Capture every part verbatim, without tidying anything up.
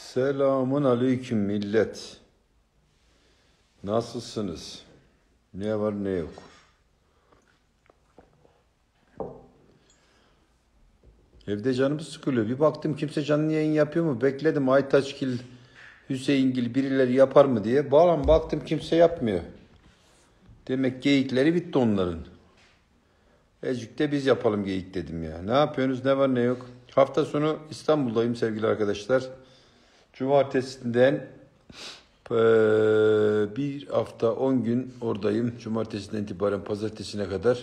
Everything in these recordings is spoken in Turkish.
Selamun aleyküm millet. Nasılsınız? Ne var ne yok. Evde canım sıkılıyor. Bir baktım kimse canlı yayın yapıyor mu? Bekledim Aytaçgil, Hüseyingil birileri yapar mı diye. Bağlan baktım kimse yapmıyor. Demek geyikleri bitti onların. Ecik de biz yapalım geyik dedim ya. Ne yapıyorsunuz? Ne var ne yok. Hafta sonu İstanbul'dayım sevgili arkadaşlar. Cumartesinden eee, bir hafta on gün oradayım. Cumartesinden itibaren pazartesine kadar.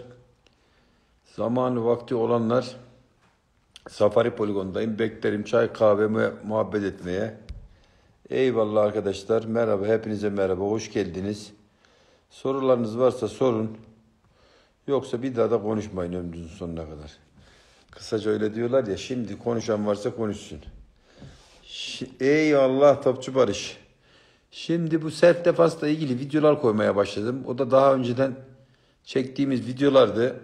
Zamanı vakti olanlar Safari Poligon'dayım. Beklerim çay kahve mu- muhabbet etmeye. Eyvallah arkadaşlar. Merhaba. Hepinize merhaba. Hoş geldiniz. Sorularınız varsa sorun. Yoksa bir daha da konuşmayın ömrünüzün sonuna kadar. Kısaca öyle diyorlar ya. Şimdi konuşan varsa konuşsun. Şi- Eyvallah Topçu Barış. Şimdi bu self defansla ilgili videolar koymaya başladım. O da daha önceden çektiğimiz videolardı.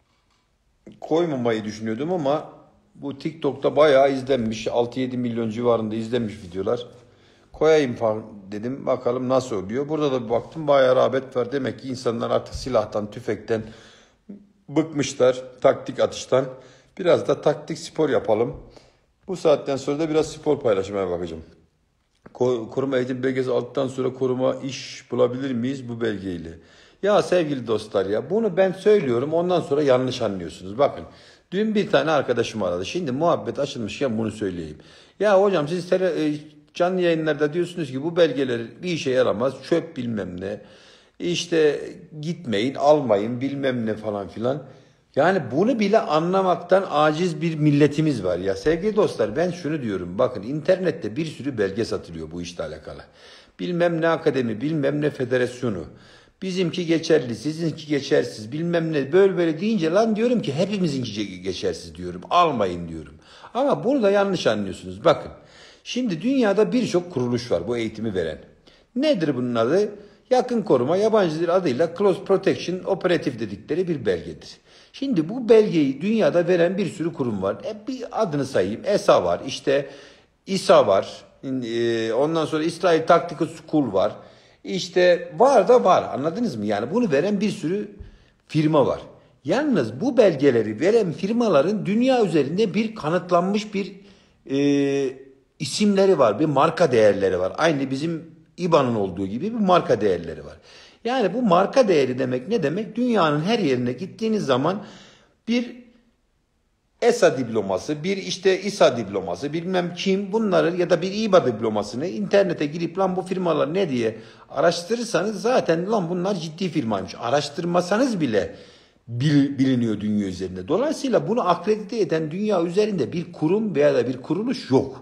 Koymamayı düşünüyordum ama bu TikTok'ta bayağı izlenmiş. altı yedi milyon civarında izlenmiş videolar. Koyayım falan dedim. Bakalım nasıl oluyor. Burada da bir baktım bayağı rağbet var. Demek ki insanlar artık silahtan, tüfekten bıkmışlar. Taktik atıştan. Biraz da taktik spor yapalım. Bu saatten sonra da biraz spor paylaşmaya bakacağım. Ko- Koruma eğitim belgesi aldıktan sonra koruma iş bulabilir miyiz bu belgeyle? Ya sevgili dostlar ya bunu ben söylüyorum ondan sonra yanlış anlıyorsunuz. Bakın dün bir tane arkadaşım aradı. Şimdi muhabbet açılmışken bunu söyleyeyim. Ya hocam siz tele, e, canlı yayınlarda diyorsunuz ki bu belgeler bir işe yaramaz. Çöp bilmem ne. İşte gitmeyin almayın bilmem ne falan filan. Yani bunu bile anlamaktan aciz bir milletimiz var ya. Sevgili dostlar ben şunu diyorum. Bakın internette bir sürü belge satılıyor bu işle alakalı. Bilmem ne akademi, bilmem ne federasyonu. Bizimki geçerli, sizinki geçersiz, bilmem ne. Böyle böyle deyince lan diyorum ki hepimizinki geçersiz diyorum. Almayın diyorum. Ama bunu da yanlış anlıyorsunuz. Bakın şimdi dünyada birçok kuruluş var bu eğitimi veren. Nedir bunun adı? Yakın koruma yabancı dil adıyla Close Protection Operative dedikleri bir belgedir. Şimdi bu belgeyi dünyada veren bir sürü kurum var. E, bir adını sayayım. E S A var, işte İSA var, e, ondan sonra İsrail Tactical School var. İşte var da var anladınız mı? Yani bunu veren bir sürü firma var. Yalnız bu belgeleri veren firmaların dünya üzerinde bir kanıtlanmış bir e, isimleri var, bir marka değerleri var. Aynı bizim İBAN'ın olduğu gibi bir marka değerleri var. Yani bu marka değeri demek ne demek? Dünyanın her yerine gittiğiniz zaman bir E S A diploması, bir işte İSA diploması, bilmem kim bunları ya da bir İBA diplomasını internete girip lan bu firmalar ne diye araştırırsanız zaten lan bunlar ciddi firmaymış. Araştırmasanız bile bil- biliniyor dünya üzerinde. Dolayısıyla bunu akredite eden dünya üzerinde bir kurum veya da bir kuruluş yok.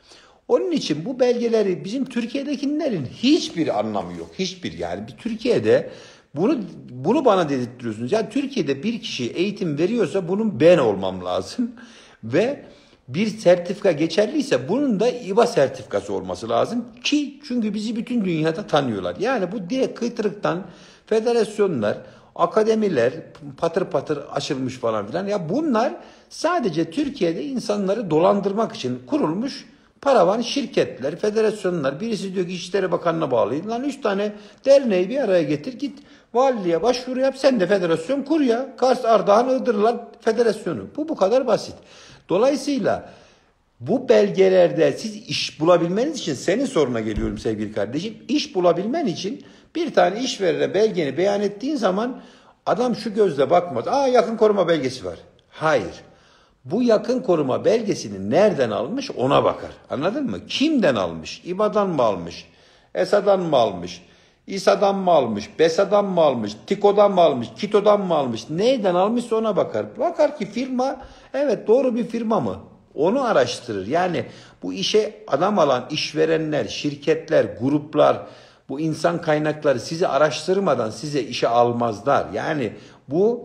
Onun için bu belgeleri bizim Türkiye'dekilerin hiçbir anlamı yok. Hiçbir yani bir Türkiye'de bunu bunu bana dedirtiyorsunuz. Yani Türkiye'de bir kişi eğitim veriyorsa bunun ben olmam lazım. Ve bir sertifika geçerliyse bunun da İBA sertifikası olması lazım ki çünkü bizi bütün dünyada tanıyorlar. Yani bu direkt kıytırıktan federasyonlar, akademiler patır patır açılmış falan filan. Ya bunlar sadece Türkiye'de insanları dolandırmak için kurulmuş paravan şirketler, federasyonlar. Birisi diyor ki İçişleri Bakanı'na bağlıyım. Lan üç tane derneği bir araya getir git. Valiliğe başvuru yap sen de federasyon kur ya. Kars, Ardahan, Iğdırlar Federasyonu. Bu bu kadar basit. Dolayısıyla bu belgelerde siz iş bulabilmeniz için senin soruna geliyorum sevgili kardeşim. İş bulabilmen için bir tane işverene belgeni beyan ettiğin zaman adam şu gözle bakmaz. Aa yakın koruma belgesi var. Hayır. Bu yakın koruma belgesini nereden almış ona bakar. Anladın mı? Kimden almış? İBA'dan mı almış? E S A'dan mı almış? İSA'dan mı almış? BESA'dan mı almış? TİKO'dan mı almış? KİTO'dan mı almış? Neyden almışsa ona bakar. Bakar ki firma evet doğru bir firma mı? Onu araştırır. Yani bu işe adam alan işverenler, şirketler, gruplar, bu insan kaynakları sizi araştırmadan size işe almazlar. Yani bu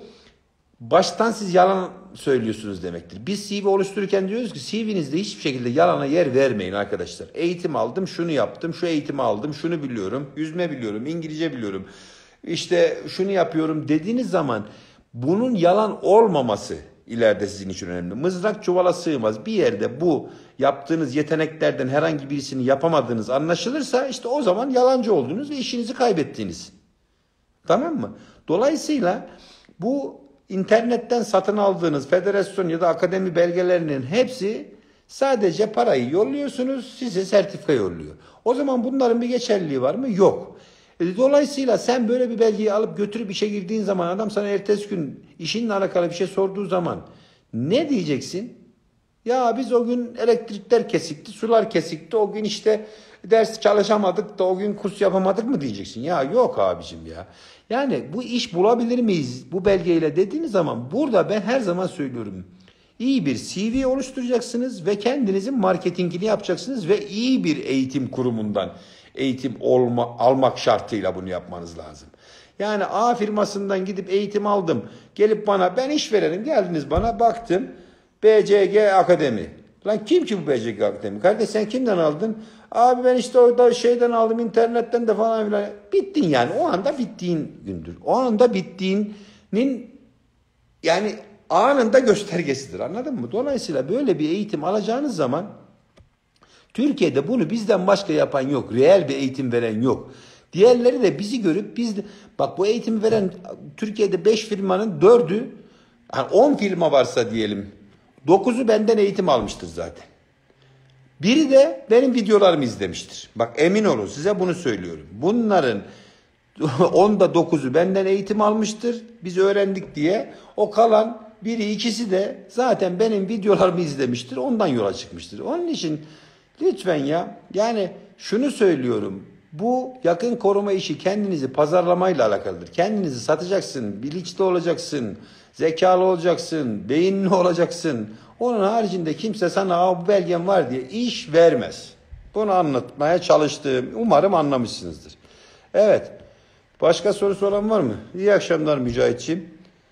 baştan siz yalan söylüyorsunuz demektir. Biz C V oluştururken diyoruz ki C V'nizde hiçbir şekilde yalana yer vermeyin arkadaşlar. Eğitim aldım, şunu yaptım, şu eğitimi aldım, şunu biliyorum, yüzme biliyorum, İngilizce biliyorum. İşte şunu yapıyorum dediğiniz zaman bunun yalan olmaması ileride sizin için önemli. Mızrak çuvala sığmaz. Bir yerde bu yaptığınız yeteneklerden herhangi birisini yapamadığınız anlaşılırsa işte o zaman yalancı oldunuz ve işinizi kaybettiniz. Tamam mı? Dolayısıyla bu internetten satın aldığınız federasyon ya da akademi belgelerinin hepsi sadece parayı yolluyorsunuz, size sertifika yolluyor. O zaman bunların bir geçerliliği var mı? Yok. Dolayısıyla sen böyle bir belgeyi alıp götürüp işe girdiğin zaman adam sana ertesi gün işinle alakalı bir şey sorduğu zaman ne diyeceksin? Ya biz o gün elektrikler kesikti, sular kesikti, o gün işte ders çalışamadık da o gün kurs yapamadık mı diyeceksin? Ya yok abicim ya. Yani bu iş bulabilir miyiz bu belgeyle dediğiniz zaman burada ben her zaman söylüyorum. İyi bir C V oluşturacaksınız ve kendinizin marketingini yapacaksınız ve iyi bir eğitim kurumundan eğitim olma, almak şartıyla bunu yapmanız lazım. Yani A firmasından gidip eğitim aldım. Gelip bana ben işverenim geldiniz bana baktım. B C G Akademi. Lan kim ki bu B C G Akademi? Kardeş sen kimden aldın? Abi ben işte orada şeyden aldım internetten de falan filan. Bittin yani. O anda bittiğin gündür. O anda bittiğinin yani anında göstergesidir. Anladın mı? Dolayısıyla böyle bir eğitim alacağınız zaman Türkiye'de bunu bizden başka yapan yok. Reel bir eğitim veren yok. Diğerleri de bizi görüp biz de, bak bu eğitim veren Türkiye'de beş firmanın dördü yani on firma varsa diyelim dokuzu benden eğitim almıştır zaten. Biri de benim videolarımı izlemiştir. Bak emin olun size bunu söylüyorum. Bunların onda dokuzu benden eğitim almıştır. Biz öğrendik diye. O kalan biri ikisi de zaten benim videolarımı izlemiştir. Ondan yola çıkmıştır. Onun için lütfen ya yani şunu söylüyorum. Bu yakın koruma işi kendinizi pazarlamayla alakalıdır. Kendinizi satacaksın, bilinçli olacaksın, zekalı olacaksın, beyinli olacaksın. Onun haricinde kimse sana bu belgem var diye iş vermez. Bunu anlatmaya çalıştım. Umarım anlamışsınızdır. Evet. Başka sorusu olan var mı? İyi akşamlar Mücahitçiğim.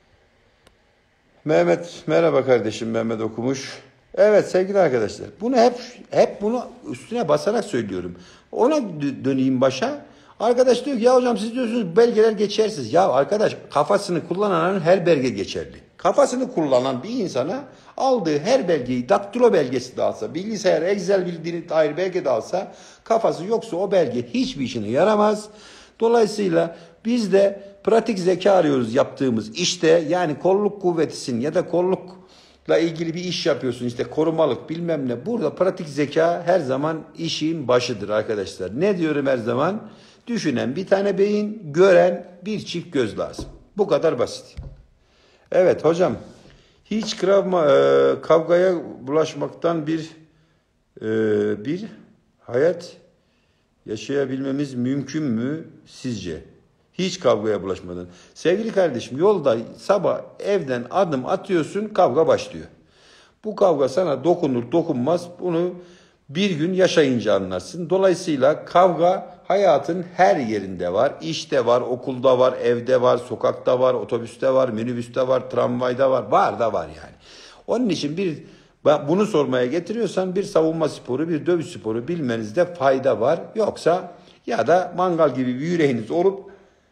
Mehmet merhaba kardeşim Mehmet okumuş. Evet sevgili arkadaşlar. Bunu hep hep bunu üstüne basarak söylüyorum. Ona döneyim başa. Arkadaş diyor ki ya hocam siz diyorsunuz belgeler geçersiz. Ya arkadaş kafasını kullananın her belge geçerli. Kafasını kullanan bir insana aldığı her belgeyi daktilo belgesi de alsa, bilgisayar Excel bildiğine dair belge de alsa kafası yoksa o belge hiçbir işine yaramaz. Dolayısıyla biz de pratik zeka arıyoruz yaptığımız işte yani kolluk kuvvetisin ya da kollukla ilgili bir iş yapıyorsun işte korumalık bilmem ne. Burada pratik zeka her zaman işin başıdır arkadaşlar. Ne diyorum her zaman? Düşünen bir tane beyin, gören bir çift göz lazım. Bu kadar basit. Evet hocam hiç kavga, e, kavgaya bulaşmaktan bir e, bir hayat yaşayabilmemiz mümkün mü sizce? Hiç kavgaya bulaşmadan. Sevgili kardeşim yolda sabah evden adım atıyorsun kavga başlıyor. Bu kavga sana dokunur dokunmaz bunu bir gün yaşayınca anlarsın. Dolayısıyla kavga hayatın her yerinde var. İşte var, okulda var, evde var, sokakta var, otobüste var, minibüste var, tramvayda var. Var da var yani. Onun için bir bunu sormaya getiriyorsan bir savunma sporu, bir dövüş sporu bilmenizde fayda var. Yoksa ya da mangal gibi bir yüreğiniz olup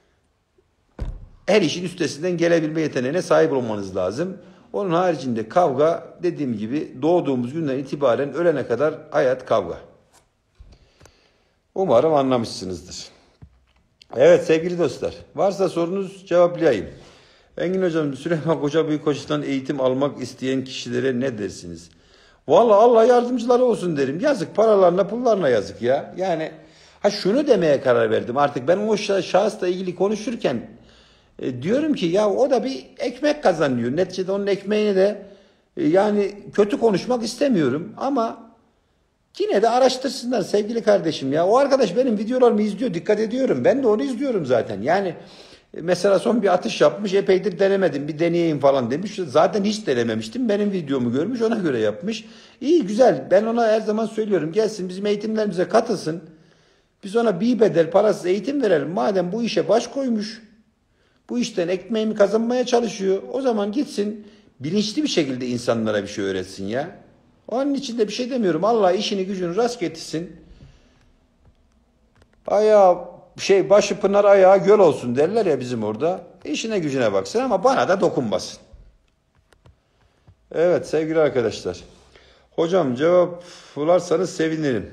her işin üstesinden gelebilme yeteneğine sahip olmanız lazım. Onun haricinde kavga dediğim gibi doğduğumuz günden itibaren ölene kadar hayat kavga. Umarım anlamışsınızdır. Evet sevgili dostlar varsa sorunuz cevaplayayım. Engin Hocam Süleyman Koca Büyük Hoca'dan eğitim almak isteyen kişilere ne dersiniz? Vallahi Allah yardımcıları olsun derim. Yazık paralarına pullarına yazık ya. Yani ha şunu demeye karar verdim artık ben o şahısla ilgili konuşurken e, diyorum ki ya o da bir ekmek kazanıyor. Neticede onun ekmeğini de e, yani kötü konuşmak istemiyorum ama yine de araştırsınlar sevgili kardeşim ya. O arkadaş benim videolarımı izliyor dikkat ediyorum. Ben de onu izliyorum zaten. Yani mesela son bir atış yapmış epeydir denemedim bir deneyeyim falan demiş. Zaten hiç denememiştim. Benim videomu görmüş ona göre yapmış. İyi güzel ben ona her zaman söylüyorum gelsin bizim eğitimlerimize katılsın. Biz ona bir bedel parasız eğitim verelim. Madem bu işe baş koymuş bu işten ekmeğimi kazanmaya çalışıyor o zaman gitsin bilinçli bir şekilde insanlara bir şey öğretsin ya. Onun için de bir şey demiyorum. Allah işini gücünü rast getirsin. Ayağı şey başı pınar ayağı göl olsun derler ya bizim orada. İşine gücüne baksın ama bana da dokunmasın. Evet sevgili arkadaşlar. Hocam cevaplarsanız sevinirim.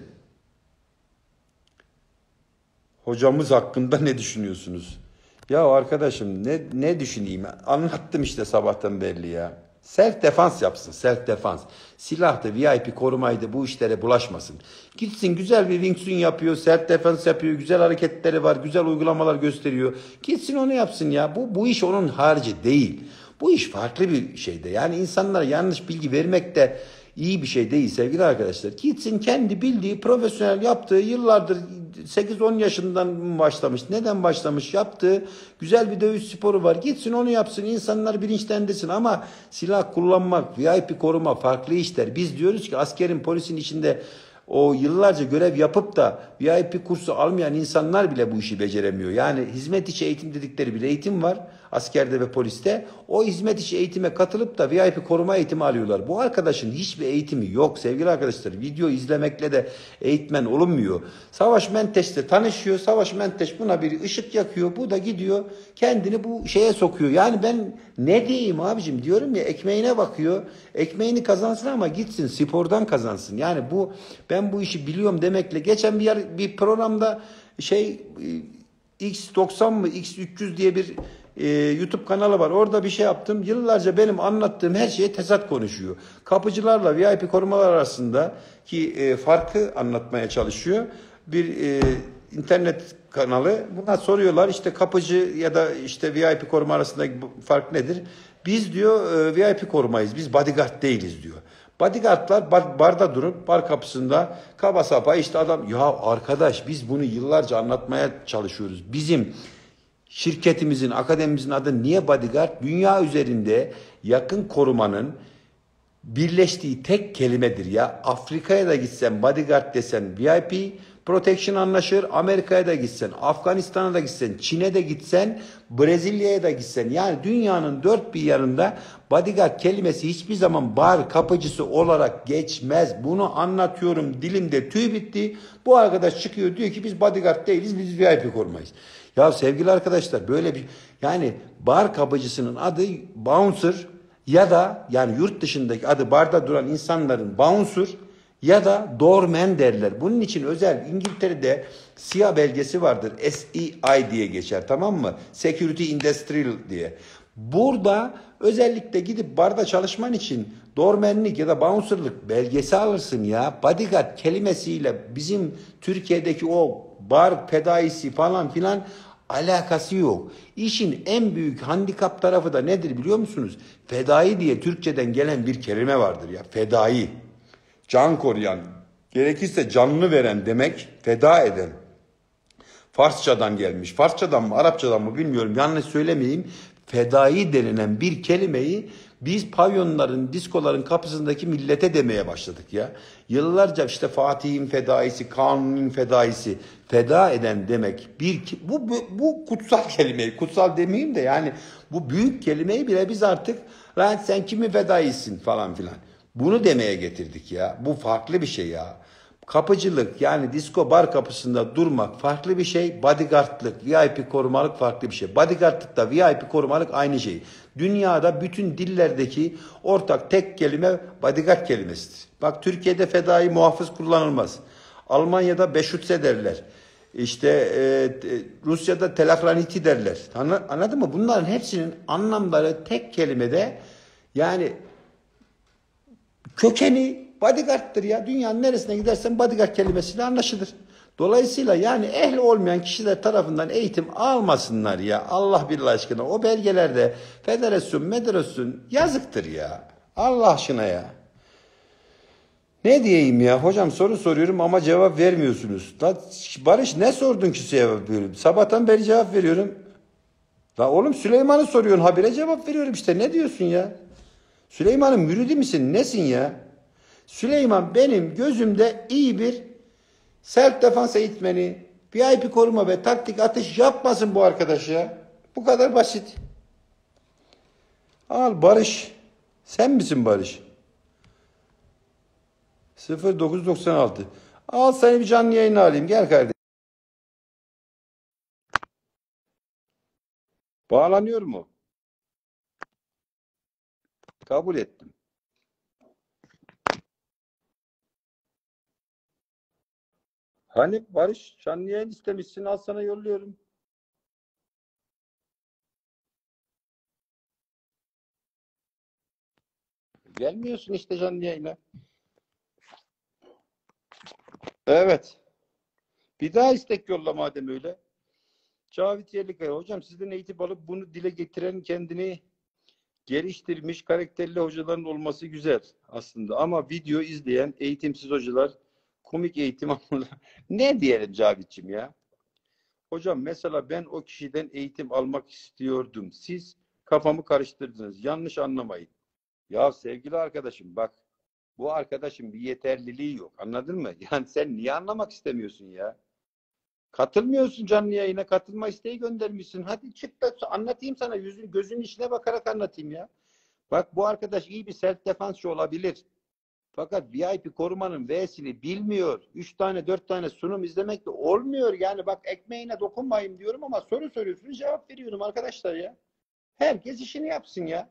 Hocamız hakkında ne düşünüyorsunuz? Ya arkadaşım ne ne düşüneyim? Anlattım işte sabahtan belli ya. Self defans yapsın, self defans. Silahtı, V I P korumaydı, bu işlere bulaşmasın. Gitsin güzel bir Wing Chun yapıyor, self defans yapıyor, güzel hareketleri var, güzel uygulamalar gösteriyor. Gitsin onu yapsın ya. Bu bu iş onun harcı değil. Bu iş farklı bir şeyde. Yani insanlara yanlış bilgi vermek de iyi bir şey değil sevgili arkadaşlar. Gitsin kendi bildiği, profesyonel yaptığı, yıllardır sekiz on yaşından başlamış. Neden başlamış? Yaptığı güzel bir dövüş sporu var. Gitsin onu yapsın. İnsanlar bilinçlendirsin ama silah kullanmak, V I P koruma farklı işler. Biz diyoruz ki askerin, polisin içinde o yıllarca görev yapıp da V I P kursu almayan insanlar bile bu işi beceremiyor. Yani hizmet içi eğitim dedikleri bir eğitim var askerde ve poliste. O hizmet içi eğitime katılıp da V I P koruma eğitimi alıyorlar. Bu arkadaşın hiçbir eğitimi yok sevgili arkadaşlar. Video izlemekle de eğitmen olunmuyor. Savaş Menteş'le tanışıyor. Savaş Menteş buna bir ışık yakıyor. Bu da gidiyor kendini bu şeye sokuyor. Yani ben ne diyeyim abicim diyorum ya, ekmeğine bakıyor. Ekmeğini kazansın ama gitsin spordan kazansın. Yani bu ben bu işi biliyorum demekle, geçen bir yer, bir programda şey X doksan mı X üç yüz diye bir e, YouTube kanalı var. Orada bir şey yaptım. Yıllarca benim anlattığım her şeye tezat konuşuyor. Kapıcılarla V I P korumalar arasında ki e, farkı anlatmaya çalışıyor. Bir e, internet kanalı. Buna soruyorlar işte kapıcı ya da işte V I P koruma arasındaki fark nedir? Biz diyor e, V I P korumayız. Biz bodyguard değiliz diyor. Bodyguardlar bar, barda durup bar kapısında kaba sapa işte adam, ya arkadaş biz bunu yıllarca anlatmaya çalışıyoruz. Bizim şirketimizin, akademimizin adı niye bodyguard? Dünya üzerinde yakın korumanın birleştiği tek kelimedir ya. Afrika'ya da gitsen bodyguard desen V I P protection anlaşır. Amerika'ya da gitsen, Afganistan'a da gitsen, Çin'e de gitsen, Brezilya'ya da gitsen, yani dünyanın dört bir yanında bodyguard kelimesi hiçbir zaman bar kapıcısı olarak geçmez. Bunu anlatıyorum, dilimde tüy bitti. Bu arkadaş çıkıyor diyor ki biz bodyguard değiliz, biz V I P korumayız. Ya sevgili arkadaşlar, böyle bir, yani bar kapıcısının adı bouncer ya da yani yurt dışındaki adı barda duran insanların bouncer ya da doorman derler. Bunun için özel İngiltere'de S I A belgesi vardır. S E I diye geçer, tamam mı? Security Industrial diye. Burada özellikle gidip barda çalışman için doormanlik ya da bouncerlık belgesi alırsın ya. Bodyguard kelimesiyle bizim Türkiye'deki o bar fedaisi falan filan alakası yok. İşin en büyük handikap tarafı da nedir biliyor musunuz? Fedai diye Türkçeden gelen bir kelime vardır ya. Fedai. Can koruyan, gerekirse canını veren demek, feda eden. Farsçadan gelmiş. Farsçadan mı, Arapçadan mı bilmiyorum. Yanlış söylemeyeyim. Fedai denilen bir kelimeyi biz pavyonların, diskoların kapısındaki millete demeye başladık ya. Yıllarca işte Fatih'in fedaisi, Kanun'un fedaisi, feda eden demek. Bir bu, bu bu kutsal kelimeyi, kutsal demeyeyim de yani bu büyük kelimeyi bile biz artık lan sen kimi fedaisin falan filan. Bunu demeye getirdik ya. Bu farklı bir şey ya. Kapıcılık yani disco bar kapısında durmak farklı bir şey. Bodyguardlık, V I P korumalık farklı bir şey. Bodyguardlıkta V I P korumalık aynı şey. Dünyada bütün dillerdeki ortak tek kelime bodyguard kelimesidir. Bak Türkiye'de fedai muhafız kullanılmaz. Almanya'da beşutse derler. İşte e, Rusya'da telakraniti derler. Anladın mı? Bunların hepsinin anlamları tek kelimede, yani kökeni bodyguard'tır ya. Dünyanın neresine gidersen bodyguard kelimesiyle anlaşılır. Dolayısıyla yani ehli olmayan kişiler tarafından eğitim almasınlar ya. Allah billah aşkına. O belgelerde federasyon, federasyon yazıktır ya. Allah aşkına ya. Ne diyeyim ya? Hocam soru soruyorum ama cevap vermiyorsunuz. La Barış, ne sordun ki cevap veriyorum? Sabahtan beri cevap veriyorum. La oğlum Süleyman'ı soruyorsun, habire cevap veriyorum işte. Ne diyorsun ya? Süleyman'ın müridi misin? Nesin ya? Süleyman benim gözümde iyi bir self defans eğitmeni, V I P koruma ve taktik atış yapmasın bu arkadaş ya. Bu kadar basit. Al Barış. Sen misin Barış? sıfır dokuz doksan altı. Al seni bir canlı yayına alayım. Gel kardeşim. Bağlanıyor mu? Kabul ettim. Hani Barış canlı yayın istemişsin, al sana yolluyorum. Gelmiyorsun işte canlı yayına. Evet. Bir daha istek yolla madem öyle. Cavit Yerlikaya hocam, sizden eğitim alıp bunu dile getiren, kendini geliştirmiş karakterli hocaların olması güzel aslında. Ama video izleyen eğitimsiz hocalar, komik eğitim alırlar. Ne diyelim Cavit'ciğim ya? Hocam mesela ben o kişiden eğitim almak istiyordum. Siz kafamı karıştırdınız. Yanlış anlamayın. Ya sevgili arkadaşım bak, bu arkadaşın bir yeterliliği yok. Anladın mı? Yani sen niye anlamak istemiyorsun ya? Katılmıyorsun canlı yayına. Katılma isteği göndermişsin. Hadi çık da anlatayım sana. Yüzün, gözünün içine bakarak anlatayım ya. Bak, bu arkadaş iyi bir self defansçı olabilir. Fakat V I P korumanın V'sini bilmiyor. Üç tane dört tane sunum izlemekle olmuyor. Yani bak, ekmeğine dokunmayayım diyorum ama soru soruyorsunuz, cevap veriyorum arkadaşlar ya. Herkes işini yapsın ya.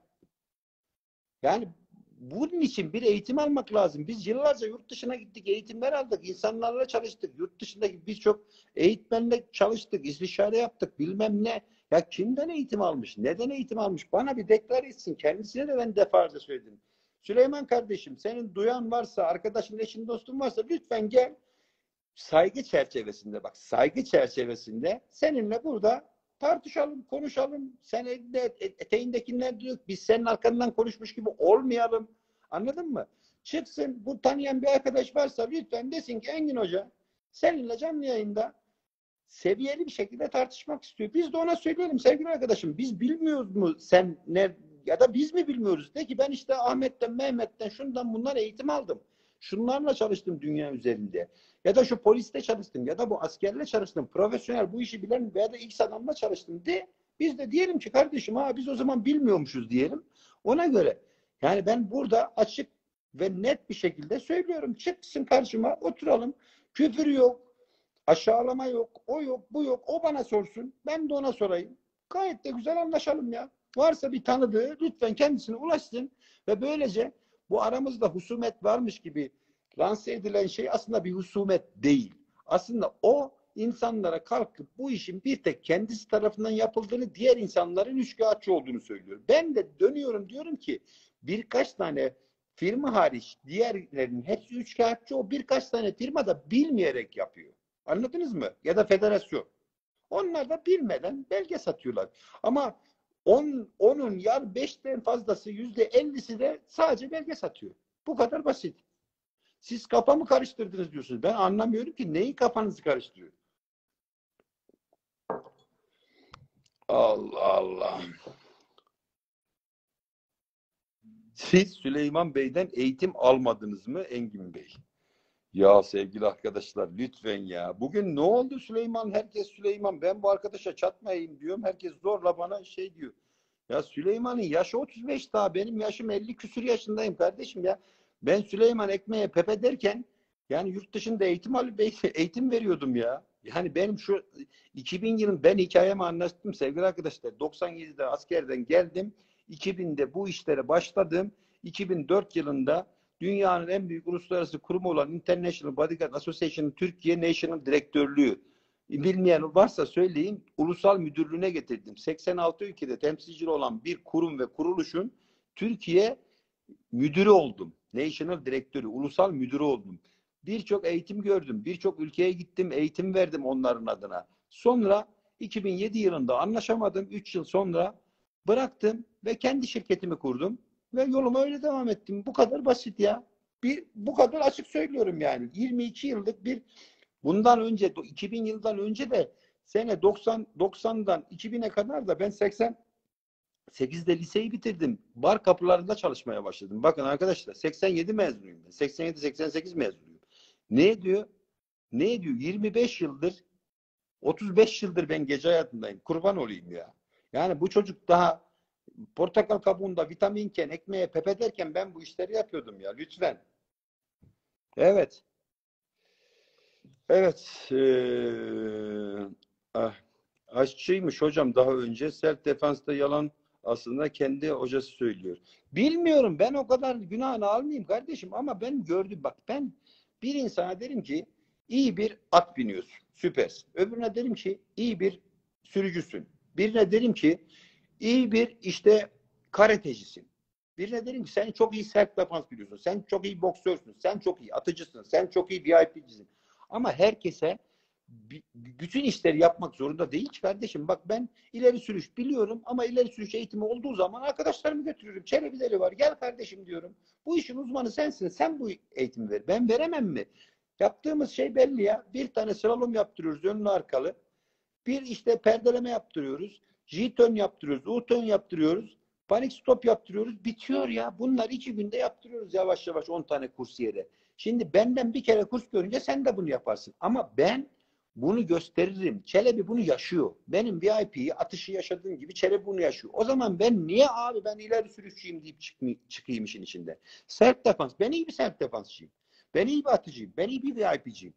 Yani bunun için bir eğitim almak lazım. Biz yıllarca yurt dışına gittik, eğitimler aldık, insanlarla çalıştık. Yurt dışındaki birçok eğitmenle çalıştık, istişare yaptık, bilmem ne. Ya kimden eğitim almış, neden eğitim almış? Bana bir deklar etsin. Kendisine de ben defalarca söyledim. Süleyman kardeşim, senin duyan varsa, arkadaşın, eşin, dostun varsa lütfen gel. Saygı çerçevesinde, bak, saygı çerçevesinde seninle burada tartışalım, konuşalım. Sen elinde eteğindekiler diyor, biz senin arkandan konuşmuş gibi olmayalım. Anladın mı? Çıksın, bu tanıyan bir arkadaş varsa lütfen desin ki Engin Hoca seninle canlı yayında seviyeli bir şekilde tartışmak istiyor. Biz de ona söyleyelim, sevgili arkadaşım, biz bilmiyoruz mu sen ne, ya da biz mi bilmiyoruz? De ki ben işte Ahmet'ten, Mehmet'ten, şundan bunlar eğitim aldım. Şunlarla çalıştım dünya üzerinde. Ya da şu poliste çalıştım, ya da bu askerle çalıştım. Profesyonel, bu işi bilen veya da X adamla çalıştım de. Biz de diyelim ki kardeşim, ha biz o zaman bilmiyormuşuz diyelim. Ona göre. Yani ben burada açık ve net bir şekilde söylüyorum. Çıksın karşıma, oturalım. Küfür yok, aşağılama yok, o yok, bu yok. O bana sorsun, ben de ona sorayım. Gayet de güzel anlaşalım ya. Varsa bir tanıdığı lütfen kendisine ulaşsın ve böylece bu aramızda husumet varmış gibi lanse edilen şey aslında bir husumet değil. Aslında o insanlara kalkıp bu işin bir tek kendisi tarafından yapıldığını, diğer insanların üçkağıtçı olduğunu söylüyor. Ben de dönüyorum diyorum ki birkaç tane firma hariç diğerlerinin hepsi üçkağıtçı, o birkaç tane firma da bilmeyerek yapıyor. Anladınız mı? Ya da federasyon. Onlar da bilmeden belge satıyorlar. Ama on, onun yar beşten fazlası, yüzde ellisi de sadece belge satıyor. Bu kadar basit. Siz kafamı karıştırdınız diyorsunuz. Ben anlamıyorum ki neyi kafanızı karıştırıyor. Allah Allah. Siz Süleyman Bey'den eğitim almadınız mı Engin Bey? Ya sevgili arkadaşlar lütfen ya. Bugün ne oldu Süleyman? Herkes Süleyman. Ben bu arkadaşa çatmayayım diyorum. Herkes zorla bana şey diyor. Ya Süleyman'ın yaşı otuz beş daha. Benim yaşım elli küsür yaşındayım kardeşim ya. Ben Süleyman ekmeğe Pepe derken yani yurt dışında eğitim alıp eğitim veriyordum ya. Yani benim şu iki bin yılın, ben hikayemi anlattım sevgili arkadaşlar. doksan yedide askerden geldim. iki binde bu işlere başladım. iki bin dört yılında dünyanın en büyük uluslararası kurumu olan International Bodyguard Association'ın Türkiye National Direktörlüğü. Bilmeyen varsa söyleyeyim, ulusal müdürlüğüne getirdim. seksen altı ülkede temsilcili olan bir kurum ve kuruluşun Türkiye müdürü oldum. National Direktörü, ulusal müdürü oldum. Birçok eğitim gördüm. Birçok ülkeye gittim, eğitim verdim onların adına. Sonra iki bin yedi yılında anlaşamadım. üç yıl sonra bıraktım ve kendi şirketimi kurdum. Ve yoluma öyle devam ettim. Bu kadar basit ya. Bir, bu kadar açık söylüyorum yani. yirmi iki yıllık bir, bundan önce iki bin yıldan önce de sene doksan doksandan iki bine kadar da ben seksen sekizde liseyi bitirdim. Bar kapılarında çalışmaya başladım. Bakın arkadaşlar, seksen yedi mezunuyum ben. seksen yedi seksen sekiz mezunuyum. Ne diyor? Ne diyor? yirmi beş yıldır, otuz beş yıldır ben gece hayatındayım. Kurban olayım ya. Yani bu çocuk daha portakal kabuğunda vitaminken, ekmeğe pepe derken ben bu işleri yapıyordum ya. Lütfen. Evet. Evet. Ee, ah, aşçıymış hocam daha önce. Self defansta yalan aslında kendi hocası söylüyor. Bilmiyorum, ben o kadar günahını almayayım kardeşim ama ben gördüm, bak, ben bir insana derim ki İyi bir at biniyorsun. Süpersin. Öbürüne derim ki iyi bir sürücüsün. Birine derim ki iyi bir işte karatecisin. Birine derim ki sen çok iyi self defans biliyorsun. Sen çok iyi boksörsün. Sen çok iyi atıcısın. Sen çok iyi V I P'cisin. Ama herkese bütün işleri yapmak zorunda değil ki kardeşim. Bak ben ileri sürüş biliyorum ama ileri sürüş eğitimi olduğu zaman arkadaşlarımı götürürüm. Çelebileri var. Gel kardeşim diyorum. Bu işin uzmanı sensin. Sen bu eğitimi ver. Ben veremem mi? Yaptığımız şey belli ya. Bir tane slalom yaptırıyoruz önlü arkalı. Bir işte perdeleme yaptırıyoruz. J-turn yaptırıyoruz. U-turn yaptırıyoruz. Panik stop yaptırıyoruz. Bitiyor ya. Bunlar iki günde yaptırıyoruz yavaş yavaş on tane kursiyere. Şimdi benden bir kere kurs görünce sen de bunu yaparsın. Ama ben bunu gösteririm. Çelebi bunu yaşıyor. Benim V I P'yi atışı yaşadığım gibi Çelebi bunu yaşıyor. O zaman ben niye abi ben ileri sürüşçüyüm deyip çıkayım işin içinde. Self defans. Ben iyi bir self defansçıyım. Ben iyi bir atıcıyım. Ben iyi bir V I P'ciyim.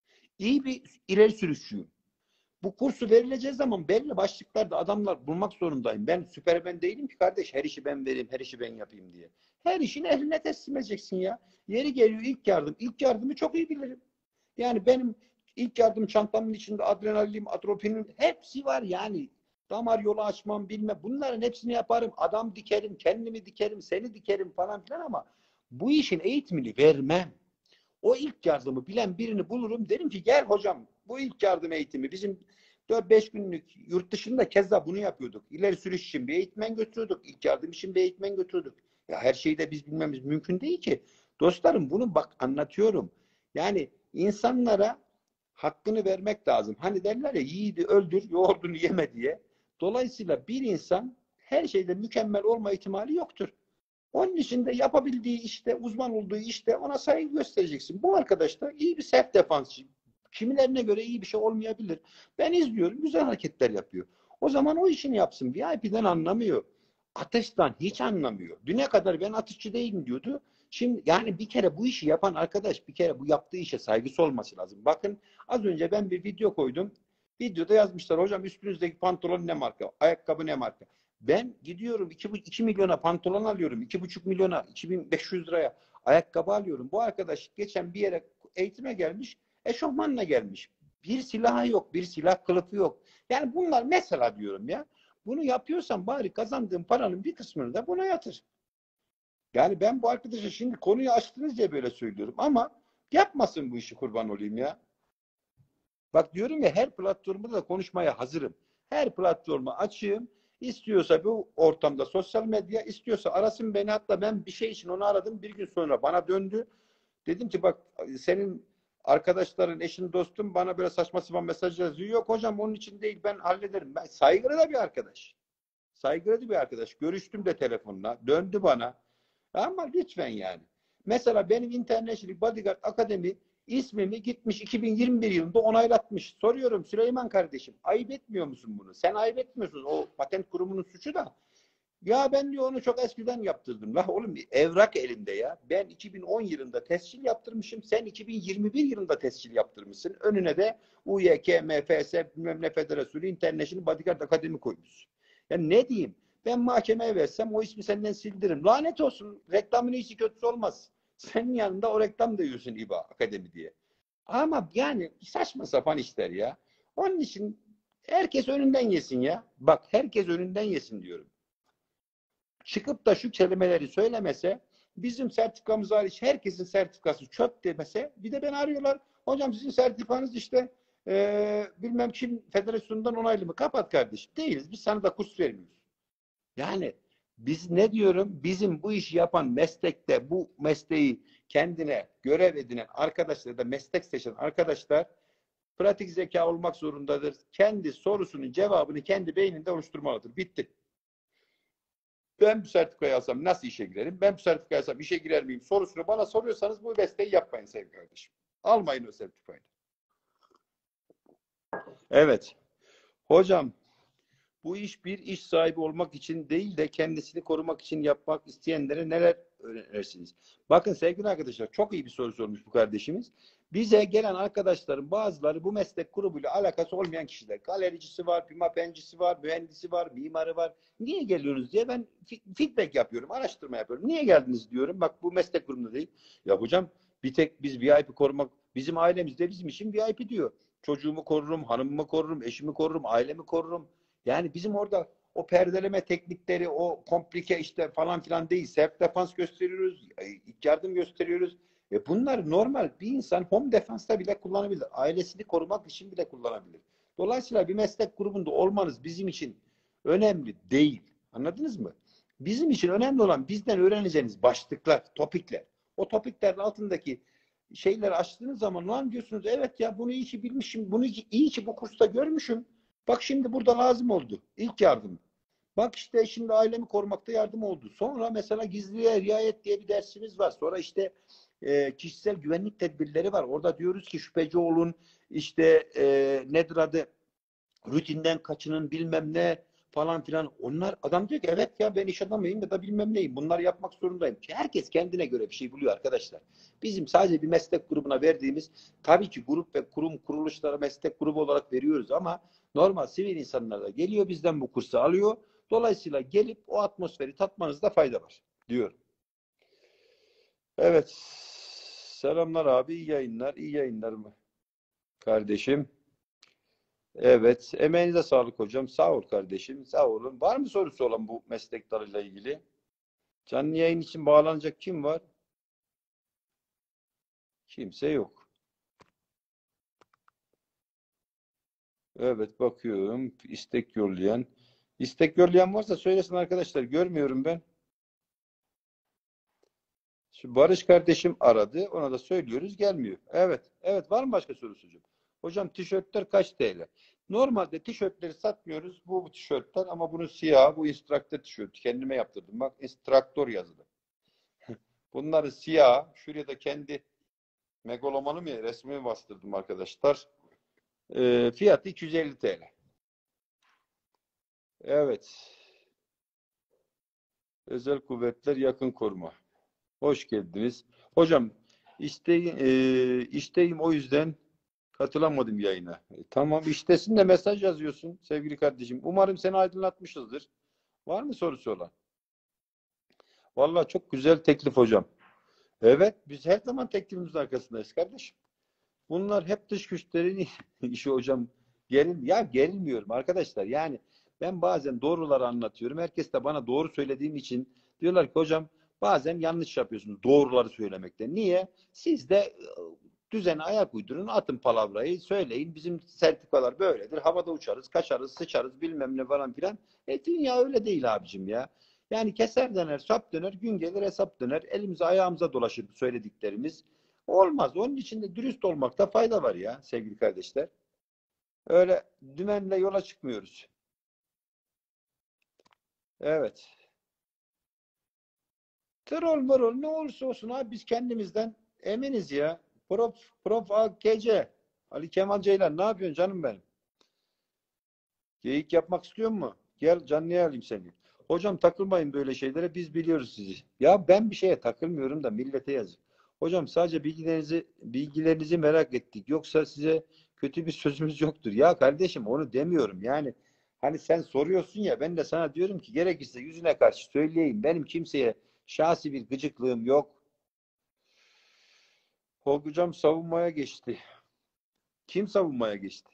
İyi bir ileri sürüşçüyüm. Bu kursu verileceği zaman belli başlıklarda adamlar bulmak zorundayım. Ben süpermen değilim ki kardeş. Her işi ben vereyim, her işi ben yapayım diye. Her işin ehline teslim edeceksin ya. Yeri geliyor ilk yardım. İlk yardımı çok iyi bilirim. Yani benim ilk yardım çantamın içinde adrenalin, atropinin hepsi var yani. Damar yolu açmam bilmem. Bunların hepsini yaparım. Adam dikerim, kendimi dikerim, seni dikerim falan filan ama bu işin eğitimini vermem. O ilk yardımı bilen birini bulurum. Derim ki gel hocam bu ilk yardım eğitimi bizim dört beş günlük yurt dışında keza bunu yapıyorduk. İleri sürüş için bir eğitmen götürüyorduk. İlk yardım için bir eğitmen götürüyorduk. Ya her şeyi de biz bilmemiz mümkün değil ki. Dostlarım bunu bak anlatıyorum. Yani insanlara hakkını vermek lazım. Hani derler ya yiğidi öldür, yoğurdunu yeme diye. Dolayısıyla bir insan her şeyde mükemmel olma ihtimali yoktur. Onun için de yapabildiği işte, uzman olduğu işte ona saygı göstereceksin. Bu arkadaş da iyi bir self defansçı. Kimilerine göre iyi bir şey olmayabilir. Ben izliyorum, güzel hareketler yapıyor. O zaman o işini yapsın. V I P'den anlamıyor. Atıştan hiç anlamıyor. Düne kadar ben atışçı değilim diyordu. Şimdi yani bir kere bu işi yapan arkadaş bir kere bu yaptığı işe saygısı olması lazım. Bakın az önce ben bir video koydum. Videoda yazmışlar hocam üstünüzdeki pantolon ne marka? Ayakkabı ne marka? Ben gidiyorum iki milyona pantolon alıyorum. iki buçuk milyona iki bin beş yüz liraya ayakkabı alıyorum. Bu arkadaş geçen bir yere eğitime gelmiş. Eşofmanla gelmiş. Bir silahı yok. Bir silah kılıfı yok. Yani bunlar mesela diyorum ya. Bunu yapıyorsan bari kazandığın paranın bir kısmını da buna yatır. Yani ben bu arkadaşa şimdi konuyu açtınız diye böyle söylüyorum ama yapmasın bu işi kurban olayım ya. Bak diyorum ya her platformda da konuşmaya hazırım. Her platformu açayım. İstiyorsa bu ortamda sosyal medya, istiyorsa arasın beni. Hatta ben bir şey için onu aradım. Bir gün sonra bana döndü. Dedim ki bak senin arkadaşların, eşin, dostun bana böyle saçma sapan mesaj yazıyor. Yok hocam onun için değil ben hallederim. Ben saygılı da bir arkadaş. Saygılı bir arkadaş. Görüştüm de telefonla. Döndü bana. Ama lütfen yani. Mesela benim International Bodyguard Akademi ismimi gitmiş iki bin yirmi bir yılında onaylatmış. Soruyorum Süleyman kardeşim ayıp etmiyor musun bunu? Sen ayıp etmiyorsun. O patent kurumunun suçu da. Ya ben diyor onu çok eskiden yaptırdım. La oğlum bir evrak elimde ya. Ben iki bin on yılında tescil yaptırmışım. Sen iki bin yirmi bir yılında tescil yaptırmışsın. Önüne de U Y K, M F S, bilmem ne Federasyonu International Bodyguard Akademi koymuşsun. Ya ne diyeyim? Ben mahkemeye versem o ismi senden sildiririm. Lanet olsun. Reklamın iyisi kötüsü olmaz. Senin yanında o reklam da yiyorsun İ B A Akademi diye. Ama yani saçma sapan işler ya. Onun için herkes önünden yesin ya. Bak herkes önünden yesin diyorum. Çıkıp da şu kelimeleri söylemese bizim sertifikamız hariç herkesin sertifikası çöp demese bir de beni arıyorlar. Hocam sizin sertifikanız işte e, bilmem kim federasyonundan onaylı mı? Kapat kardeşim. Değiliz. Biz sana da kurs vermiyoruz. Yani biz ne diyorum? Bizim bu işi yapan meslekte bu mesleği kendine görev edinen arkadaşlar da meslek seçen arkadaşlar pratik zeka olmak zorundadır. Kendi sorusunun cevabını kendi beyninde oluşturmalıdır. Bitti. Ben bu sertifikayı alsam nasıl işe girerim? Ben bu sertifikayı alsam işe girer miyim? Sorusunu bana soruyorsanız bu mesleği yapmayın sevgili kardeşim. Almayın o sertifikayı. Evet. Hocam bu iş bir iş sahibi olmak için değil de kendisini korumak için yapmak isteyenlere neler önerirsiniz? Bakın sevgili arkadaşlar çok iyi bir soru sormuş bu kardeşimiz. Bize gelen arkadaşların bazıları bu meslek grubuyla alakası olmayan kişiler. Galericisi var, pimapencisi var, mühendisi var, mimarı var. Niye geliyorsunuz diye ben feedback yapıyorum, araştırma yapıyorum. Niye geldiniz diyorum. Bak bu meslek grubunda değil. Ya hocam Bir tek biz V I P korumak, bizim ailemizde bizim için V I P diyor. Çocuğumu korurum, hanımımı korurum, eşimi korurum, ailemi korurum. Yani bizim orada o perdeleme teknikleri, o komplike işte falan filan değil. Self defans gösteriyoruz, ilk yardım gösteriyoruz. E bunlar normal bir insan home defense'ta bile kullanabilir. Ailesini korumak için bile kullanabilir. Dolayısıyla bir meslek grubunda olmanız bizim için önemli değil. Anladınız mı? Bizim için önemli olan bizden öğreneceğiniz başlıklar, topikler. O topiklerin altındaki şeyleri açtığınız zaman lan diyorsunuz evet ya bunu iyi ki bilmişim, bunu iyi ki bu kursta görmüşüm. Bak şimdi burada lazım oldu. İlk yardım. Bak işte şimdi ailemi korumakta yardım oldu. Sonra mesela gizliliğe riayet diye bir dersimiz var. Sonra işte e, kişisel güvenlik tedbirleri var. Orada diyoruz ki şüpheci olun, işte e, nedir adı, rutinden kaçının bilmem ne falan filan. Onlar adam diyor ki evet ya ben iş adamıyım ya da bilmem neyim. Bunları yapmak zorundayım. Herkes kendine göre bir şey buluyor arkadaşlar. Bizim sadece bir meslek grubuna verdiğimiz, tabii ki grup ve kurum kuruluşlara meslek grubu olarak veriyoruz ama normal sivil insanlar da geliyor bizden bu kursu alıyor. Dolayısıyla gelip o atmosferi tatmanızda fayda var diyorum. Evet. Selamlar abi. İyi yayınlar. İyi yayınlar mı? Kardeşim. Evet. Emeğinize sağlık hocam. Sağ ol kardeşim. Sağ olun. Var mı sorusu olan bu meslek dalıyla ilgili? Canlı yayın için bağlanacak kim var? Kimse yok. Evet bakıyorum. İstek yollayan. İstek yollayan varsa söylesin arkadaşlar. Görmüyorum ben. Şu Barış kardeşim aradı. Ona da söylüyoruz. Gelmiyor. Evet. Evet. Var mı başka sorusu hocam? Hocam tişörtler kaç T L? Normalde tişörtleri satmıyoruz. Bu, bu tişörtler ama bunun siyahı, bu instruktör tişörtü. Kendime yaptırdım. Bak instruktör yazılı. Bunları siyah. Şuraya da kendi megalomanı mı resmimi bastırdım arkadaşlar. E, fiyatı iki yüz elli T L. Evet. Özel kuvvetler yakın koruma. Hoş geldiniz. Hocam işte, e, işteyim o yüzden katılamadım yayına. E, tamam iştesin de mesaj yazıyorsun sevgili kardeşim. Umarım seni aydınlatmışızdır. Var mı sorusu olan? Vallahi çok güzel teklif hocam. Evet biz her zaman teklifimizin arkasındayız kardeşim. Bunlar hep dış güçlerin işi hocam. Geril, ya gerilmiyorum arkadaşlar. Yani ben bazen doğruları anlatıyorum. Herkes de bana doğru söylediğim için diyorlar ki hocam bazen yanlış yapıyorsunuz doğruları söylemekte. Niye? Siz de düzene ayak uydurun, atın palavrayı, söyleyin. Bizim sertifikalar böyledir. Havada uçarız, kaçarız, sıçarız bilmem ne falan filan. E dünya öyle değil abicim ya. Yani keser döner, sap döner, gün gelir hesap döner. Elimize ayağımıza dolaşır söylediklerimiz. Olmaz. Onun için de dürüst olmakta fayda var ya sevgili kardeşler. Öyle dümenle yola çıkmıyoruz. Evet. Troll marol ne olursa olsun abi biz kendimizden eminiz ya. Prof, Prof A K C. Ali Kemal Ceylan ne yapıyorsun canım benim? Geyik yapmak istiyor mu? Gel canlıya alayım seni. Hocam takılmayın böyle şeylere biz biliyoruz sizi. Ya ben bir şeye takılmıyorum da millete yazık. Hocam sadece bilgilerinizi bilgilerinizi merak ettik. Yoksa size kötü bir sözümüz yoktur. Ya kardeşim onu demiyorum. Yani hani sen soruyorsun ya ben de sana diyorum ki gerekirse yüzüne karşı söyleyeyim. Benim kimseye şahsi bir gıcıklığım yok. Hocam savunmaya geçti. Kim savunmaya geçti?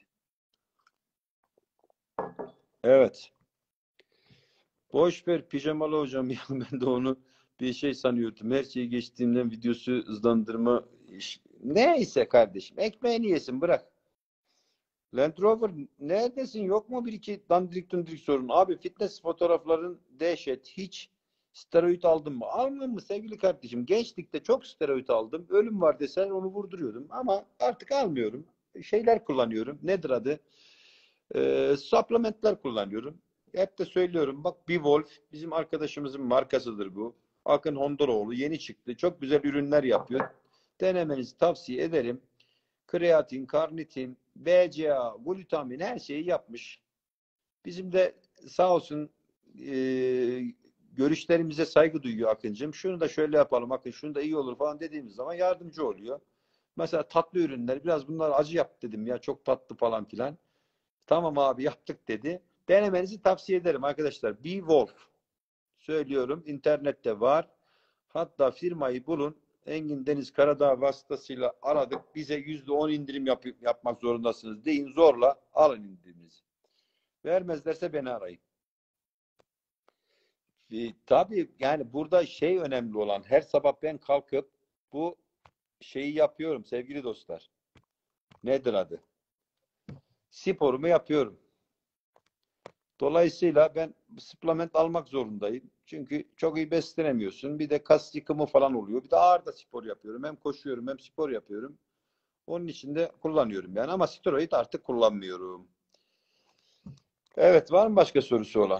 Evet. Boş ver pijamalı hocam ya ben de onu bir şey sanıyordum. Her şeyi geçtiğimden videosu hızlandırma iş. Neyse kardeşim ekmeğini yesin bırak. Land Rover neredesin yok mu bir iki dandirik dundirik sorun. Abi fitness fotoğrafların dehşet hiç steroid aldın mı? Almadın mı sevgili kardeşim? Gençlikte çok steroid aldım. Ölüm var desen onu vurduruyordum ama artık almıyorum. Şeyler kullanıyorum. Nedir adı? Ee, supplementler kullanıyorum. Hep de söylüyorum. Bak Bivolf bizim arkadaşımızın markasıdır bu. Akın Hondoroğlu yeni çıktı. Çok güzel ürünler yapıyor. Denemenizi tavsiye ederim. Kreatin, karnitin, B C A, glutamin her şeyi yapmış. Bizim de sağ olsun e, görüşlerimize saygı duyuyor Akıncığım. Şunu da şöyle yapalım Akın, şunu da iyi olur falan dediğimiz zaman yardımcı oluyor. Mesela tatlı ürünler biraz bunlar acı yap dedim ya çok tatlı falan filan. Tamam abi yaptık dedi. Denemenizi tavsiye ederim arkadaşlar. Beewolf söylüyorum internette var. Hatta firmayı bulun. Engin Deniz Karadağ vasıtasıyla aradık. Bize yüzde on indirim yap yapmak zorundasınız deyin. Zorla alın indirimizi. Vermezlerse beni arayın. E, tabii yani burada şey önemli olan, her sabah ben kalkıp bu şeyi yapıyorum sevgili dostlar. Nedir adı? Sporumu yapıyorum. Dolayısıyla ben supplement almak zorundayım. Çünkü çok iyi beslenemiyorsun. Bir de kas yıkımı falan oluyor. Bir de ağır da spor yapıyorum. Hem koşuyorum hem spor yapıyorum. Onun için de kullanıyorum yani. Ama steroid artık kullanmıyorum. Evet, var mı başka sorusu olan?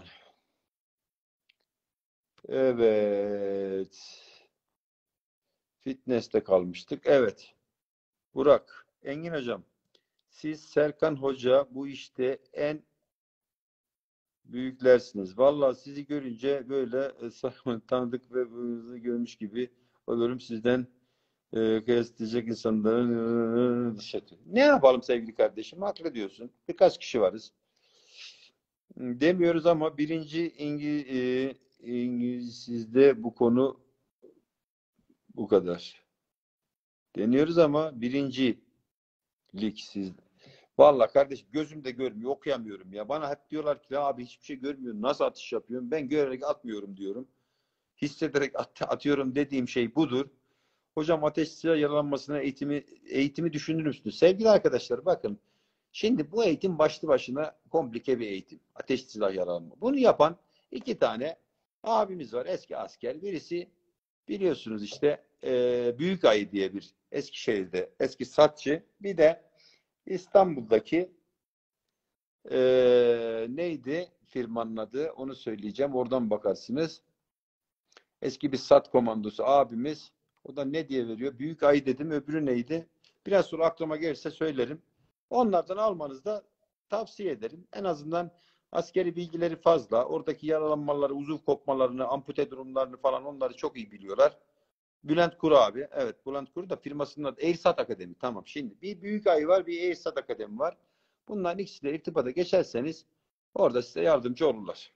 Evet. Fitness'te kalmıştık. Evet. Burak, Engin Hocam, siz Serkan Hoca bu işte en büyüklersiniz. Vallahi sizi görünce böyle e, tanıdık ve birbirimizi görmüş gibi olurum. Sizden e, kıyaslayacak insanların e, dış atıyor. Ne yapalım sevgili kardeşim? Haklı diyorsun. Birkaç kişi varız. Demiyoruz ama birinci İngiliz, e, İngilizce'de bu konu bu kadar. Deniyoruz ama birinci lig siz. Vallahi kardeşim gözüm de görmüyor, okuyamıyorum ya. Bana hep diyorlar ki abi hiçbir şey görmüyorum. Nasıl atış yapıyorum? Ben görerek atmıyorum diyorum. Hissederek at atıyorum dediğim şey budur. Hocam ateş silah yaralanmasına eğitimi eğitimi düşünür müsünüz? Sevgili arkadaşlar bakın. Şimdi bu eğitim başlı başına komplike bir eğitim. Ateş silah yaralanma. Bunu yapan iki tane abimiz var. Eski asker. Birisi biliyorsunuz işte e, Büyükayı diye bir Eskişehir'de eski satçı. Bir de İstanbul'daki e, neydi firmanın adı? Onu söyleyeceğim. Oradan bakarsınız. Eski bir sat komandosu abimiz. O da ne diye veriyor? Büyükayı dedim. Öbürü neydi? Biraz sonra aklıma gelirse söylerim. Onlardan almanızı da tavsiye ederim. En azından askeri bilgileri fazla. Oradaki yaralanmaları, uzuv kopmalarını, ampute durumlarını falan onları çok iyi biliyorlar. Bülent Kuru abi. Evet, Bülent Kuru da firmasının adı Airsat Akademi. Tamam. Şimdi bir Büyükay var, bir Airsat Akademi var. Bunların ikisiyle irtibata geçerseniz orada size yardımcı olurlar.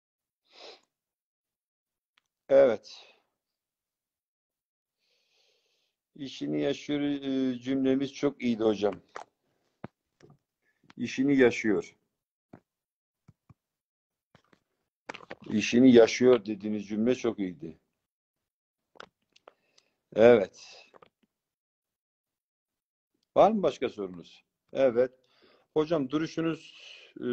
Evet. İşini yaşıyor e, cümlemiz çok iyiydi hocam. İşini yaşıyor. İşini yaşıyor dediğiniz cümle çok iyiydi. Evet. Var mı başka sorunuz? Evet. Hocam duruşunuz, e,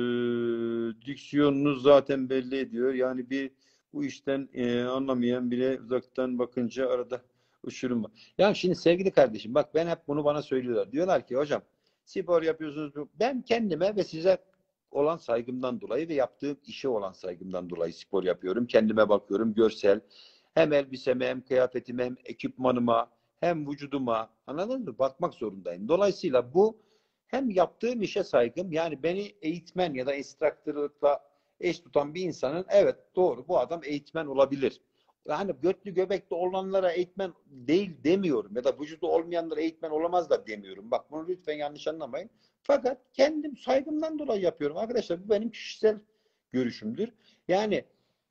diksiyonunuz zaten belli ediyor. Yani bir bu işten e, anlamayan bile uzaktan bakınca arada uçurum var. Ya şimdi sevgili kardeşim bak ben hep bunu bana söylüyorlar. Diyorlar ki hocam spor yapıyorsunuz. Ben kendime ve size olan saygımdan dolayı ve yaptığım işe olan saygımdan dolayı spor yapıyorum. Kendime bakıyorum görsel. Hem elbiseme hem kıyafetime hem ekipmanıma hem vücuduma anladın mı? Bakmak zorundayım. Dolayısıyla bu hem yaptığım işe saygım yani beni eğitmen ya da instruktörlükle eş tutan bir insanın evet doğru bu adam eğitmen olabilir. Yani götlü göbekli olanlara eğitmen değil demiyorum ya da vücudu olmayanlara eğitmen olamaz da demiyorum. Bak bunu lütfen yanlış anlamayın. Fakat kendim saygımdan dolayı yapıyorum. Arkadaşlar bu benim kişisel görüşümdür. Yani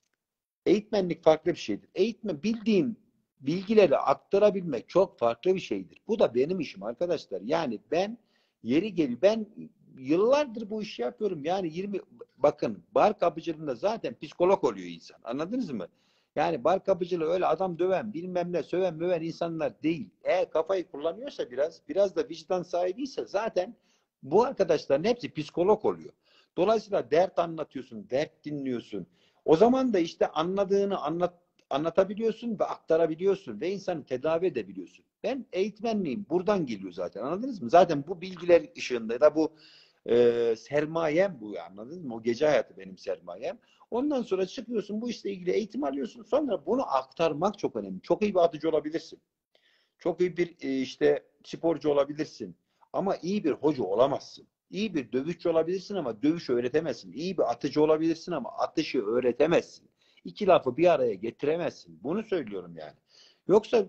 eğitmenlik farklı bir şeydir. Eğitmen bildiğin bilgileri aktarabilmek çok farklı bir şeydir. Bu da benim işim arkadaşlar. Yani ben yeri geliyor. Ben yıllardır bu işi yapıyorum. Yani yirmi bakın bar kapıcılığında zaten psikolog oluyor insan. Anladınız mı? Yani bar kapıcılığı öyle adam döven, bilmem ne, söven, möven insanlar değil. Eğer kafayı kullanıyorsa biraz, biraz da vicdan sahibiyse zaten bu arkadaşların hepsi psikolog oluyor. Dolayısıyla dert anlatıyorsun, dert dinliyorsun. O zaman da işte anladığını anlat, anlatabiliyorsun ve aktarabiliyorsun ve insanı tedavi edebiliyorsun. Ben eğitmenliyim. Buradan geliyor zaten. Anladınız mı? Zaten bu bilgiler ışığında ya da bu e, sermayem bu. Anladınız mı? O gece hayatı benim sermayem. Ondan sonra çıkıyorsun bu işle ilgili eğitim alıyorsun. Sonra bunu aktarmak çok önemli. Çok iyi bir atıcı olabilirsin. Çok iyi bir e, işte sporcu olabilirsin. Ama iyi bir hoca olamazsın. İyi bir dövüşçü olabilirsin ama dövüş öğretemezsin. İyi bir atıcı olabilirsin ama atışı öğretemezsin. İki lafı bir araya getiremezsin. Bunu söylüyorum yani. Yoksa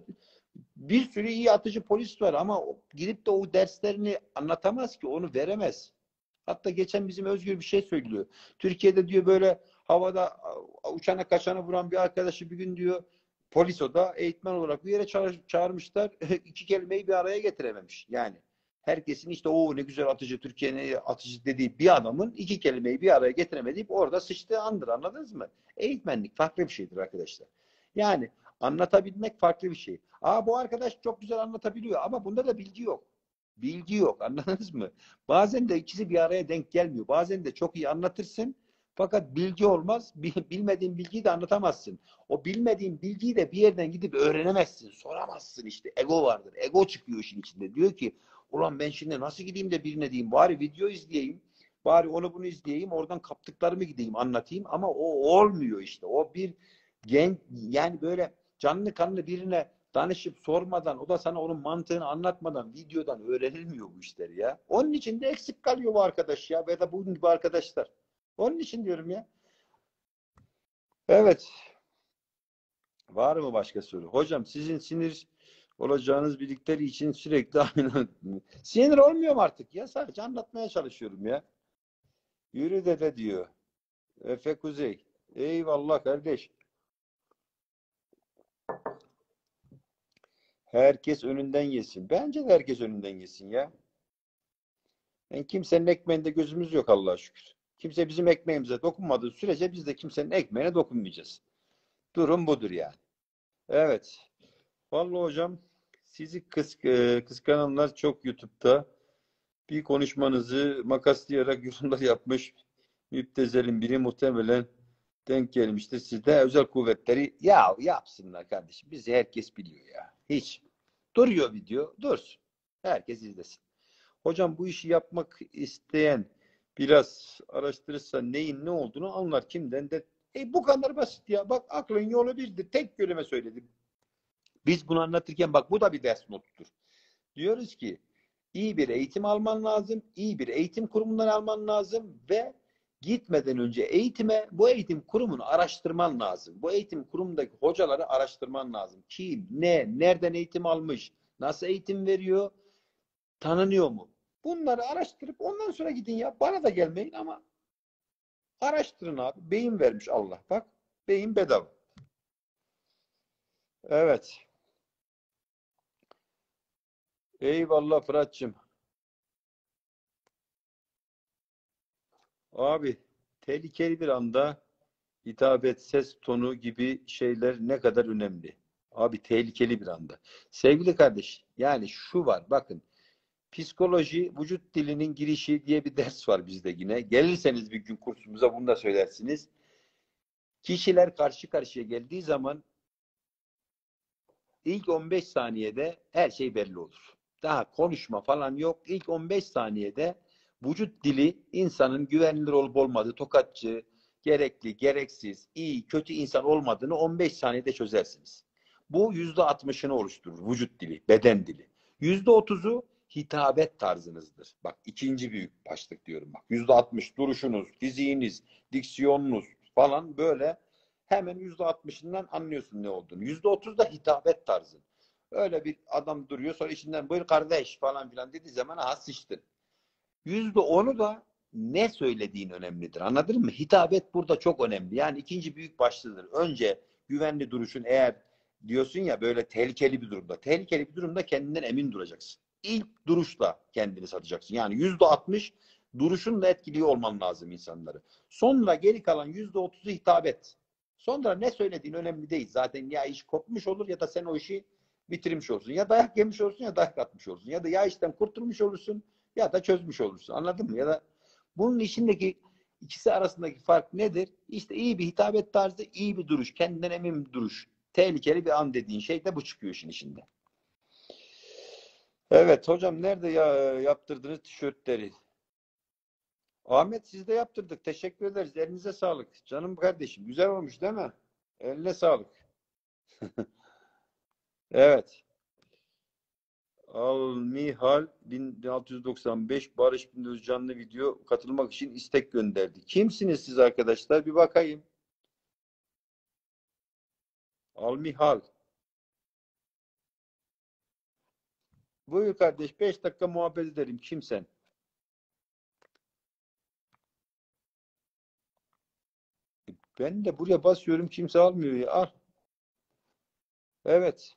bir sürü iyi atıcı polis var ama gidip de o derslerini anlatamaz ki, onu veremez. Hatta geçen bizim Özgür bir şey söylüyor. Türkiye'de diyor böyle havada uçana kaçana vuran bir arkadaşı bir gün diyor Polis o da eğitmen olarak bir yere çağır, çağırmışlar. İki kelimeyi bir araya getirememiş. Yani herkesin işte o ne güzel atıcı, Türkiye'nin atıcı dediği bir adamın iki kelimeyi bir araya getiremediği orada sıçtığı andır. Anladınız mı? Eğitmenlik farklı bir şeydir arkadaşlar. Yani anlatabilmek farklı bir şey. Aa, bu arkadaş çok güzel anlatabiliyor ama bunda da bilgi yok. Bilgi yok. Anladınız mı? Bazen de ikisi bir araya denk gelmiyor. Bazen de çok iyi anlatırsın fakat bilgi olmaz. Bilmediğin bilgiyi de anlatamazsın. O bilmediğin bilgiyi de bir yerden gidip öğrenemezsin. Soramazsın işte. Ego vardır. Ego çıkıyor işin içinde. Diyor ki ulan ben şimdi nasıl gideyim de birine diyeyim. Bari video izleyeyim. Bari onu bunu izleyeyim. Oradan kaptıklarımı gideyim anlatayım. Ama o olmuyor işte. O bir genç yani böyle canlı kanlı birine danışıp sormadan, o da sana onun mantığını anlatmadan videodan öğrenilmiyor bu işler ya. Onun için de eksik kalıyor bu arkadaş ya. Ve de bunun gibi arkadaşlar. Onun için diyorum ya. Evet. Var mı başka soru? Hocam sizin sinir olacağınız bildikleri için sürekli aynı. Sinir olmuyorum artık ya. Sadece anlatmaya çalışıyorum ya. Yürü dede diyor. Efe Kuzey. Eyvallah kardeş. Herkes önünden yesin. Bence de herkes önünden yesin ya. Yani kimsenin ekmeğinde gözümüz yok Allah'a şükür. Kimse bizim ekmeğimize dokunmadığı sürece biz de kimsenin ekmeğine dokunmayacağız. Durum budur yani. Evet. Vallahi hocam sizi kıs e, kıskananlar çok YouTube'da. Bir konuşmanızı makaslayarak yorumlar yapmış müptezelin biri muhtemelen denk gelmiştir. Siz de özel kuvvetleri ya yapsınlar kardeşim. Bizi herkes biliyor ya. Hiç. Duruyor video. Dursun. Herkes izlesin. Hocam bu işi yapmak isteyen biraz araştırırsa neyin ne olduğunu anlar. Kimden de e, bu kadar basit ya. Bak aklın yolu birdir. Tek kelime söyledim. Biz bunu anlatırken bak bu da bir ders notudur. Diyoruz ki iyi bir eğitim alman lazım, iyi bir eğitim kurumundan alman lazım ve gitmeden önce eğitime bu eğitim kurumunu araştırman lazım. Bu eğitim kurumundaki hocaları araştırman lazım. Kim, ne, nereden eğitim almış, nasıl eğitim veriyor, tanınıyor mu? Bunları araştırıp ondan sonra gidin ya. Bana da gelmeyin ama araştırın abi. Beyin vermiş Allah. Bak beyin bedava. Evet. Eyvallah Fırat'cığım. Abi tehlikeli bir anda hitabet, ses tonu gibi şeyler ne kadar önemli. Abi tehlikeli bir anda. Sevgili kardeş, yani şu var bakın. Psikoloji, vücut dilinin girişi diye bir ders var bizde yine. Gelirseniz bir gün kursumuza bunu da söylersiniz. Kişiler karşı karşıya geldiği zaman ilk on beş saniyede her şey belli olur. Daha konuşma falan yok. İlk on beş saniyede vücut dili insanın güvenilir olup olmadığı, tokatçı, gerekli, gereksiz, iyi, kötü insan olmadığını on beş saniyede çözersiniz. Bu yüzde altmışını oluşturur vücut dili, beden dili. Yüzde otuzu hitabet tarzınızdır. Bak ikinci büyük başlık diyorum bak. Yüzde altmış duruşunuz, fiziğiniz, diksiyonunuz falan böyle hemen yüzde altmışından anlıyorsun ne olduğunu. Yüzde otuz da hitabet tarzı. Öyle bir adam duruyor sonra içinden buyur kardeş falan filan dediği zaman aha sıçtın. Yüzde onu da ne söylediğin önemlidir. Anladın mı? Hitabet burada çok önemli. Yani ikinci büyük başlığıdır. Önce güvenli duruşun eğer diyorsun ya böyle tehlikeli bir durumda. Tehlikeli bir durumda kendinden emin duracaksın. İlk duruşla kendini satacaksın. Yani yüzde altmış duruşunla etkiliyor olman lazım insanları. Sonra geri kalan yüzde otuzu hitabet. Sonra ne söylediğin önemli değil. Zaten ya iş kopmuş olur ya da sen o işi bitirmiş olursun. Ya dayak yemiş olursun ya dayak atmış olursun. Ya da ya işten kurtulmuş olursun ya da çözmüş olursun. Anladın mı? Ya da bunun içindeki ikisi arasındaki fark nedir? İşte iyi bir hitabet tarzı, iyi bir duruş, kendinden emin bir duruş. Tehlikeli bir an dediğin şey de bu çıkıyor işin içinde. Evet hocam nerede ya, yaptırdınız tişörtleri? Ahmet siz de yaptırdık. Teşekkür ederiz. Elinize sağlık. Canım kardeşim. Güzel olmuş değil mi? Eline sağlık. Evet. Almihal bin altı yüz doksan beş Barış Gündüz canlı video katılmak için istek gönderdi. Kimsiniz siz arkadaşlar? Bir bakayım. Almihal. Buyur kardeş. Beş dakika muhabbet edelim. Kimsen? Ben de buraya basıyorum. Kimse almıyor ya. Al. Evet.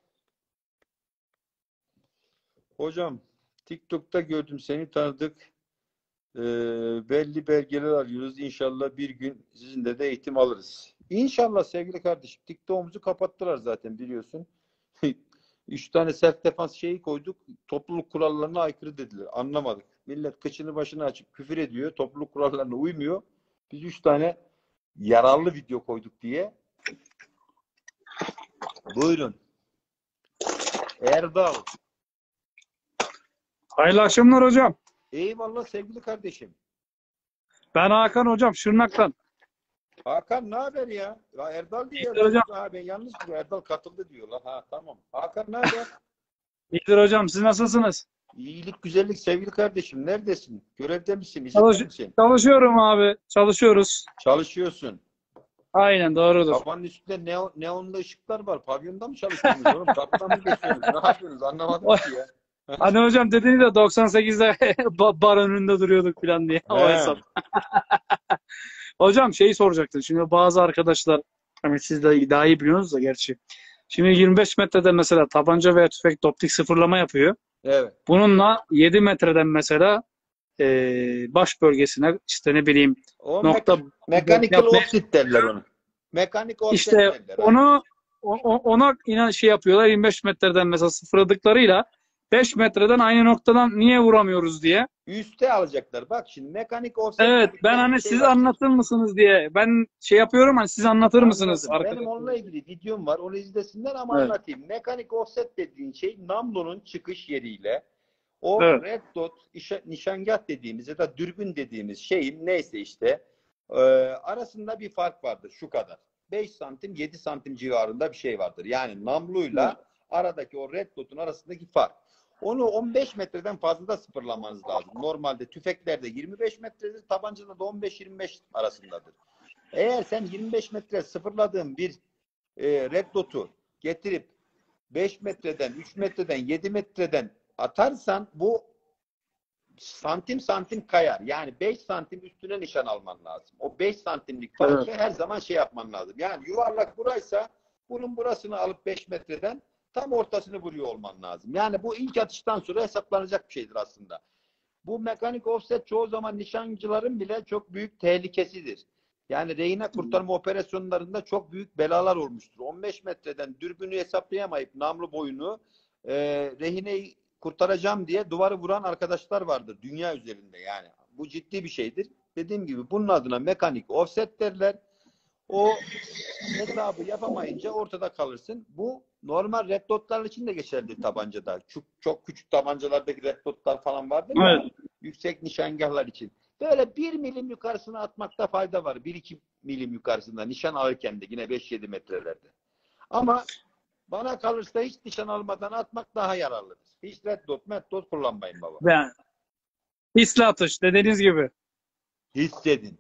Hocam TikTok'ta gördüm seni, tanıdık. Ee, belli belgeler alıyoruz. İnşallah bir gün sizinle de eğitim alırız. İnşallah sevgili kardeşim. TikTok'umuzu kapattılar zaten biliyorsun. Üç tane self defans şeyi koyduk. Topluluk kurallarına aykırı dediler. Anlamadık. Millet kıçını başını açıp küfür ediyor. Topluluk kurallarına uymuyor. Biz üç tane yararlı video koyduk diye. Buyurun. Erdal. Hayırlı akşamlar hocam. Eyvallah sevgili kardeşim. Ben Hakan hocam Şırnak'tan. Hakan ne haber ya? Ya Erdal diyor. İyidir hocam. Ha, ben yanlış mı? Erdal katıldı diyorlar. Ha tamam. Hakan ne haber? İyidir hocam. Siz nasılsınız? İyilik, güzellik sevgili kardeşim. Neredesin? Görevde misin? İzinde Çalış misin? Çalışıyorum abi. Çalışıyoruz. Çalışıyorsun. Aynen doğrudur. Tabanın üstünde neon, neonlu ışıklar var. Pavyonda mı çalışıyorsunuz oğlum? Kapıdan mı geçiyorsunuz? Ne yapıyorsunuz? Anlamadım ki ya. Hani hocam dediğiniz de doksan sekizde ba- bar önünde duruyorduk falan diye. O He. hesap. Hocam şeyi soracaktım. Şimdi bazı arkadaşlar hani siz de daha iyi biliyorsunuz da gerçi. Şimdi yirmi beş metrede mesela tabanca veya tüfekte optik sıfırlama yapıyor. Evet. Bununla yedi metreden mesela e, baş bölgesine işte ne bileyim O nokta mek- mechanical yapmaya- offset derler onu. Mekanik offset İşte derler. onu o- o- ona inan şey yapıyorlar yirmi beş metreden mesela sıfırladıklarıyla beş metreden aynı noktadan niye vuramıyoruz diye. Üste alacaklar. Bak şimdi mekanik offset Evet ben dedikleri hani bir şey siz var. anlatır mısınız diye ben şey yapıyorum hani siz anlatır mısınız Anladım. Benim arkadaşlar? onunla ilgili videom var. Onu izlesinler ama Evet. anlatayım. Mekanik offset dediğin şey namlunun çıkış yeriyle o Evet. red dot işe- nişangah dediğimiz ya da dürbün dediğimiz şeyin neyse işte e, arasında bir fark vardır şu kadar. beş santim yedi santim civarında bir şey vardır. Yani namluyla Evet. aradaki o red dot'un arasındaki fark. Onu on beş metreden fazla da sıfırlamanız lazım. Normalde tüfeklerde yirmi beş metredir, tabancada da on beş yirmi beş arasındadır. Eğer sen yirmi beş metre sıfırladığın bir e, red dot'u getirip beş metreden, üç metreden, yedi metreden atarsan bu santim santim kayar. Yani beş santim üstüne nişan alman lazım. O beş santimlik farkı Evet. her zaman şey yapman lazım. Yani yuvarlak buraysa bunun burasını alıp beş metreden tam ortasını vuruyor olman lazım. Yani bu ilk atıştan sonra hesaplanacak bir şeydir aslında. Bu mekanik offset çoğu zaman nişancıların bile çok büyük tehlikesidir. Yani rehine kurtarma operasyonlarında çok büyük belalar olmuştur. on beş metreden dürbünü hesaplayamayıp namlu boyunu e, rehineyi kurtaracağım diye duvarı vuran arkadaşlar vardır dünya üzerinde yani. Bu ciddi bir şeydir. Dediğim gibi bunun adına mekanik offset derler. O hesabı yapamayınca ortada kalırsın. Bu normal red dotlar için de geçerli tabancada. Çok, çok küçük tabancalardaki red dotlar falan vardır ya. Evet. Yüksek nişangahlar için. Böyle bir milim yukarısına atmakta fayda var. Bir iki milim yukarısında nişan alırken de yine beş yedi metrelerde. Ama bana kalırsa hiç nişan almadan atmak daha yararlıdır. Hiç red dot, red dot kullanmayın baba. Ben hisli atış dediğiniz gibi. Hissedin.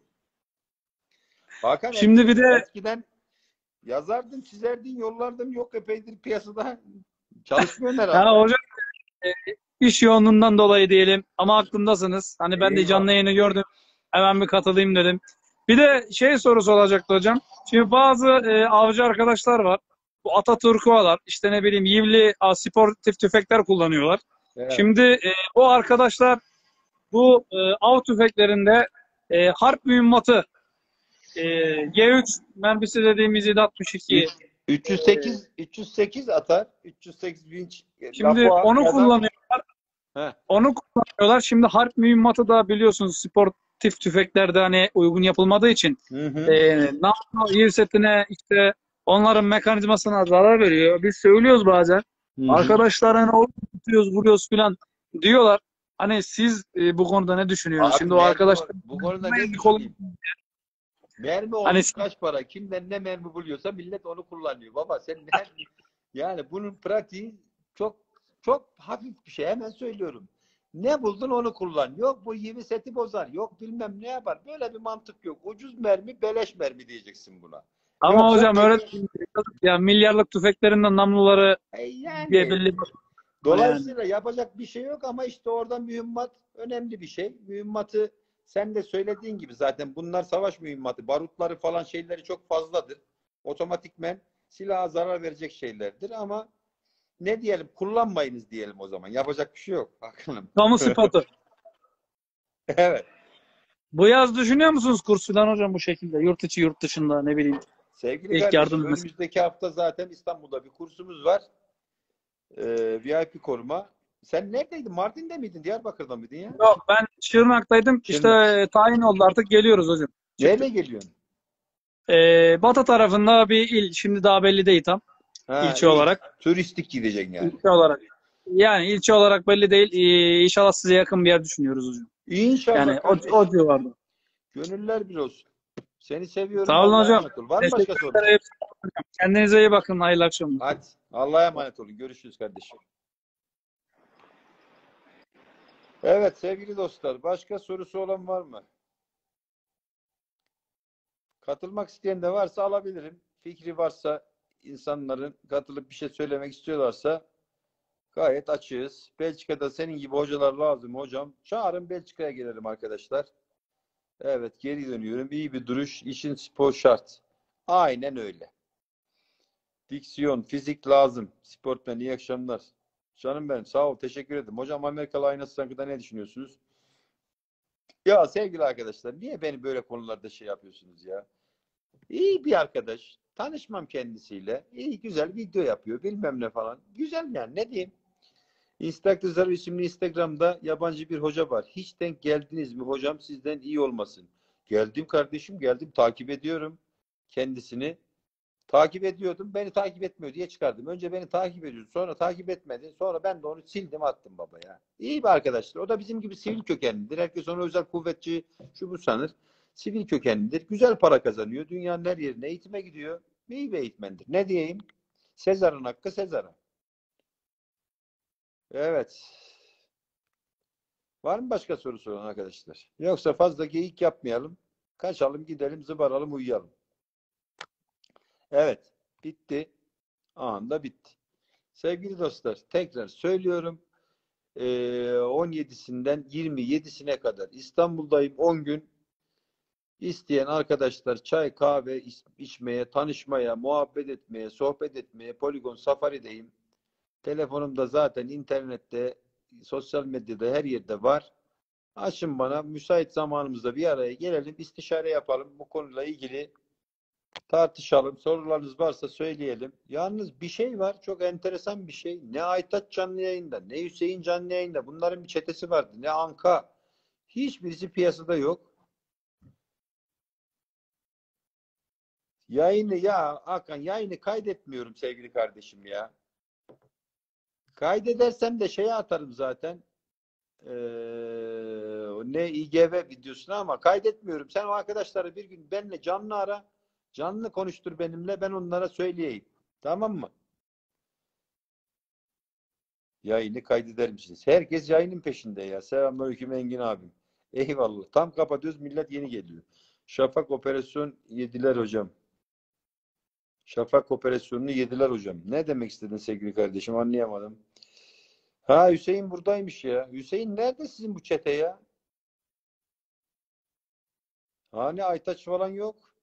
Hakan Şimdi bir de eskiden yazardın, çizerdin, yollardın. Yok epeydir piyasada çalışmıyorsun herhalde. ha, hocam e, iş yoğunluğundan dolayı diyelim ama aklımdasınız. Hani ben de Eyvallah. canlı yayını gördüm. Hemen bir katılayım dedim. Bir de şey sorusu olacaktı hocam. Şimdi bazı e, avcı arkadaşlar var. Bu Ataturkualar işte ne bileyim Yivli a, sportif tüfekler kullanıyorlar. Evet. Şimdi e, o arkadaşlar bu e, av tüfeklerinde e, harp mühimmatı e, G üç mermisi dediğimiz yedi altmış iki üç yüz sekiz üç yüz sekiz atar. üç yüz sekiz vinç. şimdi Rafa onu ya da- kullanıyorlar. He. Onu kullanıyorlar. Şimdi harp mühimmatı da biliyorsunuz sportif tüfeklerde hani uygun yapılmadığı için Hı hı. e, namlu yer setine işte onların mekanizmasına zarar veriyor. Biz söylüyoruz bazen. Hı hı. Arkadaşlar hani oğlum tutuyoruz, vuruyoruz filan diyorlar. Hani siz e, bu konuda ne düşünüyorsunuz? Abi Şimdi o mermi arkadaşlar var. Bu konuda ne Mermi kolu- düşüneyim? Mermi olmuş Hani- kaç para? Kimden ne mermi buluyorsa millet onu kullanıyor. Baba sen mermi yani bunun pratiği çok çok hafif bir şey. Hemen söylüyorum. Ne buldun onu kullan. Yok bu yeni seti bozar. Yok bilmem ne yapar. Böyle bir mantık yok. Ucuz mermi, beleş mermi diyeceksin buna. ama Yoksa hocam öyle belli- ya milyarlık tüfeklerinden namluları E yani diye belli. dolayısıyla yapacak bir şey yok ama işte orada mühimmat önemli bir şey. Mühimmatı sen de söylediğin gibi zaten bunlar savaş mühimmatı. Barutları falan şeyleri çok fazladır. Otomatikmen silaha zarar verecek şeylerdir ama ne diyelim, kullanmayınız diyelim o zaman. Yapacak bir şey yok Hakan'ım. Kamu spotu. Evet. Bu yaz düşünüyor musunuz kurs falan hocam bu şekilde? Yurt içi, yurt dışında ne bileyim. Sevgili İlk kardeşim, yardım mesela. önümüzdeki hafta zaten İstanbul'da bir kursumuz var. Ee, V I P koruma. Sen neredeydin? Mardin'de miydin? Diyarbakır'da mıydın ya? Yok, ben Şırnak'taydım. İşte Şırnak. tayin oldu, artık geliyoruz hocam. Nereye geliyorsun? Ee, Batı tarafında bir il. Şimdi daha belli değil tam. Ha, İlçe iyi. olarak. Turistik gideceksin yani. İlçe olarak. Yani ilçe olarak belli değil. Ee, İnşallah size yakın bir yer düşünüyoruz hocam. İnşallah Yani o, kardeşim. o civarda. Gönüller bir olsun. Seni seviyorum. Sağ olun Allah'a hocam. emanet ol. Var mı başka Teşekkür sorun? ederim. Kendinize iyi bakın. Hayırlı akşamlar. Hadi. Allah'a emanet olun. Görüşürüz kardeşim. Evet sevgili dostlar. Başka sorusu olan var mı? Katılmak isteyen de varsa alabilirim. Fikri varsa, insanların katılıp bir şey söylemek istiyorlarsa gayet açığız. Belçika'da senin gibi hocalar lazım hocam. Çağırın, Belçika'ya gelelim arkadaşlar. Evet, geri dönüyorum. İyi bir duruş, işin spor şart. Aynen öyle. Diksiyon, fizik lazım. Sportmen, iyi akşamlar. Canım benim, sağ ol, teşekkür ederim. Hocam Amerikalı aynası hakkında ne düşünüyorsunuz? Ya sevgili arkadaşlar, niye beni böyle konularda şey yapıyorsunuz ya? İyi bir arkadaş. Tanışmam kendisiyle. İyi, güzel video yapıyor. Bilmem ne falan. Güzel yani, ne diyeyim? Instagram isimli Instagram'da yabancı bir hoca var. Hiç denk geldiniz mi? Hocam sizden iyi olmasın. Geldim kardeşim, geldim. Takip ediyorum kendisini. Takip ediyordum. Beni takip etmiyor diye çıkardım. Önce beni takip ediyordu. Sonra takip etmedi. Sonra ben de onu sildim, attım baba ya. İyi bir arkadaşlar. O da bizim gibi sivil kökenlidir. Herkes onu özel kuvvetçi şu bu sanır. Sivil kökenlidir. Güzel para kazanıyor. Dünyanın her yerine eğitime gidiyor. İyi bir eğitmendir. Ne diyeyim? Sezar'ın hakkı Sezar'a. Evet. Var mı başka soru soran arkadaşlar? Yoksa fazla geyik yapmayalım. Kaçalım, gidelim, zıbaralım, uyuyalım. Evet. Bitti. Anında bitti. Sevgili dostlar, tekrar söylüyorum. Ee, on yedisinden yirmi yedisine kadar İstanbul'dayım. on gün. İsteyen arkadaşlar çay, kahve içmeye, tanışmaya, muhabbet etmeye, sohbet etmeye Poligon Safari'deyim. Telefonumda zaten internette, sosyal medyada her yerde var. Açın bana, müsait zamanımızda bir araya gelelim, istişare yapalım. Bu konuyla ilgili tartışalım. Sorularınız varsa söyleyelim. Yalnız bir şey var, çok enteresan bir şey. Ne Aytaç canlı yayında, ne Hüseyin canlı yayında. Bunların bir çetesi vardı. Ne Anka. Hiçbirisi piyasada yok. Yayını ya Hakan, yayını kaydetmiyorum sevgili kardeşim ya. Kaydedersem de şeye atarım zaten. Ee, ne İ G V videosuna, ama kaydetmiyorum. Sen o arkadaşları bir gün benimle canlı ara. Canlı konuştur benimle. Ben onlara söyleyeyim. Tamam mı? Yayını kaydeder misiniz? Herkes yayının peşinde ya. Selamünaleyküm Engin abim. Eyvallah. Tam kapatıyoruz. Millet yeni geliyor. Şafak operasyon yediler hocam. Şafak operasyonunu yediler hocam. Ne demek istedin sevgili kardeşim? Anlayamadım. Ha, Hüseyin buradaymış ya. Hüseyin nerede sizin bu çete ya? Hani Aytaç falan yok.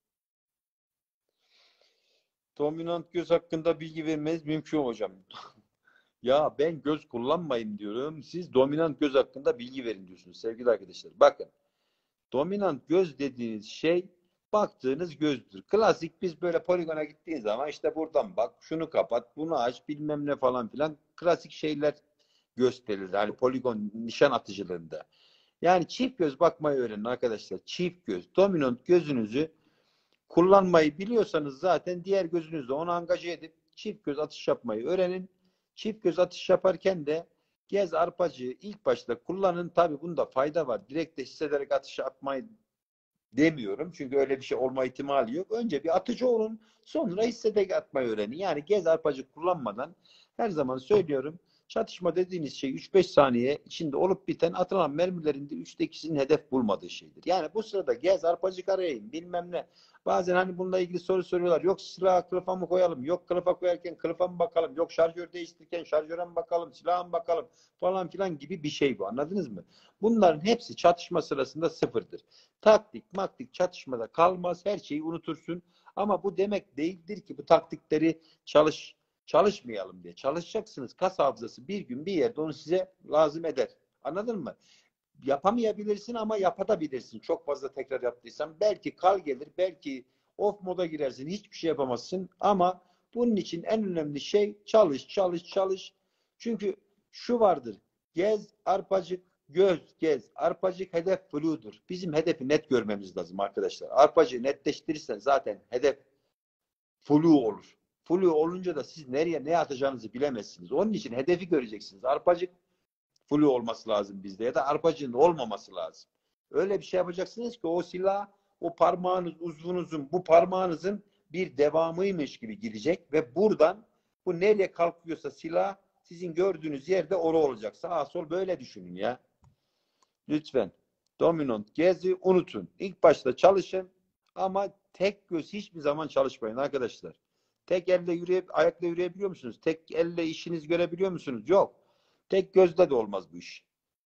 Dominant göz hakkında bilgi vermeniz mümkün hocam. Ya ben göz kullanmayın diyorum. Siz dominant göz hakkında bilgi verin diyorsunuz sevgili arkadaşlar. Bakın. Dominant göz dediğiniz şey baktığınız gözdür. Klasik, biz böyle poligona gittiğiniz zaman işte buradan bak, şunu kapat, bunu aç, bilmem ne falan filan, klasik şeyler gösterilir. Hani poligon nişan atıcılığında. Yani çift göz bakmayı öğrenin arkadaşlar. Çift göz. Dominant gözünüzü kullanmayı biliyorsanız zaten diğer gözünüzle onu angaje edip çift göz atış yapmayı öğrenin. Çift göz atış yaparken de gez arpacığı ilk başta kullanın. Tabii bunda fayda var. Direkt de hissederek atış yapmayı demiyorum. Çünkü öyle bir şey olma ihtimali yok. Önce bir atıcı olun. Sonra hissederek atmayı öğrenin. Yani gez arpacık kullanmadan, her zaman söylüyorum, çatışma dediğiniz şey üç beş saniye içinde olup biten, atılan mermilerin de üçte ikisinin hedef bulmadığı şeydir. Yani bu sırada gez arpacık arayayım, bilmem ne. Bazen hani bununla ilgili soru soruyorlar. Yok silaha kılıfa mı koyalım? Yok kılıfa koyarken kılıfa mı bakalım? Yok şarjör değiştirirken şarjöre mi bakalım? Silaha mı bakalım? Falan filan gibi bir şey bu. Anladınız mı? Bunların hepsi çatışma sırasında sıfırdır. Taktik, maktik çatışmada kalmaz. Her şeyi unutursun. Ama bu demek değildir ki bu taktikleri çalış çalışmayalım diye. Çalışacaksınız. Kas hafızası bir gün bir yerde onu size lazım eder. Anladın mı? Yapamayabilirsin ama yapabilirsin. Çok fazla tekrar yaptıysan belki kal gelir, belki off moda girersin, hiçbir şey yapamazsın ama bunun için en önemli şey çalış, çalış, çalış. Çünkü şu vardır. Gez, arpacık, göz, gez. Arpacık hedef fludur. Bizim hedefi net görmemiz lazım arkadaşlar. Arpacığı netleştirirsen zaten hedef flu olur. Flu olunca da siz nereye ne atacağınızı bilemezsiniz. Onun için hedefi göreceksiniz. Arpacık flu olması lazım bizde ya da arpacığın olmaması lazım. Öyle bir şey yapacaksınız ki o silah o parmağınız uzvunuzun bu parmağınızın bir devamıymış gibi gidecek ve buradan bu nereye kalkıyorsa silah sizin gördüğünüz yerde oru olacak. Sağ sol böyle düşünün ya. Lütfen. Dominant gezi unutun. İlk başta çalışın ama tek göz hiçbir zaman çalışmayın arkadaşlar. Tek elle yürüye, ayakla yürüyebiliyor musunuz? Tek elle işiniz görebiliyor musunuz? Yok. Tek gözle de olmaz bu iş.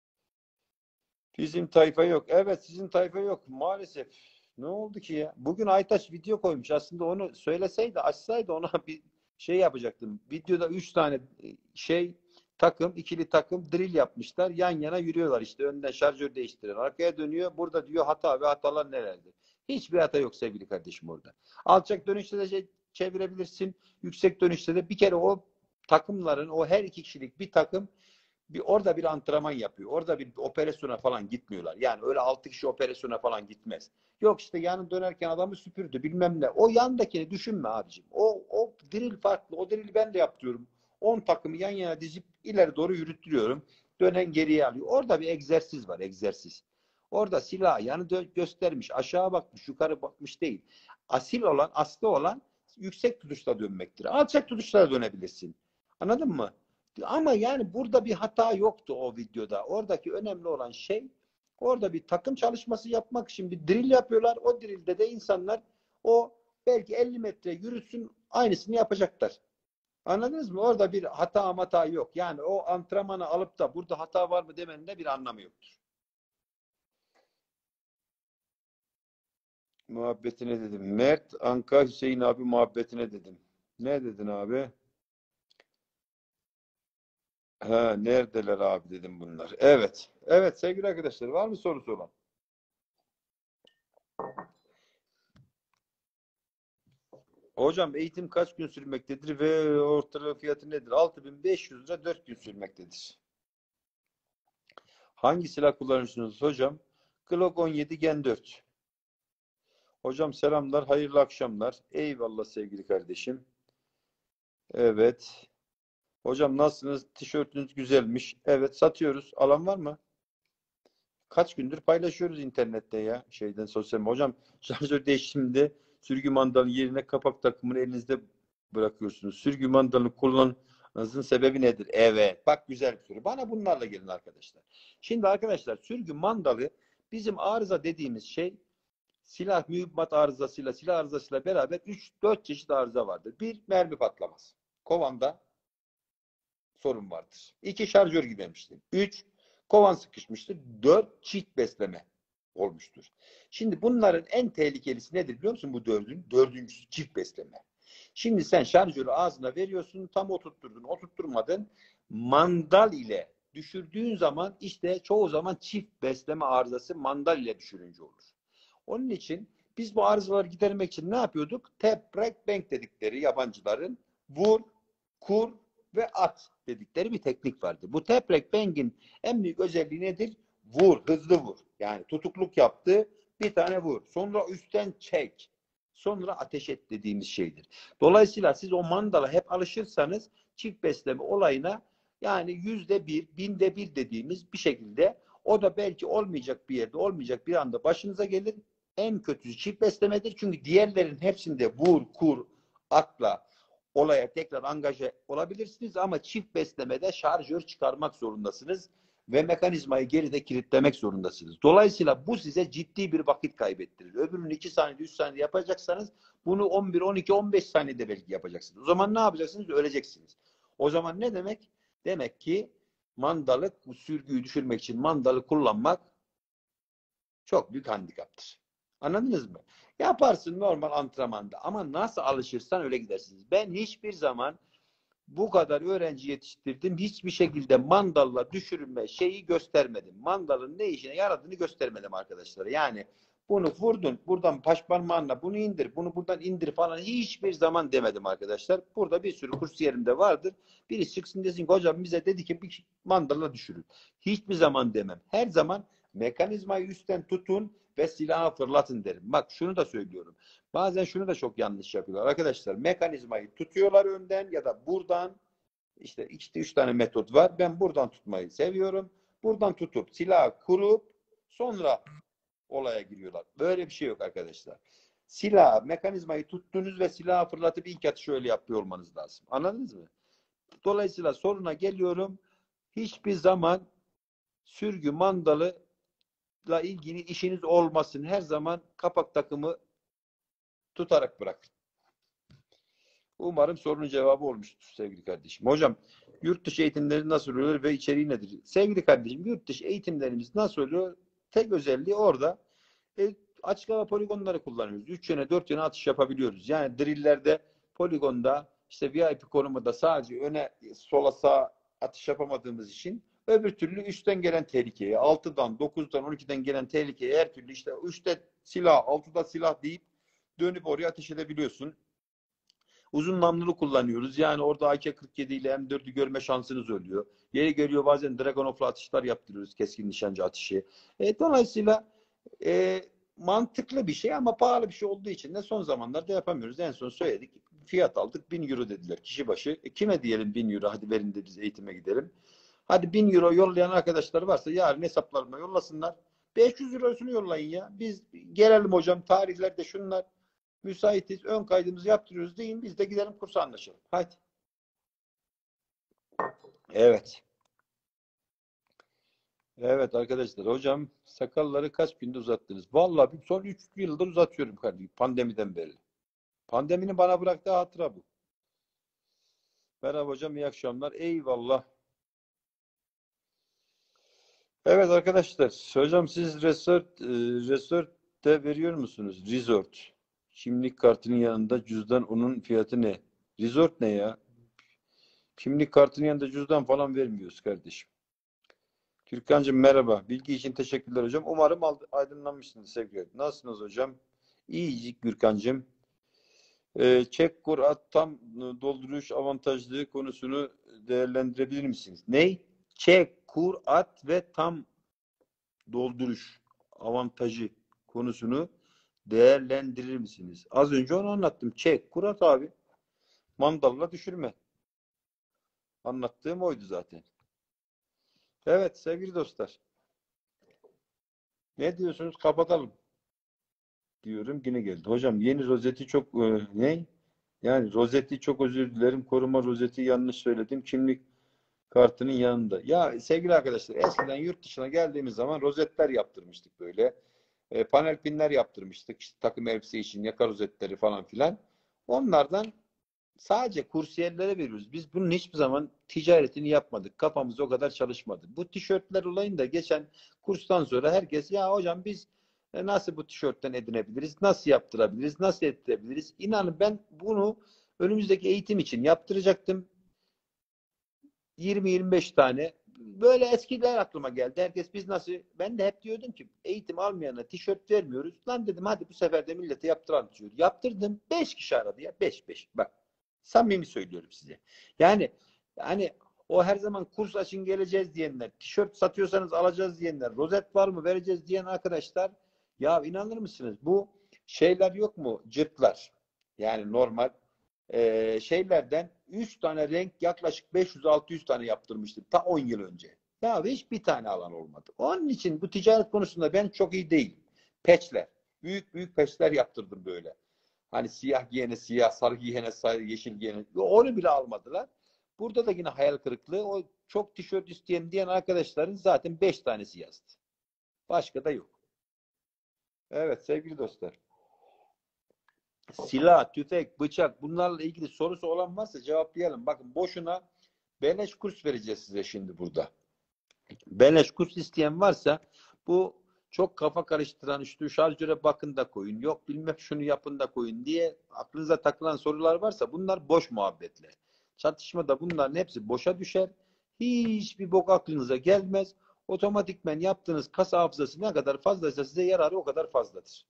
Bizim tayfa yok. Evet sizin tayfa yok. Maalesef. Ne oldu ki ya? Bugün Aytaç video koymuş. Aslında onu söyleseydi, açsaydı ona bir şey yapacaktım. Videoda üç tane şey takım, ikili takım drill yapmışlar. Yan yana yürüyorlar işte. Önden şarjör değiştiren. Arkaya dönüyor. Burada diyor hata ve hatalar nelerdir? Hiçbir hata yok sevgili kardeşim orada. Alçak dönüşte de şey çevirebilirsin. Yüksek dönüşte de bir kere o takımların, o her iki kişilik bir takım bir orada bir antrenman yapıyor. Orada bir operasyona falan gitmiyorlar. Yani öyle altı kişi operasyona falan gitmez. Yok işte yanın dönerken adamı süpürdü bilmem ne. O yandakini düşünme abicim. O, o drill farklı. O drill ben de yapıyorum. on takımı yan yana dizip ileri doğru yürütüyorum. Dönen geriye alıyor. Orada bir egzersiz var. Egzersiz. Orada silah yanı göstermiş. Aşağı bakmış. Yukarı bakmış değil. Asil olan, aslı olan yüksek tutuşla dönmektir. Alçak tutuşla dönebilirsin. Anladın mı? Ama yani burada bir hata yoktu o videoda. Oradaki önemli olan şey orada bir takım çalışması yapmak için bir drill yapıyorlar. O drillde de insanlar o belki elli metre yürüsün aynısını yapacaklar. Anladınız mı? Orada bir hata hata yok. Yani o antrenmanı alıp da burada hata var mı demenin de bir anlamı yoktur. Muhabbetine dedim. Mert, Anka, Hüseyin abi muhabbetine dedim. Ne dedin abi? Ha, neredeler abi dedim bunlar. Evet. Evet sevgili arkadaşlar var mı sorusu olan? Hocam eğitim kaç gün sürmektedir ve ortalama fiyatı nedir? altı bin beş yüz lira dört gün sürmektedir. Hangi silah kullanıyorsunuz hocam? Glock on yedi Gen dört. Hocam selamlar, hayırlı akşamlar. Eyvallah sevgili kardeşim. Evet. Hocam nasılsınız? Tişörtünüz güzelmiş. Evet satıyoruz. Alan var mı? Kaç gündür paylaşıyoruz internette ya. Şeyden sosyal medya. Hocam şarjör değişiminde sürgü mandalının yerine kapak takımını elinizde bırakıyorsunuz. Sürgü mandalını kullanmanızın sebebi nedir? Evet. Bak güzel bir soru. Bana bunlarla gelin arkadaşlar. Şimdi arkadaşlar sürgü mandalı bizim arıza dediğimiz şey silah mühimmat arızasıyla silah arızasıyla beraber üç dört çeşit arıza vardır. Bir mermi patlaması. Kovanda sorun vardır. İki şarjör gidemiştir. Üç kovan sıkışmıştır. Dört çift besleme olmuştur. Şimdi bunların en tehlikelisi nedir biliyor musun bu dördün? Dördüncüsü çift besleme. Şimdi sen şarjörü ağzına veriyorsun tam oturtturdun oturtturmadın. Mandal ile düşürdüğün zaman işte çoğu zaman çift besleme arızası mandal ile düşürünce olur. Onun için biz bu arızaları gidermek için ne yapıyorduk? Tap, break, bank dedikleri yabancıların vur, kur ve at dedikleri bir teknik vardı. Bu tap, break, bank'in en büyük özelliği nedir? Vur, hızlı vur. Yani tutukluk yaptı, bir tane vur. Sonra üstten çek. Sonra ateş et dediğimiz şeydir. Dolayısıyla siz o mandala hep alışırsanız çift besleme olayına yani yüzde bir, binde bir dediğimiz bir şekilde o da belki olmayacak bir yerde, olmayacak bir anda başınıza gelir. En kötüsü çift beslemedir. Çünkü diğerlerin hepsinde vur, kur, atla olaya tekrar angaje olabilirsiniz ama çift beslemede şarjör çıkarmak zorundasınız ve mekanizmayı geride kilitlemek zorundasınız. Dolayısıyla bu size ciddi bir vakit kaybettirir. Öbürünü iki saniyede, üç saniyede yapacaksanız bunu on bir, on iki, on beş saniyede belki yapacaksınız. O zaman ne yapacaksınız? Öleceksiniz. O zaman ne demek? Demek ki mandalı, bu sürgüyü düşürmek için mandalı kullanmak çok büyük handikaptır. Anladınız mı? Yaparsın normal antrenmanda ama nasıl alışırsan öyle gidersiniz. Ben hiçbir zaman bu kadar öğrenci yetiştirdim. Hiçbir şekilde mandalla düşürme şeyi göstermedim. Mandalın ne işine yaradığını göstermedim arkadaşlar. Yani bunu vurdun, buradan baş parmağınla bunu indir, bunu buradan indir falan hiçbir zaman demedim arkadaşlar. Burada bir sürü kurs yerinde vardır. Biri çıksın desin ki hocam bize dedi ki bir mandalla düşürün. Hiçbir zaman demem. Her zaman mekanizmayı üstten tutun ve silahı fırlatın derim. Bak şunu da söylüyorum. Bazen şunu da çok yanlış yapıyorlar. Arkadaşlar mekanizmayı tutuyorlar önden ya da buradan, işte işte üç tane metot var. Ben buradan tutmayı seviyorum. Buradan tutup silahı kurup sonra olaya giriyorlar. Böyle bir şey yok arkadaşlar. Silah, mekanizmayı tuttunuz ve silahı fırlatıp ilk atışı öyle yapıyor olmanız lazım. Anladınız mı? Dolayısıyla soruna geliyorum. Hiçbir zaman sürgü mandalı ilgili işiniz olmasın. Her zaman kapak takımı tutarak bırakın. Umarım sorunun cevabı olmuştur sevgili kardeşim. Hocam yurt dışı eğitimleri nasıl oluyor ve içeriği nedir? Sevgili kardeşim yurt dışı eğitimlerimiz nasıl oluyor? Tek özelliği orada e, açık hava poligonları kullanıyoruz. üç yöne dört yöne atış yapabiliyoruz. Yani drillerde poligonda işte V I P konumunda sadece öne sola sağa atış yapamadığımız için öbür türlü üstten gelen tehlikeye, altıdan, dokuzdan, on ikiden gelen tehlikeye her türlü işte üçte silah, altıda silah deyip dönüp oraya ateş edebiliyorsun. Uzun namlulu kullanıyoruz. Yani orada A K kırk yedi ile M dördü görme şansınız oluyor. Yeri geliyor bazen Dragunov'la atışlar yaptırıyoruz. Keskin nişancı atışı. E, dolayısıyla e, mantıklı bir şey ama pahalı bir şey olduğu için de son zamanlarda yapamıyoruz. En son söyledik. Fiyat aldık. bin euro dediler kişi başı. E, kime diyelim bin euro? Hadi verin de biz eğitime gidelim. Hadi bin euro yollayan arkadaşlar varsa yarın hesaplarına yollasınlar. beş yüz eurosunu yollayın ya. Biz gelelim hocam tarihlerde şunlar. Müsaitiz, ön kaydımızı yaptırıyoruz deyin. Biz de gidelim kursa anlaşalım. Hadi. Evet. Evet arkadaşlar. Hocam sakalları kaç günde uzattınız? Vallahi son üç yıldır uzatıyorum kardeşim. Pandemiden beri. Pandeminin bana bıraktığı hatıra bu. Merhaba hocam. İyi akşamlar. Eyvallah. Evet arkadaşlar. Hocam siz resort, e, resort de veriyor musunuz? Resort. Kimlik kartının yanında cüzdan onun fiyatı ne? Resort ne ya? Kimlik kartının yanında cüzdan falan vermiyoruz kardeşim. Türkan'cığım merhaba. Bilgi için teşekkürler hocam. Umarım aydınlanmışsınız sevgili. Nasılsınız hocam? İyicik Gürkan'cığım. Ee, çek Kur'at tam dolduruş avantajlı konusunu değerlendirebilir misiniz? Ney? Çek, Kur'at ve tam dolduruş avantajı konusunu değerlendirir misiniz? Az önce onu anlattım. Çek, Kur'at abi. Mandalla düşürme. Anlattığım oydu zaten. Evet sevgili dostlar. Ne diyorsunuz? Kapatalım. Diyorum yine geldi. Hocam yeni rozeti çok e, ne? Yani rozeti çok özür dilerim. Koruma rozeti yanlış söyledim. Kimlik kartının yanında. Ya sevgili arkadaşlar eskiden yurt dışına geldiğimiz zaman rozetler yaptırmıştık böyle. E, panel pinler yaptırmıştık. İşte takım elbise için yaka rozetleri falan filan. Onlardan sadece kursiyerlere veriyoruz. Biz bunun hiçbir zaman ticaretini yapmadık. Kafamız o kadar çalışmadı. Bu tişörtler olayında geçen kurstan sonra herkes ya hocam biz nasıl bu tişörtten edinebiliriz? Nasıl yaptırabiliriz? Nasıl ettirebiliriz? İnanın ben bunu önümüzdeki eğitim için yaptıracaktım. yirmi yirmi beş tane. Böyle eskiler aklıma geldi. Herkes biz nasıl? Ben de hep diyordum ki eğitim almayana tişört vermiyoruz. Lan dedim hadi bu sefer de millete yaptıran tişört. Yaptırdım. beş kişi aradı ya. beş beş. Bak. Samimi söylüyorum size. Yani hani o her zaman kurs açın geleceğiz diyenler, tişört satıyorsanız alacağız diyenler, rozet var mı vereceğiz diyen arkadaşlar ya inanır mısınız? Bu şeyler yok mu? Cırtlar. Yani normal e, şeylerden üç tane renk yaklaşık beş yüz altı yüz tane yaptırmıştım ta on yıl önce. Ya hiç bir tane alan olmadı. Onun için bu ticaret konusunda ben çok iyi değilim. Peçler. Büyük büyük peçler yaptırdım böyle. Hani siyah giyene siyah, sarı giyene sarı, yeşil giyene. Onu bile almadılar. Burada da yine hayal kırıklığı. O çok tişört isteyen diyen arkadaşların zaten beş tanesi yazdı. Başka da yok. Evet sevgili dostlar. Silah, tüfek, bıçak bunlarla ilgili sorusu olan varsa cevaplayalım. Bakın boşuna beleş kurs vereceğiz size şimdi burada. Beleş kurs isteyen varsa bu çok kafa karıştıran işte şarjöre bakın da koyun, yok bilmem şunu yapın da koyun diye aklınıza takılan sorular varsa bunlar boş muhabbetler. Çatışmada bunların hepsi boşa düşer. Hiçbir bok aklınıza gelmez. Otomatikmen yaptığınız kasa hafızası ne kadar fazlaysa size yararı o kadar fazladır.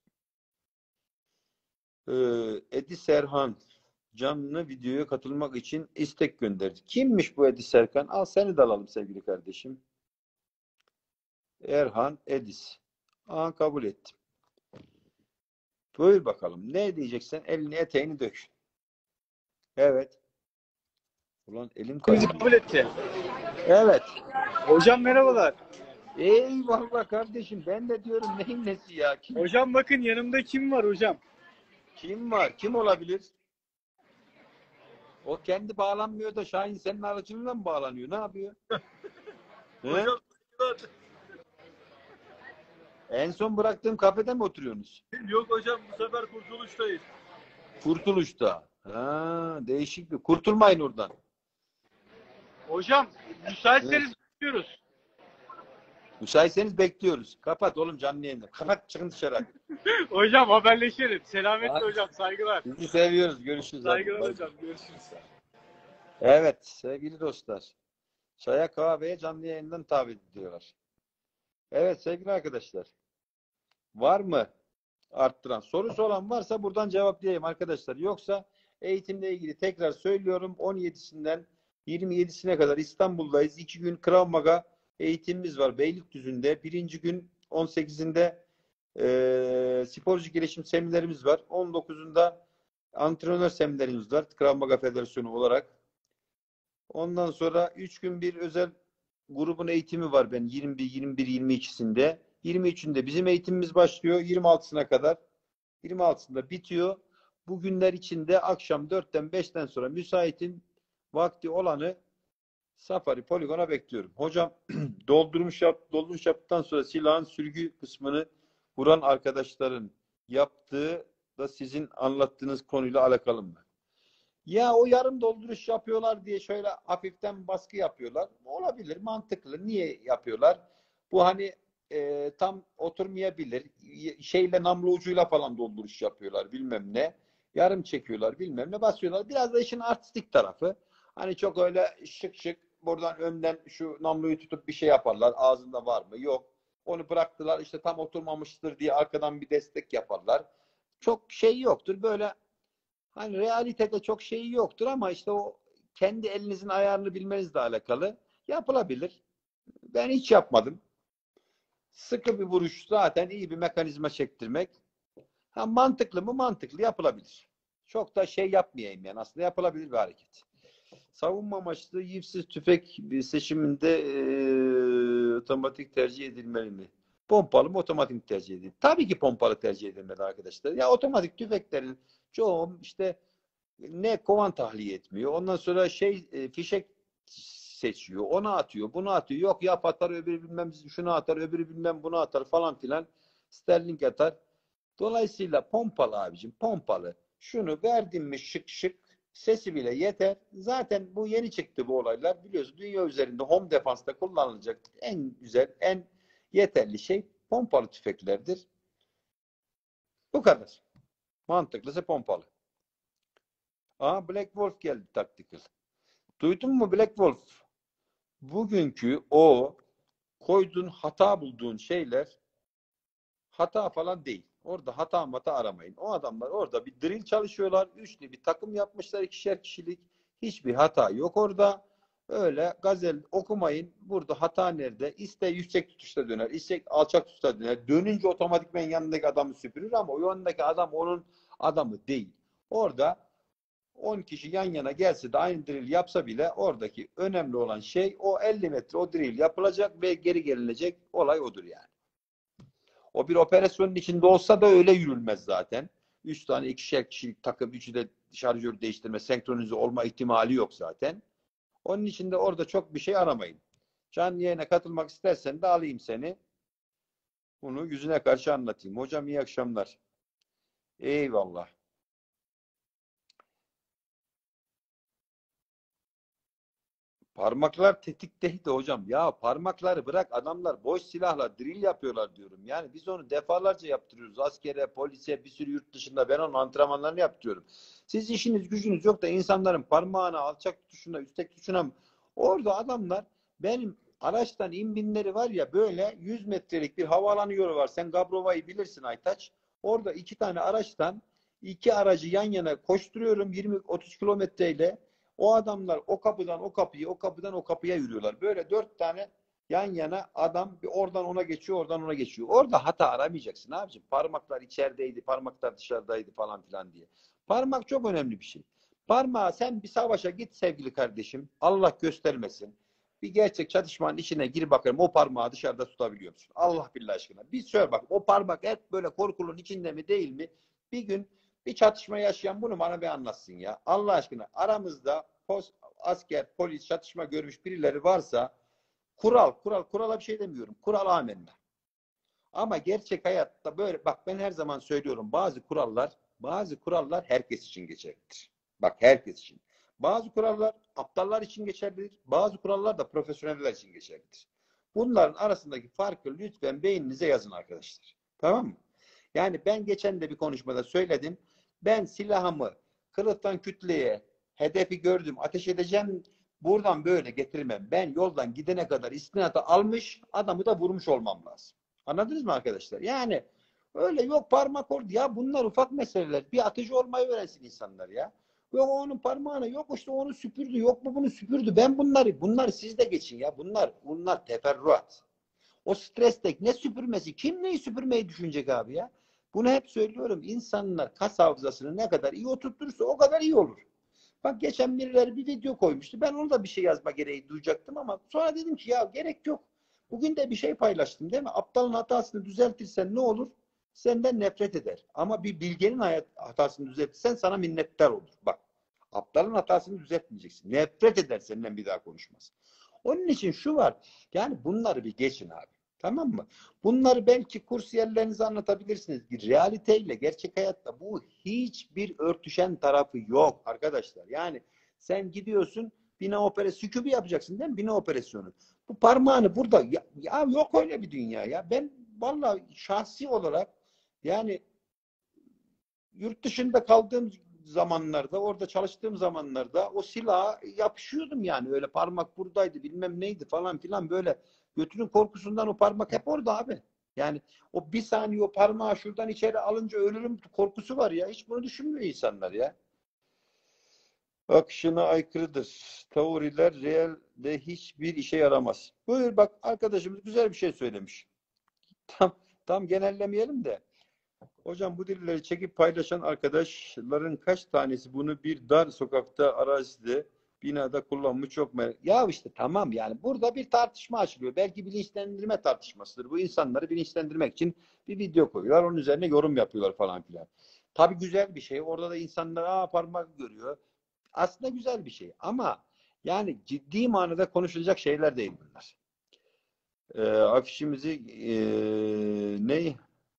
Ee, Edi Serhan canlı videoya katılmak için istek gönderdi. Kimmiş bu Edi Serkan? Al seni de alalım sevgili kardeşim. Erhan Edis. Aa, kabul ettim. Buyur bakalım. Ne diyeceksen elini eteğini dök. Evet. Ulan elim Bizi kaydı. kabul etti. Evet. Hocam merhabalar. Eyvallah kardeşim. Ben de diyorum neyin nesi ya? Kim, Hocam bakın yanımda kim var hocam? kim var? Kim olabilir? O kendi bağlanmıyor da Şahin senin aracılığıyla mı bağlanıyor? Ne yapıyor? He? En son bıraktığım kafede mi oturuyorsunuz? Yok hocam bu sefer kurtuluştayız. Kurtuluşta. Ha, değişik bir. Kurtulmayın oradan. Hocam müsaitseniz bekliyoruz. Müsaitseniz bekliyoruz. Kapat oğlum canlı yayını. Kapat çıkın dışarı. Hadi. Hocam haberleşelim. Selametle Hadi. hocam saygılar. Sizi seviyoruz. Görüşürüz. Saygılar Hadi. hocam görüşürüz. Evet sevgili dostlar. Çaya kahveye canlı yayından tabi ediyorlar. Evet sevgili arkadaşlar. Var mı arttıran? Sorusu olan varsa buradan cevaplayayım arkadaşlar. Yoksa eğitimle ilgili tekrar söylüyorum. on yedisinden yirmi yedisine kadar İstanbul'dayız. İki gün Krav Maga eğitimimiz var Beylikdüzü'nde. Birinci gün on sekizinde e, sporcu gelişim seminerimiz var. on dokuzunda antrenör seminerimiz var. Krav Maga Federasyonu olarak. Ondan sonra üç gün bir özel grubun eğitimi var ben yirmi bir, yirmi bir, yirmi ikisinde. yirmi üçünde bizim eğitimimiz başlıyor. yirmi altısına kadar. yirmi altısında bitiyor. Bu günler içinde akşam dörtten beşten sonra müsaitin vakti olanı Safari Poligon'a bekliyorum. Hocam doldurmuş yap, doldurmuş yaptıktan sonra silahın sürgü kısmını vuran arkadaşların yaptığı da sizin anlattığınız konuyla alakalı mı? Ya o yarım dolduruş yapıyorlar diye şöyle hafiften baskı yapıyorlar. Olabilir, mantıklı. Niye yapıyorlar? Bu hani e, tam oturmayabilir. Şeyle namlu ucuyla falan dolduruş yapıyorlar bilmem ne. Yarım çekiyorlar bilmem ne basıyorlar. Biraz da işin artistik tarafı. Hani çok öyle şık şık buradan önden şu namluyu tutup bir şey yaparlar. Ağzında var mı? Yok. Onu bıraktılar işte tam oturmamıştır diye arkadan bir destek yaparlar. Çok şey yoktur. Böyle hani realitede çok şeyi yoktur ama işte o kendi elinizin ayarını bilmenizle alakalı yapılabilir. Ben hiç yapmadım. Sıkı bir vuruş zaten iyi bir mekanizma çektirmek. Ha, mantıklı mı? Mantıklı. Yapılabilir. Çok da şey yapmayayım yani. Aslında yapılabilir bir hareket. Savunma amaçlı yivsiz tüfek seçiminde e, otomatik tercih edilmeli mi? Pompalı mı otomatik tercih edilmeli? Tabii ki pompalı tercih edilmeli arkadaşlar. Ya otomatik tüfeklerin çoğu işte ne kovan tahliye etmiyor. Ondan sonra şey e, fişek seçiyor. Onu atıyor. Bunu atıyor. Yok yap atar öbürü bilmem şunu atar öbürü bilmem bunu atar falan filan. Sterling atar. Dolayısıyla pompalı abicim pompalı. Şunu verdim mi şık şık sesi bile yeter. Zaten bu yeni çıktı bu olaylar. Biliyorsun dünya üzerinde home defansta kullanılacak en güzel, en yeterli şey pompalı tüfeklerdir. Bu kadar. Mantıklısı pompalı. Aa Black Wolf geldi Tactical. Duydun mu Black Wolf? Bugünkü o koyduğun hata bulduğun şeyler hata falan değil. Orada hata mata aramayın. O adamlar orada bir drill çalışıyorlar. Üçlü bir takım yapmışlar. İkişer kişilik. Hiçbir hata yok orada. Öyle gazel okumayın. Burada hata nerede? İste yüksek tutuşta döner. İste alçak tutuşta döner. Dönünce otomatikmen yanındaki adamı süpürür ama o yanındaki adam onun adamı değil. Orada on kişi yan yana gelse de aynı drill yapsa bile oradaki önemli olan şey o elli metre o drill yapılacak ve geri gelinecek olay odur yani. O bir operasyonun içinde olsa da öyle yürülmez zaten. Üç tane ikişer kişilik takım, üçü de şarjör değiştirme, senkronize olma ihtimali yok zaten. Onun için de orada çok bir şey aramayın. Canlı yayına katılmak istersen de alayım seni. Bunu yüzüne karşı anlatayım. Hocam iyi akşamlar. Eyvallah. Parmaklar tetikteydi hocam. Ya parmakları bırak, adamlar boş silahla drill yapıyorlar diyorum. Yani biz onu defalarca yaptırıyoruz. Askere, polise, bir sürü yurt dışında ben onun antrenmanlarını yaptırıyorum. Siz işiniz gücünüz yok da insanların parmağına, alçak tuşuna, üstek tuşuna, orada adamlar benim araçtan inbinleri var ya, böyle yüz metrelik bir havaalanı yolu var. Sen Gabrova'yı bilirsin Aytaç. Orada iki tane araçtan iki aracı yan yana koşturuyorum yirmi otuz kilometreyle. O adamlar o kapıdan o kapıyı, o kapıdan o kapıya yürüyorlar. Böyle dört tane yan yana adam bir oradan ona geçiyor, oradan ona geçiyor. Orada hata aramayacaksın abicim. Parmaklar içerideydi, parmaklar dışarıdaydı falan filan diye. Parmak çok önemli bir şey. Parmağı sen bir savaşa git sevgili kardeşim. Allah göstermesin. Bir gerçek çatışmanın içine gir bakalım, o parmağı dışarıda tutabiliyor musun? Allah billah aşkına. Bir söyle bak, o parmak hep böyle korkulun içinde mi değil mi? Bir gün bir çatışma yaşayan bunu bana bir anlatsın ya. Allah aşkına, aramızda post, asker, polis, çatışma görmüş birileri varsa, kural, kural, kurala bir şey demiyorum. Kural amenna. Ama gerçek hayatta böyle, bak ben her zaman söylüyorum, bazı kurallar, bazı kurallar herkes için geçerlidir. Bak, herkes için. Bazı kurallar aptallar için geçerlidir. Bazı kurallar da profesyoneller için geçerlidir. Bunların arasındaki farkı lütfen beyninize yazın arkadaşlar. Tamam mı? Yani ben geçen de bir konuşmada söyledim. Ben silahımı kılıftan kütleye, hedefi gördüm, ateş edeceğim. Buradan böyle getirmem. Ben yoldan gidene kadar istinata almış, adamı da vurmuş olmam lazım. Anladınız mı arkadaşlar? Yani öyle yok parmak orada. Ya bunlar ufak meseleler. Bir atıcı olmayı öğrensin insanlar ya. Yok onun parmağına, yok işte onu süpürdü, yok mu bunu süpürdü. Ben bunları, bunları siz de geçin ya. Bunlar, bunlar teferruat. O strestek ne süpürmesi? Kim neyi süpürmeyi düşünecek abi ya? Bunu hep söylüyorum. İnsanlar kas hafızasını ne kadar iyi oturtursa o kadar iyi olur. Bak geçen birileri bir video koymuştu. Ben onu da bir şey yazma gereği duyacaktım ama sonra dedim ki ya gerek yok. Bugün de bir şey paylaştım değil mi? Aptalın hatasını düzeltirsen ne olur? Senden nefret eder. Ama bir bilgenin hayat, hatasını düzeltirsen sana minnettar olur. Bak, aptalın hatasını düzeltmeyeceksin. Nefret eder, senden bir daha konuşmaz. Onun için şu var. Yani bunları bir geçin abi. Tamam mı? Bunları belki kursiyerlerinize anlatabilirsiniz. Realiteyle, gerçek hayatta bu hiçbir örtüşen tarafı yok arkadaşlar. Yani sen gidiyorsun bina operasyonu, kübü yapacaksın değil mi? Bina operasyonu. Bu parmağını burada ya, ya yok öyle bir dünya ya. Ben vallahi şahsi olarak yani yurt dışında kaldığım zamanlarda, orada çalıştığım zamanlarda o silaha yapışıyordum yani. Öyle parmak buradaydı, bilmem neydi falan filan, böyle götünün korkusundan o parmak hep orada abi. Yani o bir saniye o parmağı şuradan içeri alınca ölürüm korkusu var ya. Hiç bunu düşünmüyor insanlar ya. Akışına aykırıdır. Teoriler realde hiçbir işe yaramaz. Buyur bak, arkadaşımız güzel bir şey söylemiş. Tam, tam genellemeyelim de. Hocam bu dilleri çekip paylaşan arkadaşların kaç tanesi bunu bir dar sokakta, arazide, binada kullanmış, çok merak. Ya işte tamam, yani burada bir tartışma açılıyor. Belki bilinçlendirme tartışmasıdır. Bu insanları bilinçlendirmek için bir video koyuyorlar. Onun üzerine yorum yapıyorlar falan filan. Tabii güzel bir şey. Orada da insanlar aa parmak görüyor. Aslında güzel bir şey. Ama yani ciddi manada konuşulacak şeyler değil bunlar. Ee, afişimizi ee, ne?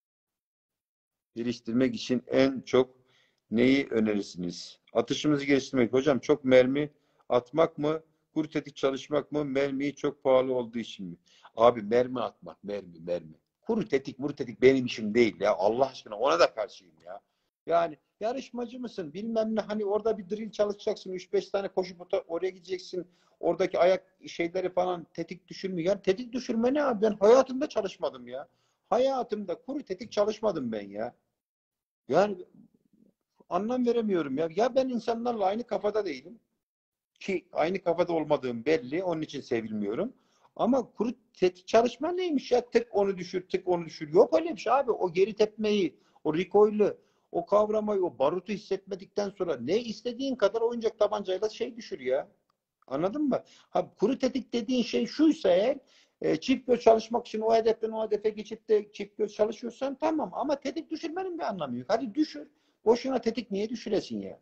geliştirmek için en çok neyi önerirsiniz? Atışımızı geliştirmek. Hocam çok mermi atmak mı? Kuru tetik çalışmak mı? Mermiyi çok pahalı olduğu için mi? Abi mermi atmak, mermi, mermi. Kuru tetik, muru tetik benim işim değil ya. Allah aşkına ona da karşıyım ya. Yani yarışmacı mısın? Bilmem ne, hani orada bir drill çalışacaksın. üç beş tane koşup oraya gideceksin. Oradaki ayak şeyleri falan tetik düşürmüyor. Yani tetik düşürme ne abi? Ben hayatımda çalışmadım ya. Hayatımda kuru tetik çalışmadım ben ya. Yani anlam veremiyorum ya. Ya ben insanlarla aynı kafada değilim. Ki aynı kafada olmadığım belli. Onun için sevilmiyorum. Ama kuru tetik çalışma neymiş ya? Tık onu düşür, tık onu düşür. Yok öyle bir şey abi. O geri tepmeyi, o recoil'ü, o kavramayı, o barutu hissetmedikten sonra ne istediğin kadar oyuncak tabancayla şey düşür ya. Anladın mı? Ha, kuru tetik dediğin şey şuysa eğer, e, çift göz çalışmak için o hedeften o hedefe geçip de çift göz çalışıyorsan tamam, ama tetik düşürmenin bir anlamı yok. Hadi düşür. Boşuna tetik niye düşüresin ya?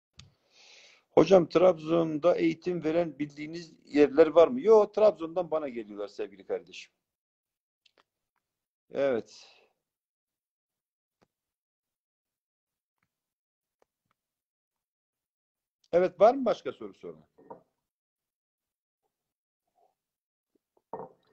Hocam Trabzon'da eğitim veren bildiğiniz yerler var mı? Yok, Trabzon'dan bana geliyorlar sevgili kardeşim. Evet. Evet, var mı başka soru sorun?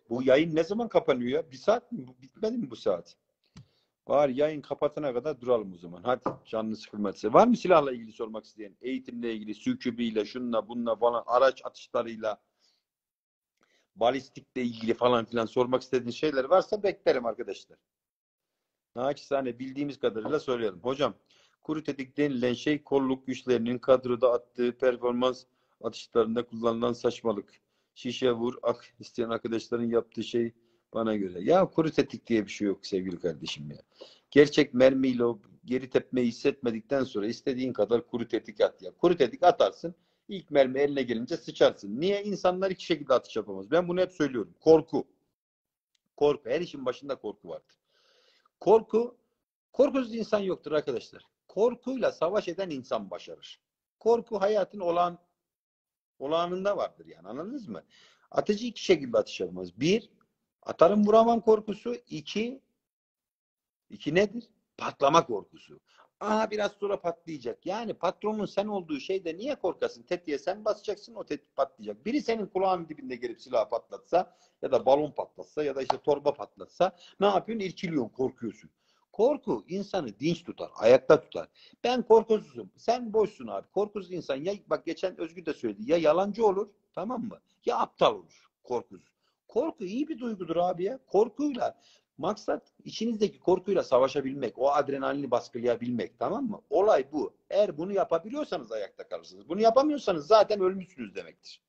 Bu yayın ne zaman kapanıyor ya? Bir saat mi? Bitmedi mi bu saat? Var, yayın kapatana kadar duralım o zaman. Hadi, canlı sıkılmadıysa. Var mı silahla ilgili sormak isteyen? Eğitimle ilgili, sükübüyle, şunla bununla falan, araç atışlarıyla, balistikle ilgili falan filan sormak istediğiniz şeyler varsa beklerim arkadaşlar. Naçizane bildiğimiz kadarıyla söylüyorum. Hocam, kuru tetik denilen şey kolluk güçlerinin kadroda attığı performans atışlarında kullanılan saçmalık. Şişe vur ak isteyen arkadaşların yaptığı şey bana göre. Ya kuru tetik diye bir şey yok sevgili kardeşim ya. Gerçek mermiyle o geri tepmeyi hissetmedikten sonra istediğin kadar kuru tetik at ya. Kuru tetik atarsın. İlk mermi eline gelince sıçarsın. Niye? İnsanlar iki şekilde atış yapamaz. Ben bunu hep söylüyorum. Korku. Korku. Her işin başında korku vardır. Korku, korkusuz insan yoktur arkadaşlar. Korkuyla savaş eden insan başarır. Korku hayatın olağan, olağanında vardır yani, anladınız mı? Atıcı iki şekilde atış yapamaz. Bir, atarım vuramam korkusu. İki, iki nedir? Patlama korkusu. Aha biraz sonra patlayacak. Yani patronun sen olduğu şeyde niye korkasın? Tetiğe sen basacaksın, o tetik patlayacak. Biri senin kulağın dibinde gelip silah patlatsa ya da balon patlatsa ya da işte torba patlatsa ne yapıyorsun? İrkiliyorsun, korkuyorsun. Korku insanı dinç tutar, ayakta tutar. Ben korkusuzum. Sen boşsun abi. Korkusuz insan ya, bak geçen Özgür de söyledi, ya yalancı olur, tamam mı? Ya aptal olur. Korkusuz. Korku iyi bir duygudur abi ya. Korkuyla maksat içinizdeki korkuyla savaşabilmek, o adrenalini baskılayabilmek, tamam mı? Olay bu. Eğer bunu yapabiliyorsanız ayakta kalırsınız. Bunu yapamıyorsanız zaten ölmüşsünüz demektir.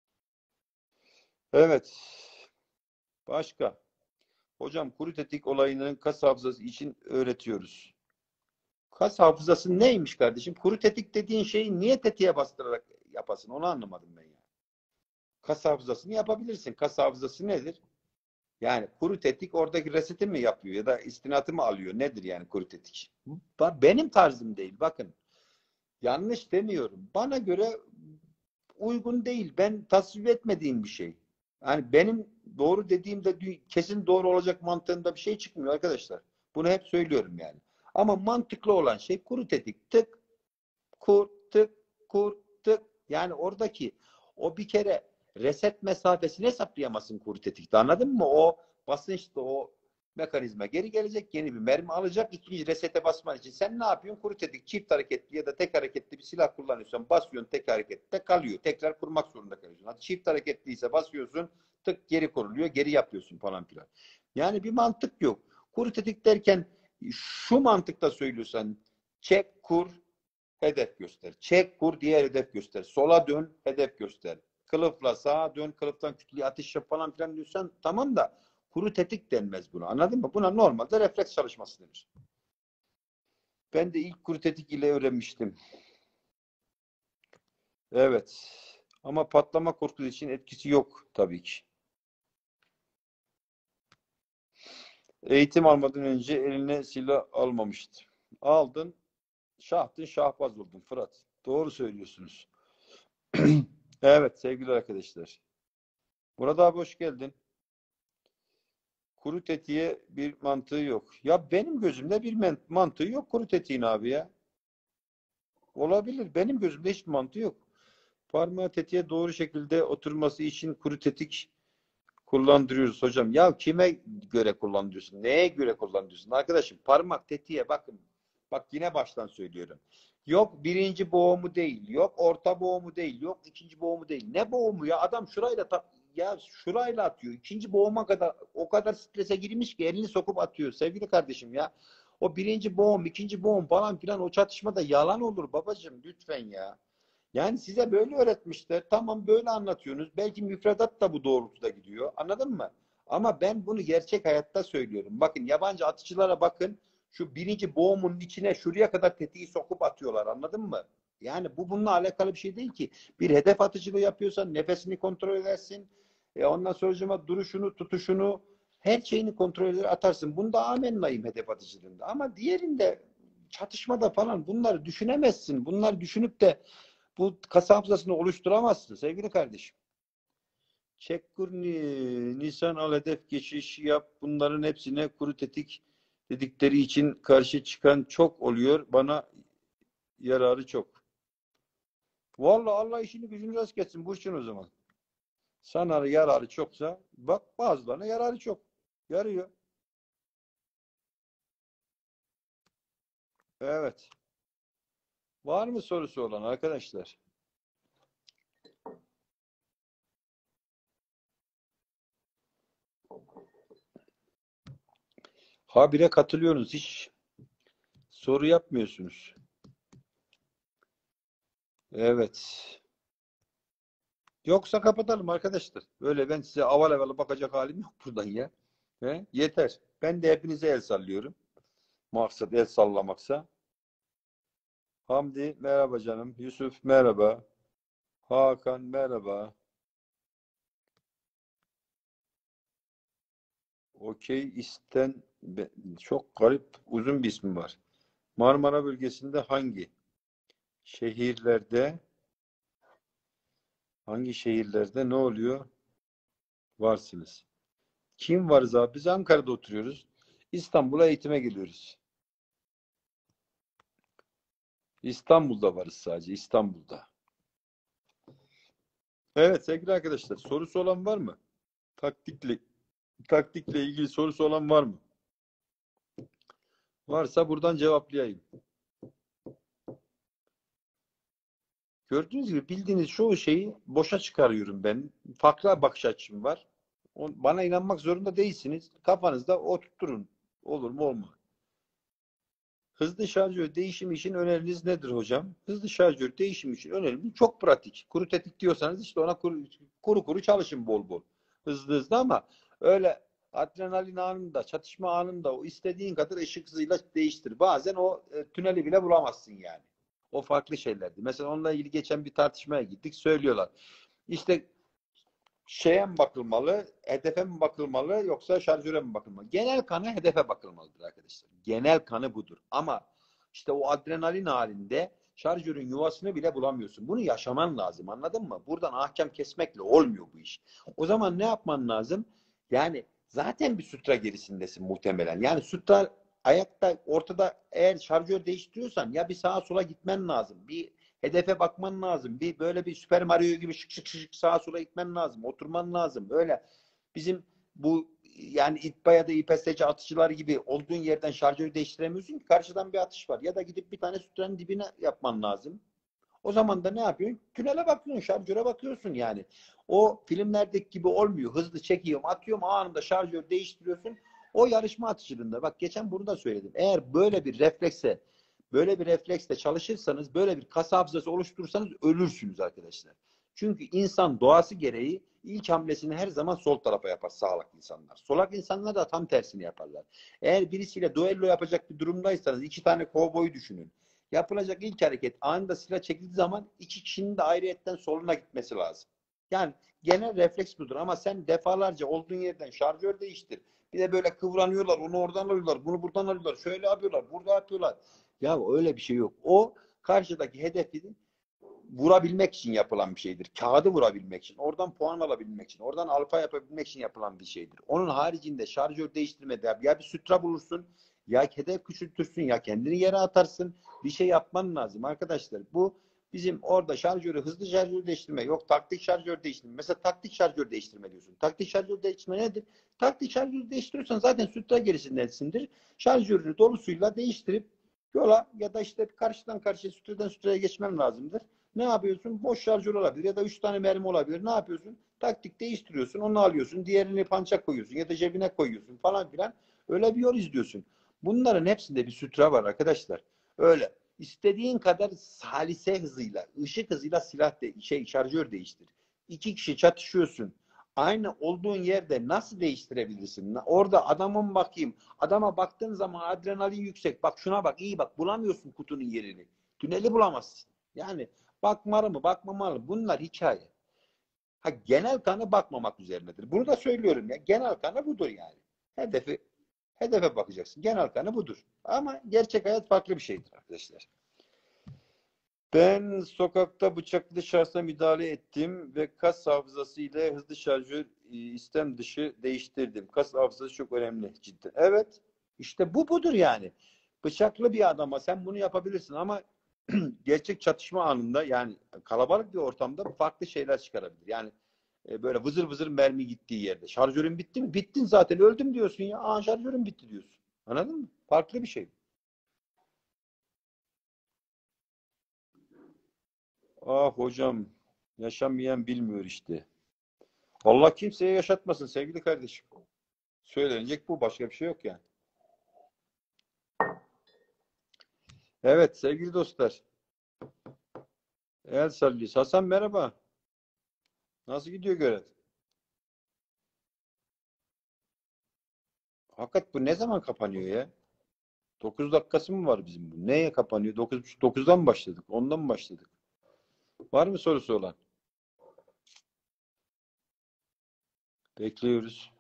Evet. Başka. Hocam kuru tetik olayının kas hafızası için öğretiyoruz. Kas hafızası neymiş kardeşim? Kuru tetik dediğin şeyi niye tetiğe bastırarak yapasın? Onu anlamadım ben yani. Kas hafızasını yapabilirsin. Kas hafızası nedir? Yani kuru tetik oradaki reseti mi yapıyor ya da istinatı mı alıyor? Nedir yani kuru tetik? Benim tarzım değil. Bakın. Yanlış demiyorum. Bana göre uygun değil. Ben tasvip etmediğim bir şey. Yani benim doğru dediğimde kesin doğru olacak mantığında bir şey çıkmıyor arkadaşlar. Bunu hep söylüyorum yani. Ama mantıklı olan şey kuru tetik. Tık, kur, tık, kur, tık. Yani oradaki o bir kere reset mesafesini hesaplayamazsın kuru tetikte. Anladın mı? O basınçta o mekanizma geri gelecek. Yeni bir mermi alacak. İkinci resete basman için sen ne yapıyorsun? Kuru tetik çift hareketli ya da tek hareketli bir silah kullanıyorsan basıyorsun, tek harekette kalıyor. Tekrar kurmak zorunda kalıyorsun. Hadi çift hareketliyse basıyorsun, tık geri kuruluyor. Geri yapıyorsun falan filan. Yani bir mantık yok. Kuru tetik derken şu mantıkta söylüyorsan çek, kur, hedef göster. Çek, kur, diğer hedef göster. Sola dön, hedef göster. Kılıfla sağa dön, kılıftan kütleye atış yap falan filan diyorsan tamam da kuru tetik denmez buna. Anladın mı? Buna normalde refleks çalışması denir. Ben de ilk kuru tetik ile öğrenmiştim. Evet. Ama patlama korkusu için etkisi yok tabii ki. Eğitim almadan önce eline silah almamıştı. Aldın, şahtın şahbaz oldun Fırat. Doğru söylüyorsunuz. Evet sevgili arkadaşlar. Murat abi hoş geldin. Kuru tetiğe bir mantığı yok. Ya benim gözümde bir mantığı yok kuru tetiğin abi ya. Olabilir. Benim gözümde hiç mantığı yok. Parmağı tetiğe doğru şekilde oturması için kuru tetik kullandırıyoruz hocam. Ya kime göre kullandırıyorsun? Neye göre kullandırıyorsun? Arkadaşım parmak tetiğe bakın. Bak yine baştan söylüyorum. Yok birinci boğumu değil. Yok orta boğumu değil. Yok ikinci boğumu değil. Ne boğumu ya? Adam şurayla ya şurayla atıyor. İkinci boğuma kadar o kadar strese girmiş ki elini sokup atıyor. Sevgili kardeşim ya. O birinci boğum, ikinci boğum falan filan o çatışmada yalan olur babacığım lütfen ya. Yani size böyle öğretmişler. Tamam böyle anlatıyorsunuz. Belki müfredat da bu doğrultuda gidiyor. Anladın mı? Ama ben bunu gerçek hayatta söylüyorum. Bakın yabancı atıcılara bakın. Şu birinci boğumun içine şuraya kadar tetiği sokup atıyorlar. Anladın mı? Yani bu bununla alakalı bir şey değil ki. Bir hedef atıcılığı yapıyorsan nefesini kontrol edersin. E ondan sonra duruşunu, tutuşunu, her şeyini kontrol eder atarsın. Bunda amennayım hedef atıcılığında. Ama diğerinde çatışmada falan bunları düşünemezsin. Bunları düşünüp de bu kas hafızasını oluşturamazsın sevgili kardeşim. Çekkur, Nisan al hedef geçiş yap. Bunların hepsine kuru tetik dedikleri için karşı çıkan çok oluyor. Bana yararı çok. Vallahi Allah işini gücünü rast gelsin. Bu için o zaman. Sana yararı çoksa bak bazılarına yararı çok. Yarıyor. Evet. Var mı sorusu olan arkadaşlar? Habire katılıyorsunuz. Hiç soru yapmıyorsunuz. Evet. Yoksa kapatalım arkadaşlar. Böyle ben size aval aval bakacak halim yok buradan ya. He? Yeter. Ben de hepinize el sallıyorum. Maksat el sallamaksa. Hamdi merhaba canım. Yusuf merhaba. Hakan merhaba. Okey isten çok garip uzun bir ismi var. Marmara bölgesinde hangi şehirlerde hangi şehirlerde ne oluyor? Varsınız. Kim varız abi? Biz Ankara'da oturuyoruz. İstanbul'a eğitime geliyoruz. İstanbul'da varız sadece. İstanbul'da. Evet sevgili arkadaşlar. Sorusu olan var mı? Taktikle taktikle ilgili sorusu olan var mı? Varsa buradan cevaplayayım. Gördüğünüz gibi bildiğiniz çoğu şeyi boşa çıkarıyorum ben. Farklı bakış açım var. Bana inanmak zorunda değilsiniz. Kafanızda oturtturun. Olur mu olmaz. Hızlı şarjör değişimi için öneriniz nedir hocam? Hızlı şarjör değişimi için önerim çok pratik. Kuru tetik diyorsanız işte ona kuru kuru, kuru çalışın bol bol. Hızlı hızlı ama öyle adrenalin anında, çatışma anında o istediğin kadar ışık hızıyla değiştir. Bazen o e, tüneli bile bulamazsın yani. O farklı şeylerdi. Mesela onunla ilgili geçen bir tartışmaya gittik. Söylüyorlar. İşte şeye mi bakılmalı, hedefe mi bakılmalı yoksa şarjöre mi bakılmalı? Genel kanı hedefe bakılmalıdır arkadaşlar. Genel kanı budur. Ama işte o adrenalin halinde şarjörün yuvasını bile bulamıyorsun. Bunu yaşaman lazım. Anladın mı? Buradan ahkam kesmekle olmuyor bu iş. O zaman ne yapman lazım? Yani zaten bir sutra gerisindesin muhtemelen. Yani sutra ayakta ortada eğer şarjör değiştiriyorsan ya bir sağa sola gitmen lazım. Bir hedefe bakman lazım. Bir böyle bir Süper Mario gibi şık şık şık sağa sola gitmen lazım. Oturman lazım. Öyle bizim bu yani İTBA ya da İ P S C atıcıları gibi olduğun yerden şarjörü değiştiremiyorsun ki karşıdan bir atış var. Ya da gidip bir tane sütrenin dibine yapman lazım. O zaman da ne yapıyorsun? Tünele bakıyorsun, şarjöre bakıyorsun yani. O filmlerdeki gibi olmuyor. Hızlı çekiyorum, atıyorum, anında şarjör değiştiriyorsun. O yarışma atışçılığında. Bak geçen bunu da söyledim. Eğer böyle bir reflekse, böyle bir refleksle çalışırsanız, böyle bir kas hafızası oluşturursanız ölürsünüz arkadaşlar. Çünkü insan doğası gereği ilk hamlesini her zaman sol tarafa yapar sağlıklı insanlar. Solak insanlar da tam tersini yaparlar. Eğer birisiyle duello yapacak bir durumdaysanız iki tane kovboyu düşünün. Yapılacak ilk hareket anında silah çekildiği zaman iki kişinin de ayrıyetten soluna gitmesi lazım. Yani genel refleks budur ama sen defalarca olduğun yerden şarjör değiştir. Bir de böyle kıvranıyorlar, onu oradan alıyorlar, bunu buradan alıyorlar, şöyle yapıyorlar, burada yapıyorlar. Ya öyle bir şey yok. O karşıdaki hedefi vurabilmek için yapılan bir şeydir. Kağıdı vurabilmek için, oradan puan alabilmek için, oradan alfa yapabilmek için yapılan bir şeydir. Onun haricinde şarjör değiştirmede ya bir sütra bulursun, ya hedef küçültürsün, ya kendini yere atarsın. Bir şey yapman lazım arkadaşlar. Bu bizim orada şarjörü, hızlı şarjör değiştirme, yok taktik şarjör değiştirme. Mesela taktik şarjör değiştirme diyorsun. Taktik şarjör değiştirme nedir? Taktik şarjör değiştiriyorsan zaten sütra gerisindesindir. Şarjörünü dolusuyla değiştirip yola ya da işte karşıdan karşıya sütreden sütreye geçmen lazımdır. Ne yapıyorsun? Boş şarjör olabilir ya da üç tane mermi olabilir. Ne yapıyorsun? Taktik değiştiriyorsun. Onu alıyorsun. Diğerini pança koyuyorsun ya da cebine koyuyorsun falan filan. Öyle bir yol izliyorsun. Bunların hepsinde bir sütre var arkadaşlar. Öyle. İstediğin kadar salise hızıyla, ışık hızıyla silah de, şey şarjör değiştir. İki kişi çatışıyorsun. Aynı olduğun yerde nasıl değiştirebilirsin? Orada adamın bakayım. Adama baktığın zaman adrenalin yüksek. Bak şuna bak, iyi bak. Bulamıyorsun kutunun yerini. Tüneli bulamazsın. Yani bakmalı mı, bakmamalı mı? Bunlar hikaye. Ha, genel kanı bakmamak üzerinedir. Bunu da söylüyorum ya. Genel kanı budur yani. Hedefi hedefe bakacaksın. Genel kanı budur. Ama gerçek hayat farklı bir şeydir arkadaşlar. Ben sokakta bıçaklı şahsa müdahale ettim ve kas hafızası ile hızlı şarjör istem dışı değiştirdim. Kas hafızası çok önemli cidden. Evet. İşte bu budur yani. Bıçaklı bir adama sen bunu yapabilirsin ama gerçek çatışma anında yani kalabalık bir ortamda farklı şeyler çıkarabilir. Yani e, böyle vızır vızır mermi gittiği yerde. Şarjörün bitti mi? Bittin zaten. Öldüm diyorsun ya. Aa, şarjörün bitti diyorsun. Anladın mı? Farklı bir şey. Ah hocam, yaşamayan bilmiyor işte. Allah kimseye yaşatmasın sevgili kardeşim. Söylenecek bu. Başka bir şey yok yani. Evet sevgili dostlar. El Sallis. Hasan merhaba. Nasıl gidiyor görev? Hakikat bu ne zaman kapanıyor ya? dokuz dakikası mı var bizim bu? Neye kapanıyor? dokuz, dokuzdan mı başladık? ondan mı başladık? Var mı sorusu olan? Bekliyoruz.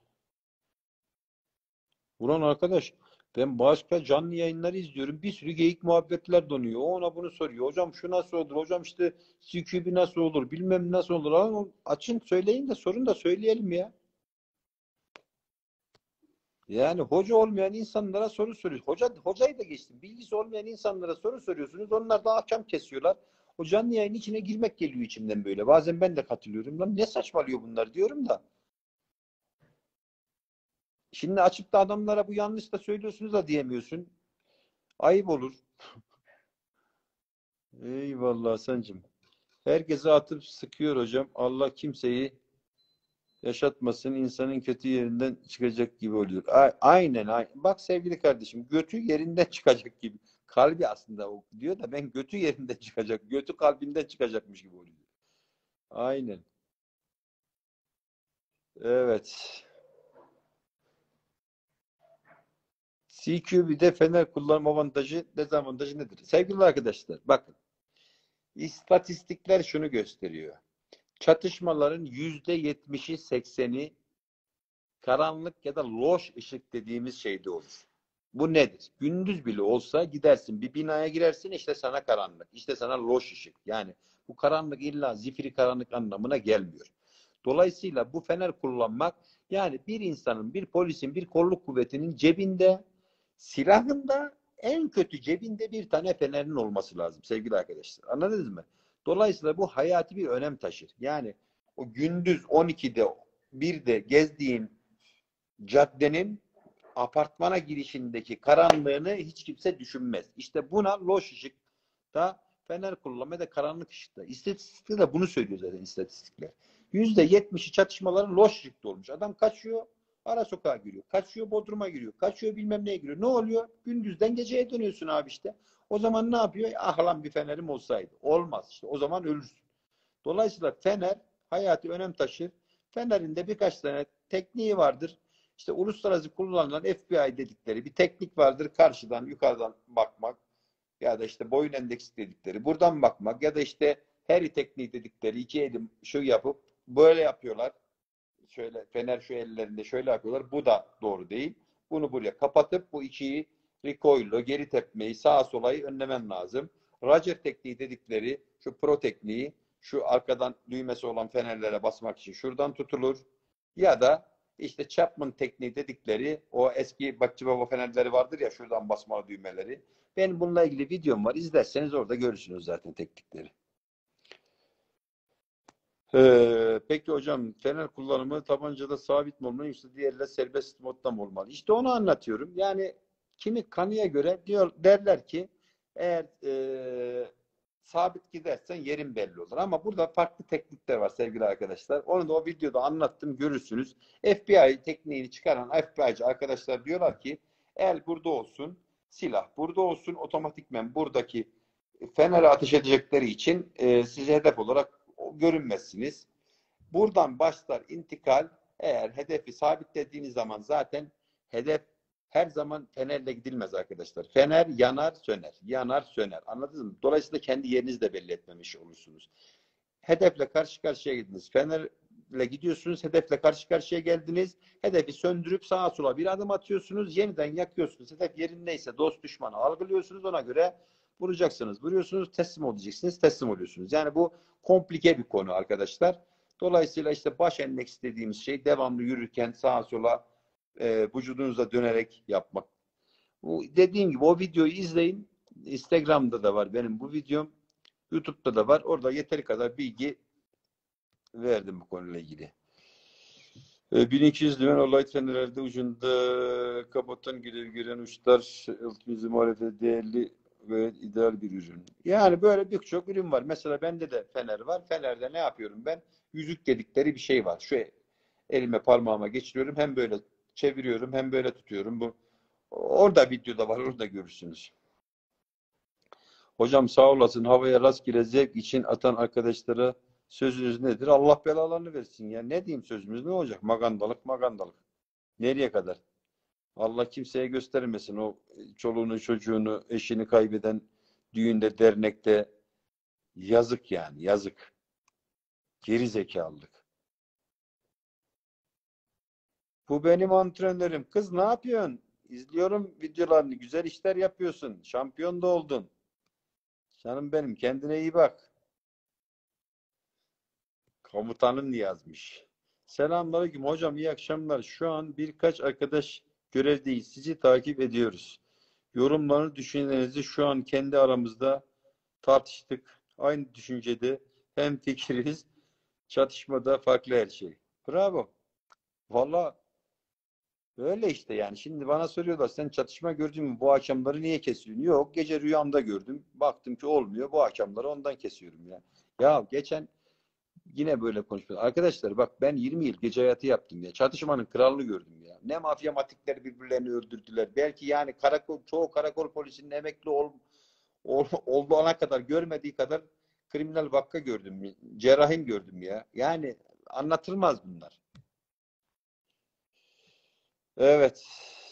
Ulan arkadaş, ben başka canlı yayınları izliyorum. Bir sürü geyik muhabbetler donuyor. O ona bunu soruyor. Hocam şu nasıl olur? Hocam işte C Q B nasıl olur? Bilmem nasıl olur. Ama açın söyleyin de sorun da söyleyelim ya. Yani hoca olmayan insanlara soru soruyorsunuz. Hoca, hocayı da geçtim. Bilgisi olmayan insanlara soru soruyorsunuz. Onlar da ahkam kesiyorlar. O canlı yayının içine girmek geliyor içimden böyle. Bazen ben de katılıyorum. Lan ne saçmalıyor bunlar diyorum da. Şimdi açıp da adamlara bu yanlış da söylüyorsunuz da diyemiyorsun. Ayıp olur. Eyvallah Hasan'cığım. Herkese atıp sıkıyor hocam. Allah kimseyi yaşatmasın. İnsanın kötü yerinden çıkacak gibi oluyor. A- aynen, aynen. Bak sevgili kardeşim, götü yerinden çıkacak gibi. Kalbi aslında o diyor da ben götü yerinden çıkacak. Götü kalbinden çıkacakmış gibi oluyor. Aynen. Evet. C Q B'de fener kullanma avantajı, dezavantajı nedir? Sevgili arkadaşlar, bakın. İstatistikler şunu gösteriyor. Çatışmaların yüzde yetmişi sekseni karanlık ya da loş ışık dediğimiz şeyde olur. Bu nedir? Gündüz bile olsa gidersin bir binaya girersin, işte sana karanlık, işte sana loş ışık. Yani bu karanlık illa zifiri karanlık anlamına gelmiyor. Dolayısıyla bu fener kullanmak, yani bir insanın, bir polisin, bir kolluk kuvvetinin cebinde, silahında, en kötü cebinde bir tane fenerin olması lazım sevgili arkadaşlar. Anladınız mı? Dolayısıyla bu hayati bir önem taşır. Yani o gündüz on ikide, birde gezdiğin caddenin apartmana girişindeki karanlığını hiç kimse düşünmez. İşte buna loş ışıkta fener kullanma da karanlık ışıkta. İstatistikler de bunu söylüyor zaten istatistikler. Yüzde yetmişi çatışmaların loş ışıkta olmuş. Adam kaçıyor, ara sokağa giriyor. Kaçıyor, bodruma giriyor. Kaçıyor, bilmem neye giriyor. Ne oluyor? Gündüzden geceye dönüyorsun abi işte. O zaman ne yapıyor? Ah lan bir fenerim olsaydı. Olmaz işte. O zaman ölürsün. Dolayısıyla fener hayati önem taşır. Fener'in de birkaç tane tekniği vardır. İşte uluslararası kullanılan F B I dedikleri bir teknik vardır. Karşıdan, yukarıdan bakmak ya da işte boyun endeksi dedikleri. Buradan bakmak ya da işte Harry tekniği dedikleri, iki elim şu yapıp böyle yapıyorlar. Şöyle fener şu ellerinde şöyle yapıyorlar. Bu da doğru değil. Bunu buraya kapatıp bu ikiyi recoil'lo, geri tepmeyi, sağa solayı önlemen lazım. Roger tekniği dedikleri şu pro tekniği, şu arkadan düğmesi olan fenerlere basmak için şuradan tutulur. Ya da işte Chapman tekniği dedikleri o eski Bakçı Baba fenerleri vardır ya, şuradan basmalı düğmeleri. Benim bununla ilgili videom var. İzlerseniz orada görürsünüz zaten teknikleri. Ee, peki hocam, fener kullanımı tabancada sabit mi olmalı yoksa diğerle serbest modda mı olmalı? İşte onu anlatıyorum. Yani kimi kanıya göre diyor, derler ki eğer e, sabit gidersen yerin belli olur. Ama burada farklı teknikler var sevgili arkadaşlar. Onu da o videoda anlattım, görürsünüz. F B I tekniğini çıkaran F B I'ci arkadaşlar diyorlar ki el burada olsun, silah burada olsun, otomatikmen buradaki fenere ateş edecekleri için e, size hedef olarak görünmezsiniz. Buradan başlar intikal. Eğer hedefi sabitlediğiniz zaman zaten hedef her zaman fenerle gidilmez arkadaşlar. Fener yanar söner. Yanar söner. Anladınız mı? Dolayısıyla kendi yerinizi de belli etmemiş olursunuz. Hedefle karşı karşıya gittiniz. Fenerle gidiyorsunuz. Hedefle karşı karşıya geldiniz. Hedefi söndürüp sağa sola bir adım atıyorsunuz. Yeniden yakıyorsunuz. Hedef yerindeyse dost düşmanı algılıyorsunuz. Ona göre vuracaksınız. Vuruyorsunuz. Teslim olacaksınız. Teslim oluyorsunuz. Yani bu komplike bir konu arkadaşlar. Dolayısıyla işte baş endeks dediğimiz şey devamlı yürürken sağa sola e, vücudunuza dönerek yapmak. Bu dediğim gibi o videoyu izleyin. Instagram'da da var benim bu videom. YouTube'da da var. Orada yeteri kadar bilgi verdim bu konuyla ilgili. E, bin iki yüz lümen olay trenlerde ucunda kapotan görevi gören uçlar ultimizm muhalefete değerli ve ideal bir ürün. Yani böyle birçok ürün var. Mesela bende de fener var. Fenerde ne yapıyorum ben? Yüzük dedikleri bir şey var. Şu elime parmağıma geçiriyorum. Hem böyle çeviriyorum hem böyle tutuyorum. Bu orada videoda var. Orada görürsünüz. Hocam sağ olasın. Havaya rastgele zevk için atan arkadaşlara sözünüz nedir? Allah belalarını versin ya. Ne diyeyim sözümüz ne olacak? Magandalık magandalık. Nereye kadar? Allah kimseye göstermesin o çoluğunu çocuğunu eşini kaybeden düğünde dernekte yazık yani yazık. Geri zekalılık. Bu benim antrenörüm. Kız ne yapıyorsun? İzliyorum videolarını. Güzel işler yapıyorsun. Şampiyon da oldun. Canım benim kendine iyi bak. Komutanın yazmış. Selamünaleyküm hocam iyi akşamlar. Şu an birkaç arkadaş görevdeyiz. Sizi takip ediyoruz. Yorumlarını düşüncelerinizi şu an kendi aramızda tartıştık. Aynı düşüncede hem fikiriz. Çatışmada farklı her şey. Bravo. Vallahi öyle işte yani. Şimdi bana soruyorlar sen çatışma gördün mü? Bu akşamları niye kesiyorsun? Yok gece rüyamda gördüm. Baktım ki olmuyor. Bu akşamları ondan kesiyorum ya. Ya geçen yine böyle konuşuyoruz. Arkadaşlar bak ben yirmi yıl gece hayatı yaptım ya. Çatışmanın kralını gördüm ya. Ne mafyamatikler birbirlerini öldürdüler. Belki yani karakol, çoğu karakol polisinin emekli ol, ol, olana kadar görmediği kadar kriminal vaka gördüm. Cerrahim gördüm ya. Yani anlatılmaz bunlar. Evet.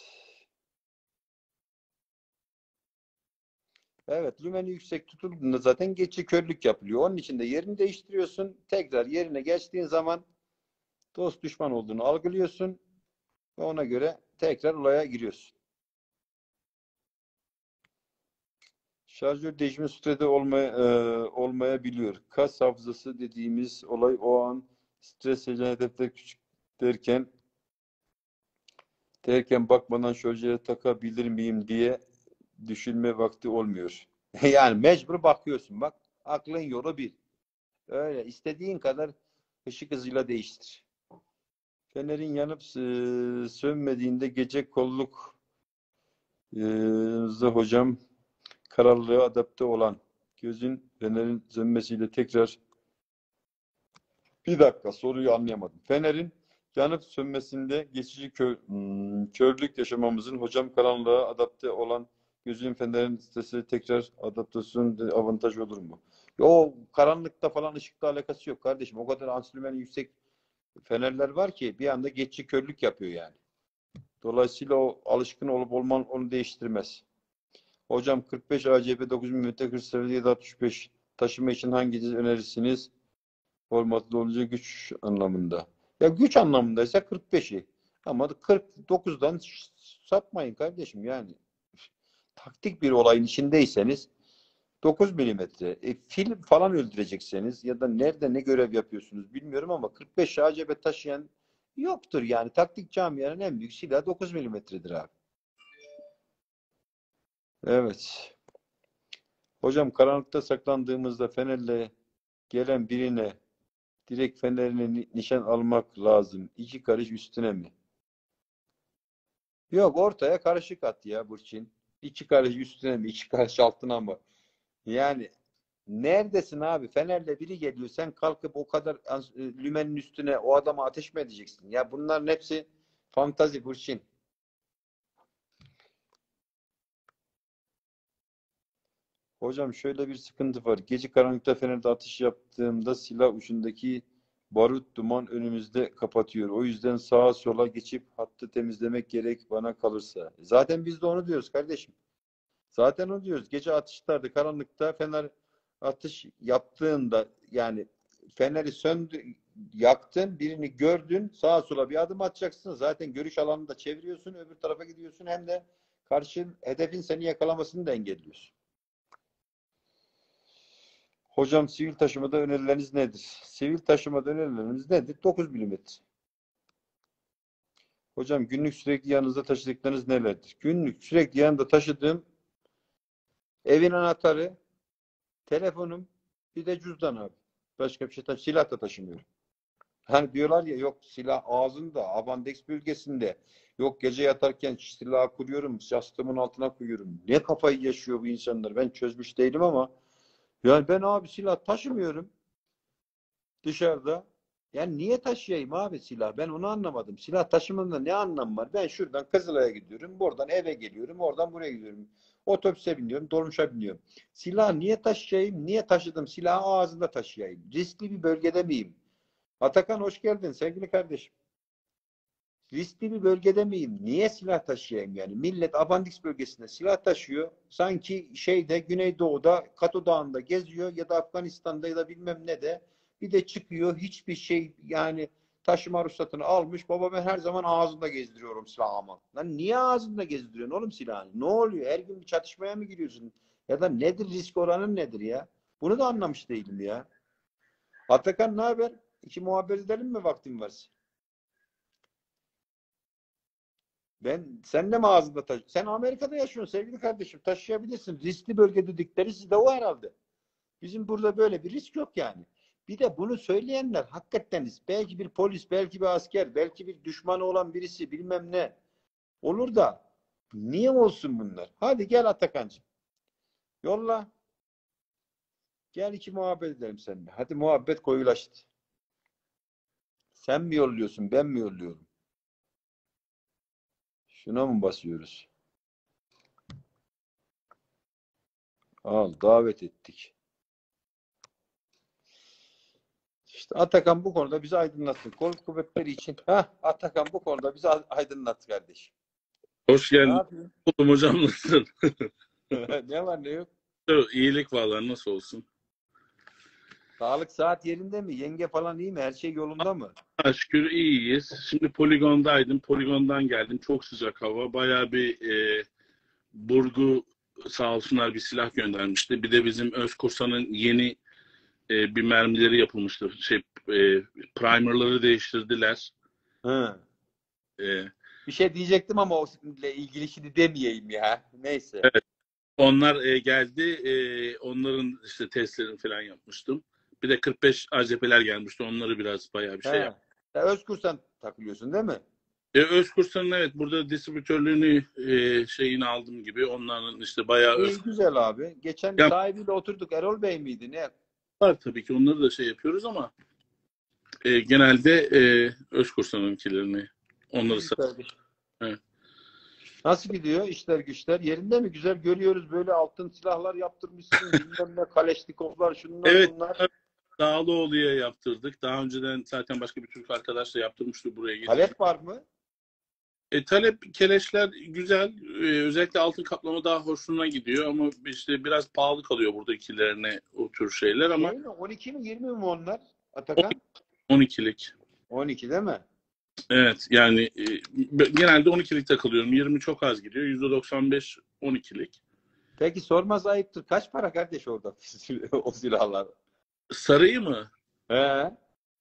Evet, lümeni yüksek tutulduğunda zaten geçici körlük yapılıyor. Onun için de yerini değiştiriyorsun. Tekrar yerine geçtiğin zaman dost düşman olduğunu algılıyorsun ve ona göre tekrar olaya giriyorsun. Şarjör değişimi sürede olmaya, e, olmayabiliyor. Kas hafızası dediğimiz olay o an stres heyecan hedefler küçük derken derken bakmadan şarjöre takabilir miyim diye düşünme vakti olmuyor. Yani mecbur bakıyorsun bak. Aklın yolu bir. Öyle istediğin kadar ışık hızıyla değiştir. Fenerin yanıp e, sönmediğinde gece kolluk e, hocam kararlılığa adapte olan gözün fenerin sönmesiyle tekrar bir dakika soruyu anlayamadım. Fenerin yanıp sönmesinde geçici kör, hmm, körlük yaşamamızın hocam karanlığa adapte olan gözün fenerin sitesi tekrar adaptasyon avantaj olur mu? O karanlıkta falan ışıkla alakası yok kardeşim. O kadar ansülmeni yüksek fenerler var ki bir anda geçici körlük yapıyor yani. Dolayısıyla o alışkın olup olman onu değiştirmez. Hocam kırk beş A C B dokuz bin milimetre kırk sefer yedi altmış beş taşıma için hangi cihaz önerirsiniz? Formatlı olunca güç anlamında. Ya güç anlamındaysa kırk beşi. Ama kırk dokuzdan sapmayın kardeşim yani. Taktik bir olayın içindeyseniz dokuz milimetre. E, film falan öldürecekseniz ya da nerede ne görev yapıyorsunuz bilmiyorum ama kırk beş A C B taşıyan yoktur yani. Taktik camianın en büyük silahı dokuz milimetredir abi. Evet. Hocam karanlıkta saklandığımızda fenerle gelen birine direkt fenerini nişan almak lazım. İki karış üstüne mi? Yok ortaya karışık at ya Burçin. İki karış üstüne mi? İki karış altına mı? Yani neredesin abi? Fenerle biri geliyor. Sen kalkıp o kadar lümenin üstüne o adama ateş mi edeceksin? Ya bunların hepsi fantazi Burçin. Hocam şöyle bir sıkıntı var. Gece karanlıkta fenerde atış yaptığımda silah ucundaki barut duman önümüzde kapatıyor. O yüzden sağa sola geçip hattı temizlemek gerek bana kalırsa. Zaten biz de onu diyoruz kardeşim. Zaten onu diyoruz. Gece atışlarda karanlıkta fener atış yaptığında yani feneri söndü, yaktın, birini gördün, sağa sola bir adım atacaksın. Zaten görüş alanını da çeviriyorsun, öbür tarafa gidiyorsun hem de karşı hedefin seni yakalamasını da engelliyorsun. Hocam sivil taşımada önerileriniz nedir? Sivil taşımada önerilerimiz nedir? dokuz milimetre. Hocam günlük sürekli yanınızda taşıdıklarınız nelerdir? Günlük sürekli yanımda taşıdığım evin anahtarı, telefonum, bir de cüzdan abi. Başka bir şey taşı, silah da taşımıyorum. Hani diyorlar ya yok silah ağzında, Abandex bölgesinde. Yok gece yatarken silah kuruyorum, yastığımın altına koyuyorum. Ne kafayı yaşıyor bu insanlar? Ben çözmüş değilim ama yani ben abi silah taşımıyorum dışarıda. Yani niye taşıyayım abi silah? Ben onu anlamadım. Silah taşımında ne anlamı var? Ben şuradan Kızılay'a gidiyorum, buradan eve geliyorum, oradan buraya gidiyorum. Otobüse biniyorum, dolmuşa biniyorum. Silah niye taşıyayım? Niye taşıdım? Silahı ağzında taşıyayım. Riskli bir bölgede miyim? Atakan hoş geldin sevgili kardeşim. Riskli bir bölgede miyim? Niye silah taşıyayım yani? Millet Abandix bölgesinde silah taşıyor. Sanki şeyde Güneydoğu'da Kato Dağı'nda geziyor ya da Afganistan'da ya da bilmem ne de bir de çıkıyor hiçbir şey yani taşıma ruhsatını almış. Baba ben her zaman ağzında gezdiriyorum silahımı. Lan niye ağzında gezdiriyorsun oğlum silahını? Ne oluyor? Her gün bir çatışmaya mı giriyorsun? Ya da nedir risk oranın nedir ya? Bunu da anlamış değilim ya. Atakan ne haber? İki muhabbet edelim mi vaktin varsa? Ben sen de mi ağzında taşı? Sen Amerika'da yaşıyorsun sevgili kardeşim. Taşıyabilirsin. Riskli bölge dedikleri sizde o herhalde. Bizim burada böyle bir risk yok yani. Bir de bunu söyleyenler hakikaten belki bir polis, belki bir asker, belki bir düşmanı olan birisi bilmem ne olur da niye olsun bunlar? Hadi gel Atakan'cığım. Yolla. Gel iki muhabbet edelim seninle. Hadi muhabbet koyulaştı. Sen mi yolluyorsun, ben mi yolluyorum? Şuna mı basıyoruz? Al, davet ettik. İşte Atakan bu konuda bizi aydınlattı. Kol kuvvetleri için. Hah, Atakan bu konuda bizi aydınlattı kardeşim. Hoş Ne geldin. yapıyorsun? Oğlum hocam nasılsın? Ne var ne yok? İyilik vallahi nasıl olsun? Sağlık saat yerinde mi? Yenge falan iyi mi? Her şey yolunda mı? Ha, şükür iyiyiz. Şimdi poligondaydım. Poligondan geldim. Çok sıcak hava. Bayağı bir e, Burgu sağ olsunlar bir silah göndermişti. Bir de bizim Özkursa'nın yeni e, bir mermileri yapılmıştı. Şey, e, primerları değiştirdiler. Hı. E, Bir şey diyecektim ama o ile ilgili şimdi demeyeyim ya. Neyse. evet, onlar e, geldi. E, onların işte testlerini falan yapmıştım. Bir de kırk beş A C P'ler gelmişti. Onları biraz bayağı bir şey He. yaptım. Sen Özkursan takılıyorsun değil mi? E, Özkursa'nın evet burada distribütörlüğünü e, şeyini aldım gibi. Onların işte bayağı İyi, öz güzel abi. Geçen Ya- sahibiyle oturduk. Erol Bey miydi? Ne? var tabii ki. Onları da şey yapıyoruz ama e, genelde e, Özkursa'nınkilerini onları İyi sat. kardeşim. Evet. Nasıl gidiyor işler güçler? Yerinde mi? Güzel görüyoruz böyle altın silahlar yaptırmışsın. Bilmem ne Kaleşnikovlar şunlar Evet. bunlar. Dağlıoğlu'ya yaptırdık. Daha önceden zaten başka bir Türk arkadaş da yaptırmıştı buraya getirdik. Talep var mı? E, talep keleşler güzel. E, özellikle altın kaplama daha hoşuna gidiyor ama işte biraz pahalı kalıyor burada ikilerine o tür şeyler ama Şey mi? on iki mi yirmi mi onlar? Atakan? on ikilik. on iki değil mi? Evet yani e, genelde on ikilik takılıyorum. yirmi çok az gidiyor. yüzde doksan beş on ikilik. Peki sormaz ayıptır. Kaç para kardeş orada o silahlar? Sarıyı mı? He.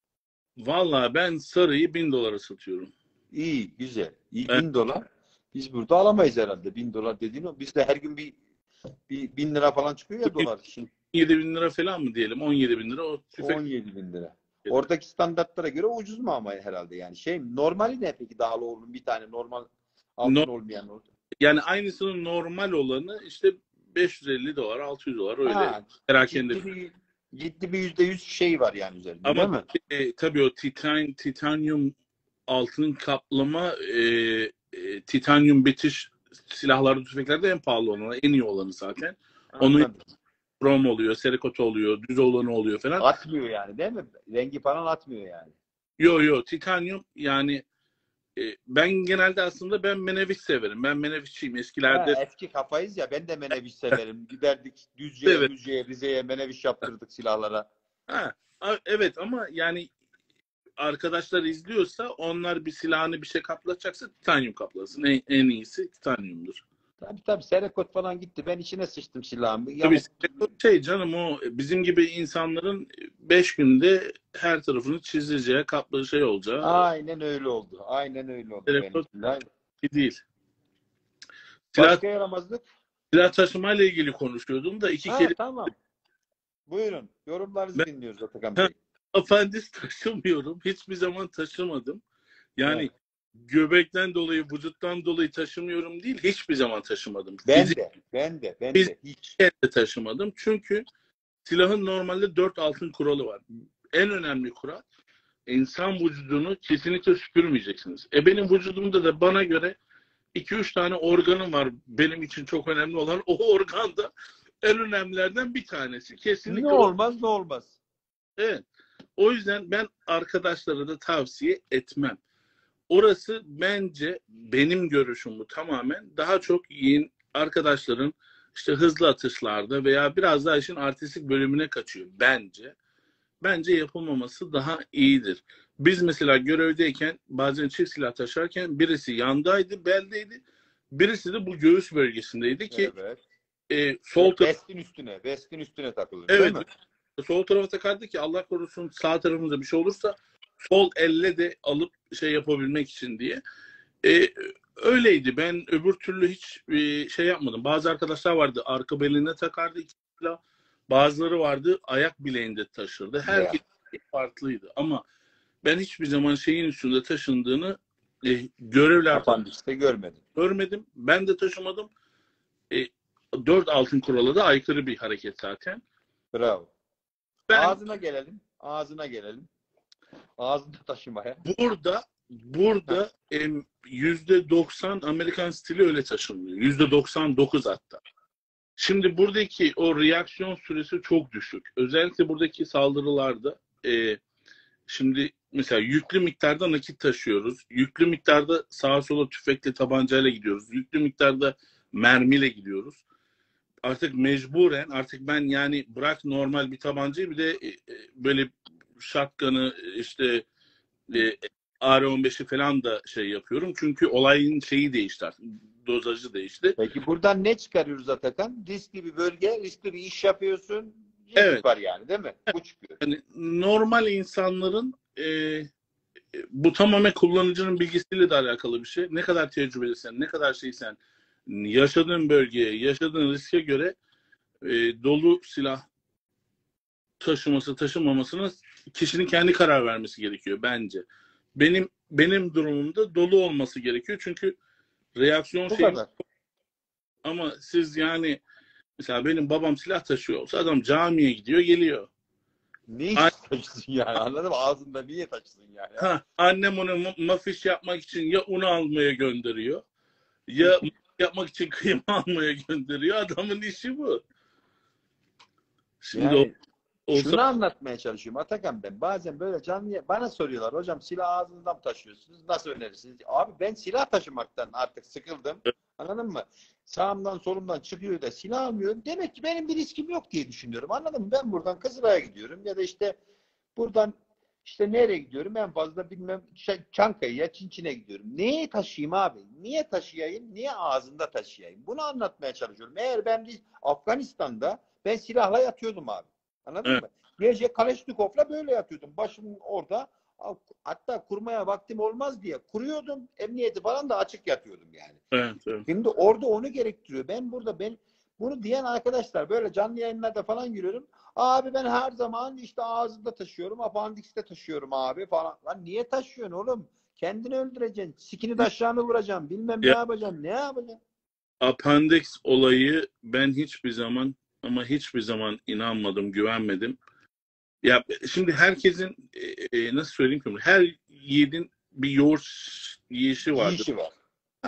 Vallahi ben sarıyı bin dolara satıyorum. İyi, güzel. İyi, Evet. bin dolar. Biz burada alamayız herhalde. Bin dolar dediğin o. Bizde her gün bir, bir bin lira falan çıkıyor ya dolar. Şimdi yedi bin lira falan mı diyelim? on yedi bin lira o tüfek. on yedi bin lira. Oradaki standartlara göre ucuz mu ama herhalde yani. Şey normali ne peki Dağlıoğlu'nun bir tane normal altın No- olmayan orada? Yani aynısının normal olanı işte beş yüz elli dolar, altı yüz dolar öyle. Ha, Perakende. ciddi bir, ciddi bir yüzde yüz şey var yani üzerinde değil Ama mi? e, tabii o titan, titanyum altın kaplama e, e, titanyum bitiş silahlarda, tüfeklerde en pahalı olanı, en iyi olanı zaten. Onun Anladım. krom oluyor, serikot oluyor, düz olanı oluyor falan. Atmıyor yani değil mi? Rengi falan atmıyor yani. Yo yo titanyum yani e, ben genelde aslında ben menevik severim. Ben menevişçiyim. Eskilerde Ha, eski kafayız ya ben de meneviş severim. Giderdik Düzce'ye, Evet. Düzce'ye, Rize'ye meneviş yaptırdık silahlara. ha, a- evet ama yani arkadaşlar izliyorsa onlar bir silahını bir şey kaplatacaksa titanyum kaplasın. En, en iyisi titanyumdur. Tabii tabii Serekot falan gitti. Ben içine sıçtım silahımı. Tabii Yamuk- şey canım o bizim gibi insanların beş günde her tarafını çizeceği, kaplı şey olacağı Aynen öyle oldu. Aynen öyle oldu. Serekot Benimkiler. değil. Silah, Başka yaramazlık? silah taşımayla ilgili konuşuyordum da iki Ha, kere tamam. Buyurun. Yorumlarınızı Ben- dinliyoruz Atakan Ha. Bey. apandis taşımıyorum. Hiçbir zaman taşımadım. Yani Evet. göbekten dolayı, vücuttan dolayı taşımıyorum değil, hiçbir zaman taşımadım. Ben Fizik de, ben de, ben Biz- de hiç. de taşımadım. Çünkü silahın normalde dört altın kuralı var. En önemli kural, insan vücudunu kesinlikle süpürmeyeceksiniz. E benim vücudumda da bana göre iki üç tane organım var benim için çok önemli olan. O organ da en önemlilerden bir tanesi. Kesinlikle Ne o- olmaz ne olmaz. Evet. O yüzden ben arkadaşlara da tavsiye etmem. Orası bence, benim görüşüm bu tamamen, daha çok yeni arkadaşların işte hızlı atışlarda veya biraz daha işin artistik bölümüne kaçıyor bence. Bence yapılmaması daha iyidir. Biz mesela görevdeyken bazen çift silah taşırken birisi yandaydı, beldeydi. Birisi de bu göğüs bölgesindeydi ki Evet. e, sol taraf, Vestin üstüne, vestin üstüne takılır evet, değil mi? sol tarafa takardı ki Allah korusun sağ tarafımızda bir şey olursa sol elle de alıp şey yapabilmek için diye. E, öyleydi. Ben öbür türlü hiç e, şey yapmadım. Bazı arkadaşlar vardı arka beline takardı iki silah. Bazıları vardı ayak bileğinde taşırdı. Herkes farklıydı ama ben hiçbir zaman şeyin üstünde taşındığını e, görevler Apandiste görmedim. görmedim. Ben de taşımadım. E, dört altın kuralı da aykırı bir hareket zaten. Bravo. Ben Ağzına gelelim. Ağzına gelelim. Ağzında taşımaya. burada burada em, yüzde doksan Amerikan stili öyle taşınıyor. yüzde doksan dokuz hatta. Şimdi buradaki o reaksiyon süresi çok düşük. Özellikle buradaki saldırılarda e, şimdi mesela yüklü miktarda nakit taşıyoruz. Yüklü miktarda sağa sola tüfekle, tabancayla gidiyoruz. Yüklü miktarda mermiyle gidiyoruz. Artık mecburen, artık ben yani bırak normal bir tabancayı, bir de e, e, böyle shotgun'ı işte e, A R on beşi falan da şey yapıyorum. Çünkü olayın şeyi değişti artık. Dozajı değişti. Peki buradan ne çıkarıyoruz Atakan? Riskli bir bölge, riskli bir iş yapıyorsun. Risk Evet. var yani değil mi? Bu çıkıyor. Yani normal insanların e, e, bu tamamen kullanıcının bilgisiyle de alakalı bir şey. Ne kadar tecrübelisin, ne kadar şeysen, yaşadığın bölgeye, yaşadığın riske göre e, dolu silah taşıması, taşımamasına kişinin kendi karar vermesi gerekiyor bence. Benim benim durumumda dolu olması gerekiyor. Çünkü reaksiyon Bu şeyi, kadar. ama siz yani mesela benim babam silah taşıyor olsa adam camiye gidiyor, geliyor. Ne iş Ay- taşısın yani anladın mı? Ağzında niye taşısın yani? Ha, annem onu ma- mafiş yapmak için ya un almaya gönderiyor ya yapmak için kıyma almaya gönderiyor. Adamın işi bu. Şimdi Yani o, olsa şunu anlatmaya çalışıyorum Atakan ben. Bazen böyle canlı bana soruyorlar hocam silah ağzınızdan mı taşıyorsunuz? Nasıl önerirsiniz? Abi ben silah taşımaktan artık sıkıldım. Anladın mı? Sağımdan solumdan çıkıyor da silah almıyorum. Demek ki benim bir riskim yok diye düşünüyorum. Anladın mı? Ben buradan Kızılay'a gidiyorum ya da işte buradan işte nereye gidiyorum? En fazla bilmem Ç- Çankaya'ya, Çinçin'e gidiyorum. Neye taşıyayım abi? Niye taşıyayım? Niye ağzında taşıyayım? Bunu anlatmaya çalışıyorum. Eğer ben bir Afganistan'da ben silahla yatıyordum abi. Anladın Evet. mı? Gece Kaleşnikov'la böyle yatıyordum. Başım orada. Hatta kurmaya vaktim olmaz diye kuruyordum. Emniyeti falan da açık yatıyordum yani. evet, evet. Şimdi orada onu gerektiriyor. Ben burada ben bunu diyen arkadaşlar böyle canlı yayınlarda falan giriyorum. Abi ben her zaman işte ağzımda taşıyorum, apandikste taşıyorum abi falan. Lan niye taşıyorsun oğlum? Kendini öldüreceksin. Sikini taşlarını vuracaksın. Bilmem Ya- ne yapacaksın. Ne yapacaksın? Appendix olayı ben hiçbir zaman ama hiçbir zaman inanmadım, güvenmedim. Ya şimdi herkesin e, e, nasıl söyleyeyim ki, her yiğidin bir yoğurt yiyişi İyi vardır. işi var.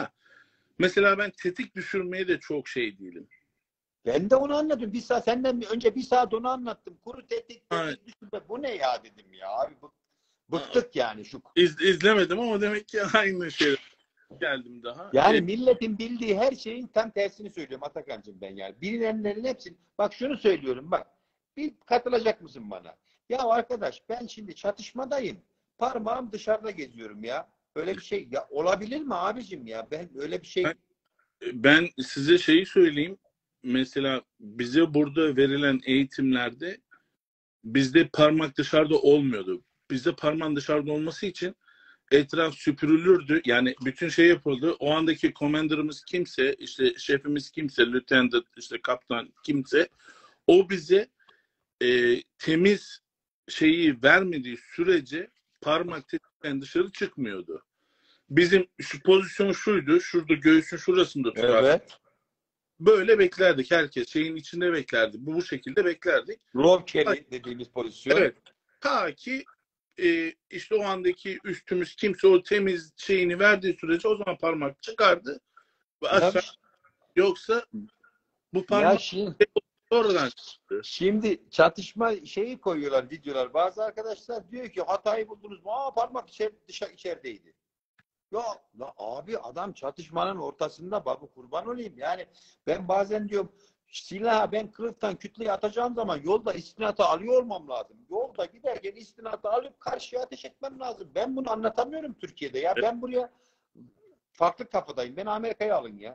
Mesela ben tetik düşürmeye de çok şey değilim. Ben de onu anladım. Bir saat senden önce bir saat onu anlattım. Kuru tetik, Evet. tetik düşürme. Bu ne ya dedim ya abi. Bık- Bıktık yani şu. İz, izlemedim ama demek ki aynı şey geldim daha. Yani E, milletin bildiği her şeyin tam tersini söylüyorum Atakan'cığım ben yani. Bilinenlerin hepsini. Bak şunu söylüyorum bak. Bir katılacak mısın bana? Ya arkadaş ben şimdi çatışmadayım. Parmağım dışarıda geziyorum ya. Öyle bir şey ya olabilir mi abicim ya? Ben öyle bir şey Ben- ben size şeyi söyleyeyim. Mesela bize burada verilen eğitimlerde bizde parmak dışarıda olmuyordu. Bizde parmağın dışarıda olması için etraf süpürülürdü. Yani bütün şey yapıldı. O andaki commander'ımız kimse, işte şefimiz kimse, lieutenant, işte kaptan kimse, o bize e, temiz şeyi vermediği sürece parmak tetikten dışarı çıkmıyordu. Bizim şu pozisyon şuydu. Şurada göğsün şurasında tutar. Evet. Böyle beklerdik herkes. Şeyin içinde beklerdi. Bu, bu şekilde beklerdik. Row carry dediğimiz pozisyon. Evet. Ta ki e, işte o andaki üstümüz kimse o temiz şeyini verdiği sürece o zaman parmak çıkardı. Ve aşağı, Ya, yoksa bu ya parmak şimdi, sonradan çıktı. şimdi çatışma şeyi koyuyorlar videolar. Bazı arkadaşlar diyor ki hatayı buldunuz mu? Aa parmak içer, dışarı içerideydi. Ya la abi adam çatışmanın ortasında babu kurban olayım. Yani ben bazen diyorum silahı ben kılıftan kütleye atacağım zaman yolda istinata alıyor olmam lazım. Yolda giderken istinata alıp karşıya ateş etmem lazım. Ben bunu anlatamıyorum Türkiye'de ya. Ben buraya farklı kafadayım. Beni Amerika'ya alın ya.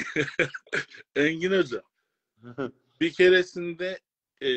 Engin Hoca bir keresinde e,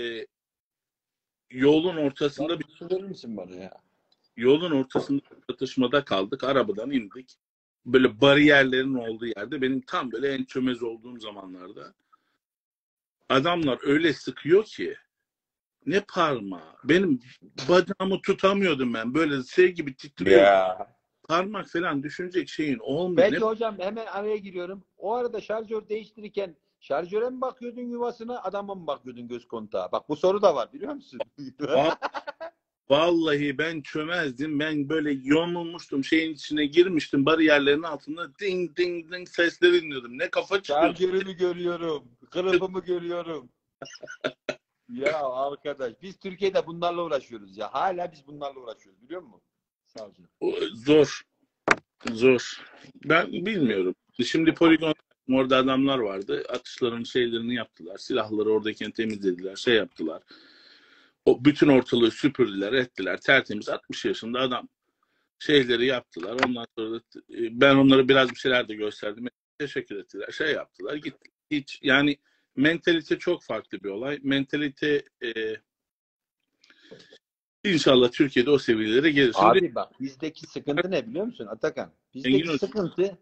yolun ortasında bir su verir misin bana ya? yolun ortasında bir çatışmada kaldık. Arabadan indik. Böyle bariyerlerin olduğu yerde benim tam böyle en çömez olduğum zamanlarda adamlar öyle sıkıyor ki ne parmağı. Benim bacağımı tutamıyordum ben. Böyle şey gibi titriyor. Ya. Parmak falan düşünecek şeyin olmuyor. Belki Ne- hocam hemen araya giriyorum. O arada şarjör değiştirirken şarjöre mi bakıyordun yuvasına, adama mı bakıyordun göz kontağı? Bak bu soru da var biliyor musun? Va- Vallahi ben çömezdim. Ben böyle yonulmuştum. Şeyin içine girmiştim. Bariyerlerin altında ding ding ding sesleri dinliyordum. Ne kafa çıkıyor. Şarjörümü görüyorum. Kılıfımı görüyorum. Ya arkadaş biz Türkiye'de bunlarla uğraşıyoruz ya. Hala biz bunlarla uğraşıyoruz biliyor musun? Şarjör. O, Zor. Zor. Ben bilmiyorum. Şimdi poligon orada adamlar vardı. Atışların şeylerini yaptılar. Silahları oradayken temizlediler. Şey yaptılar. O bütün ortalığı süpürdüler, ettiler. Tertemiz altmış yaşında adam. Şeyleri yaptılar. Ondan sonra da, e, ben onlara biraz bir şeyler de gösterdim. Teşekkür ettiler. Şey yaptılar. Gitti. Hiç yani mentalite çok farklı bir olay. Mentalite e, inşallah Türkiye'de o seviyelere gelir. Şimdi Abi bak bizdeki sıkıntı ne biliyor musun Atakan? Engin Bizdeki Hocam. sıkıntı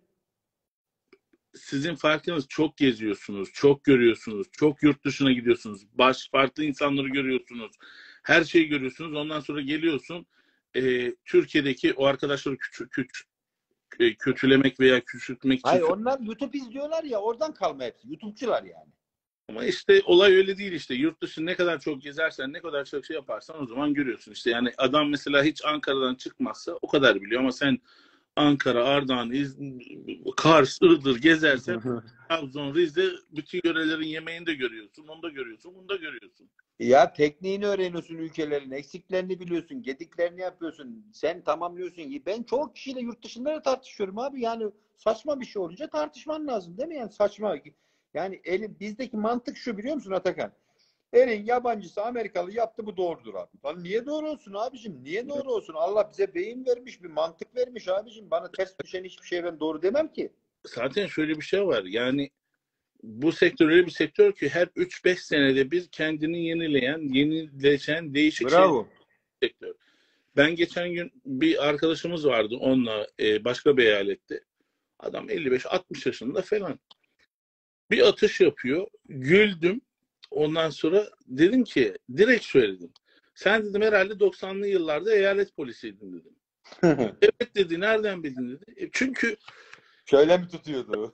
sizin farkınız çok geziyorsunuz, çok görüyorsunuz, çok yurt dışına gidiyorsunuz, baş farklı insanları görüyorsunuz, her şeyi görüyorsunuz. Ondan sonra geliyorsun e, Türkiye'deki o arkadaşları küçük, küçük, e, kötülemek veya küçültmek için. hayır onlar YouTube izliyorlar ya oradan kalma hepsi. YouTube'cular yani. Ama işte olay öyle değil işte. Yurt dışı ne kadar çok gezersen, ne kadar çok şey yaparsan o zaman görüyorsun. İşte yani adam mesela hiç Ankara'dan çıkmazsa o kadar biliyor ama sen Ankara, Ardahan, İz... Kars, Iğdır gezersen Trabzon, Rize bütün yörelerin yemeğini de görüyorsun. Onu da görüyorsun, bunu da görüyorsun. Ya tekniğini öğreniyorsun ülkelerin, eksiklerini biliyorsun, gediklerini yapıyorsun. Sen tamamlıyorsun. Ben çoğu kişiyle yurt dışında da tartışıyorum abi. Yani saçma bir şey olunca tartışman lazım değil mi? Yani saçma. Yani elin, bizdeki mantık şu biliyor musun Atakan? Elin yabancısı Amerikalı yaptı bu doğrudur abi. Lan niye doğru olsun abicim? Niye doğru olsun? Allah bize beyin vermiş, bir mantık vermiş abicim. Bana ters düşen hiçbir şeye ben doğru demem ki. Zaten şöyle bir şey var. Yani bu sektör öyle bir sektör ki her üç beş senede bir kendini yenileyen, yenileşen değişik Bravo. şey sektör. Ben geçen gün bir arkadaşımız vardı onunla e, başka bir eyalette. Adam elli beş altmış yaşında falan. Bir atış yapıyor. Güldüm. Ondan sonra dedim ki direkt söyledim. Sen dedim herhalde doksanlı yıllarda eyalet polisiydin dedim. Evet dedi. Nereden bildin dedi. E, çünkü Şöyle mi tutuyordu?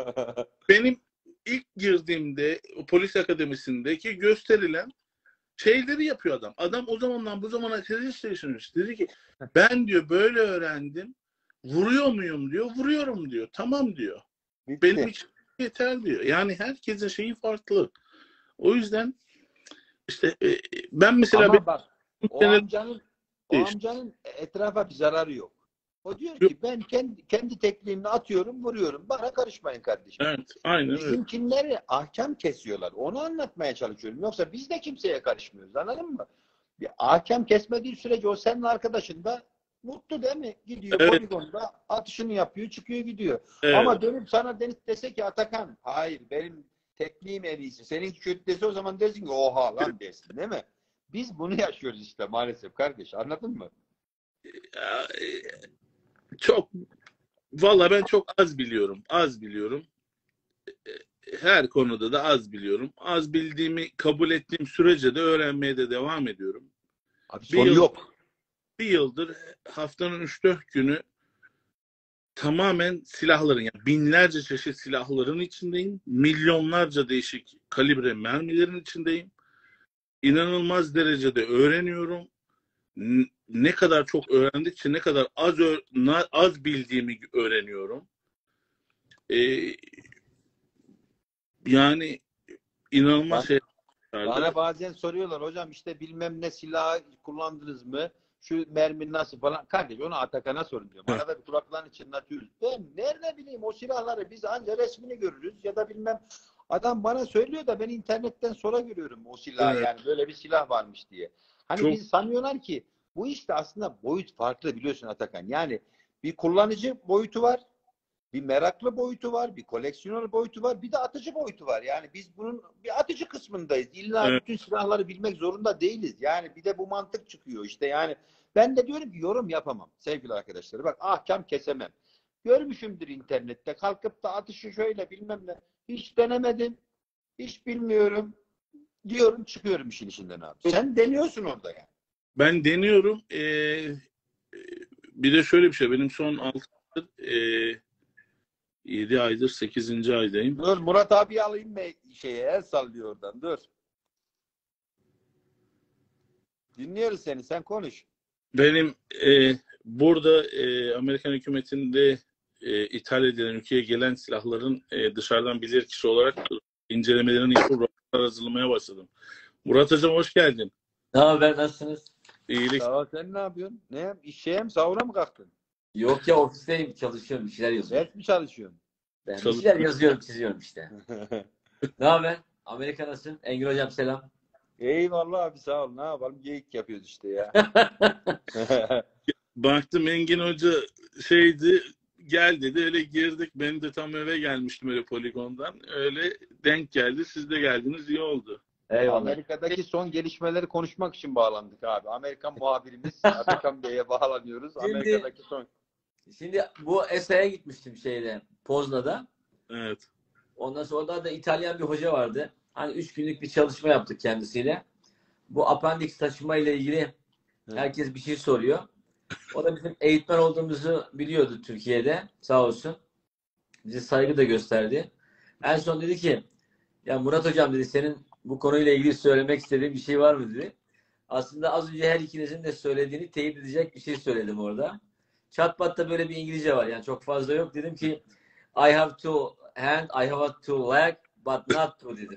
benim ilk girdiğimde o polis akademisindeki gösterilen şeyleri yapıyor adam. Adam o zamandan bu zamana tez değiştirmiş. Dedi ki ben diyor böyle öğrendim. Vuruyor muyum diyor. Vuruyorum diyor. Tamam diyor. Bitti. Benim için yeter diyor. Yani herkesin şeyi farklı. O yüzden işte e, ben mesela Ama benim bak o sene- amcanın o Değişti. amcanın etrafa bir zararı yok. O diyor Yok. ki ben kendi kendi tekniğimle atıyorum, vuruyorum. Bana karışmayın kardeşim. evet, aynen öyle. Bizimkinleri ahkam kesiyorlar. Onu anlatmaya çalışıyorum. Yoksa biz de kimseye karışmıyoruz. Anladın mı? Bir ahkam kesmediği sürece o senin arkadaşın da mutlu değil mi? Gidiyor Evet. poligonda atışını yapıyor, çıkıyor gidiyor. Evet. Ama dönüp sana Deniz dese ki Atakan, hayır benim tekniğim en iyisi. Seninki kötü dese o zaman dersin ki oha lan dersin değil mi? Biz bunu yaşıyoruz işte maalesef kardeş. Anladın mı? Ya, e, çok valla ben çok az biliyorum. Az biliyorum. E, Her konuda da az biliyorum. Az bildiğimi kabul ettiğim sürece de öğrenmeye de devam ediyorum. Abi Bir sonu yıl- yok. Bir yıldır haftanın üç dört günü tamamen silahların, yani binlerce çeşit silahların içindeyim. Milyonlarca değişik kalibre mermilerin içindeyim. İnanılmaz derecede öğreniyorum. N- Ne kadar çok öğrendikçe ne kadar az ö- na- az bildiğimi öğreniyorum. Ee, yani inanılmaz Ben- şey. Bana bazen soruyorlar hocam işte bilmem ne silahı kullandınız mı? Şu mermi nasıl falan. Kardeş onu Atakan'a sorun diyorum. Arada bir kulaklarını çınlatıyoruz. Ben nerede bileyim o silahları biz anca resmini görürüz ya da bilmem. Adam bana söylüyor da ben internetten sonra görüyorum o silahı, Evet. yani böyle bir silah varmış diye. Hani Çok- biz sanıyorlar ki bu işte aslında boyut farklı, biliyorsun Atakan. Yani bir kullanıcı boyutu var. Bir meraklı boyutu var, bir koleksiyoner boyutu var, bir de atıcı boyutu var. Yani biz bunun bir atıcı kısmındayız. İlla Evet. bütün silahları bilmek zorunda değiliz. Yani bir de bu mantık çıkıyor işte. Yani ben de diyorum ki yorum yapamam sevgili arkadaşlar. Bak ahkam kesemem. Görmüşümdür internette. Kalkıp da atışı şöyle bilmem ne. Hiç denemedim. Hiç bilmiyorum. Diyorum, çıkıyorum işin içinden abi. Sen deniyorsun orada yani. Ben deniyorum. Ee, e, bir de şöyle bir şey. Benim son altı yıldır, yedi aydır sekizinci aydayım. Dur Murat abi alayım mı şeye, el sallıyor oradan, dur. Dinliyoruz seni, sen konuş. Benim e, burada e, Amerikan hükümetinde e, ithal edilen, ülkeye gelen silahların e, dışarıdan bilirkişi olarak incelemelerini yapıp raporlar hazırlamaya başladım. Murat Hocam hoş geldin. Ne haber, nasılsınız? İyilik. Sağ ol, sen ne yapıyorsun? Ne? İşe mi, sahura mı kalktın? Yok ya, ofisteyim, çalışıyorum, bir şeyler yazıyorum. Ders mi çalışıyorsun? Ben bir Çalış- şeyler yazıyorum, çiziyorum işte. Ne haber? Amerika nasılsın? Engin hocam selam. Eyvallah abi, sağ ol. Ne yapalım? Geyik yapıyoruz işte ya. Baktım Engin Hoca şeydi, gel dedi, öyle girdik. Ben de tam eve gelmiştim öyle poligondan. Öyle denk geldi. Siz de geldiniz, iyi oldu. Eyvallah. Amerika'daki son gelişmeleri konuşmak için bağlandık abi. Amerikan muhabirimiz Atakan Bey'e bağlanıyoruz. Şimdi- Amerika'daki son. Şimdi bu E S A'ya gitmiştim şeyde, Pozna'da. Evet. Ondan sonra da, da İtalyan bir hoca vardı. Hani üç günlük bir çalışma yaptık kendisiyle. Bu apandix taşıma ile ilgili herkes bir şey soruyor. O da bizim eğitmen olduğumuzu biliyordu Türkiye'de. Sağ olsun. Bize saygı da gösterdi. En son dedi ki, ya Murat hocam dedi, senin bu konuyla ilgili söylemek istediğin bir şey var mı dedi. Aslında az önce her ikinizin de söylediğini teyit edecek bir şey söyledim orada. Chatbot'ta böyle bir İngilizce var. Yani çok fazla yok. Dedim ki I have two hand, I have two leg, but not two dedim.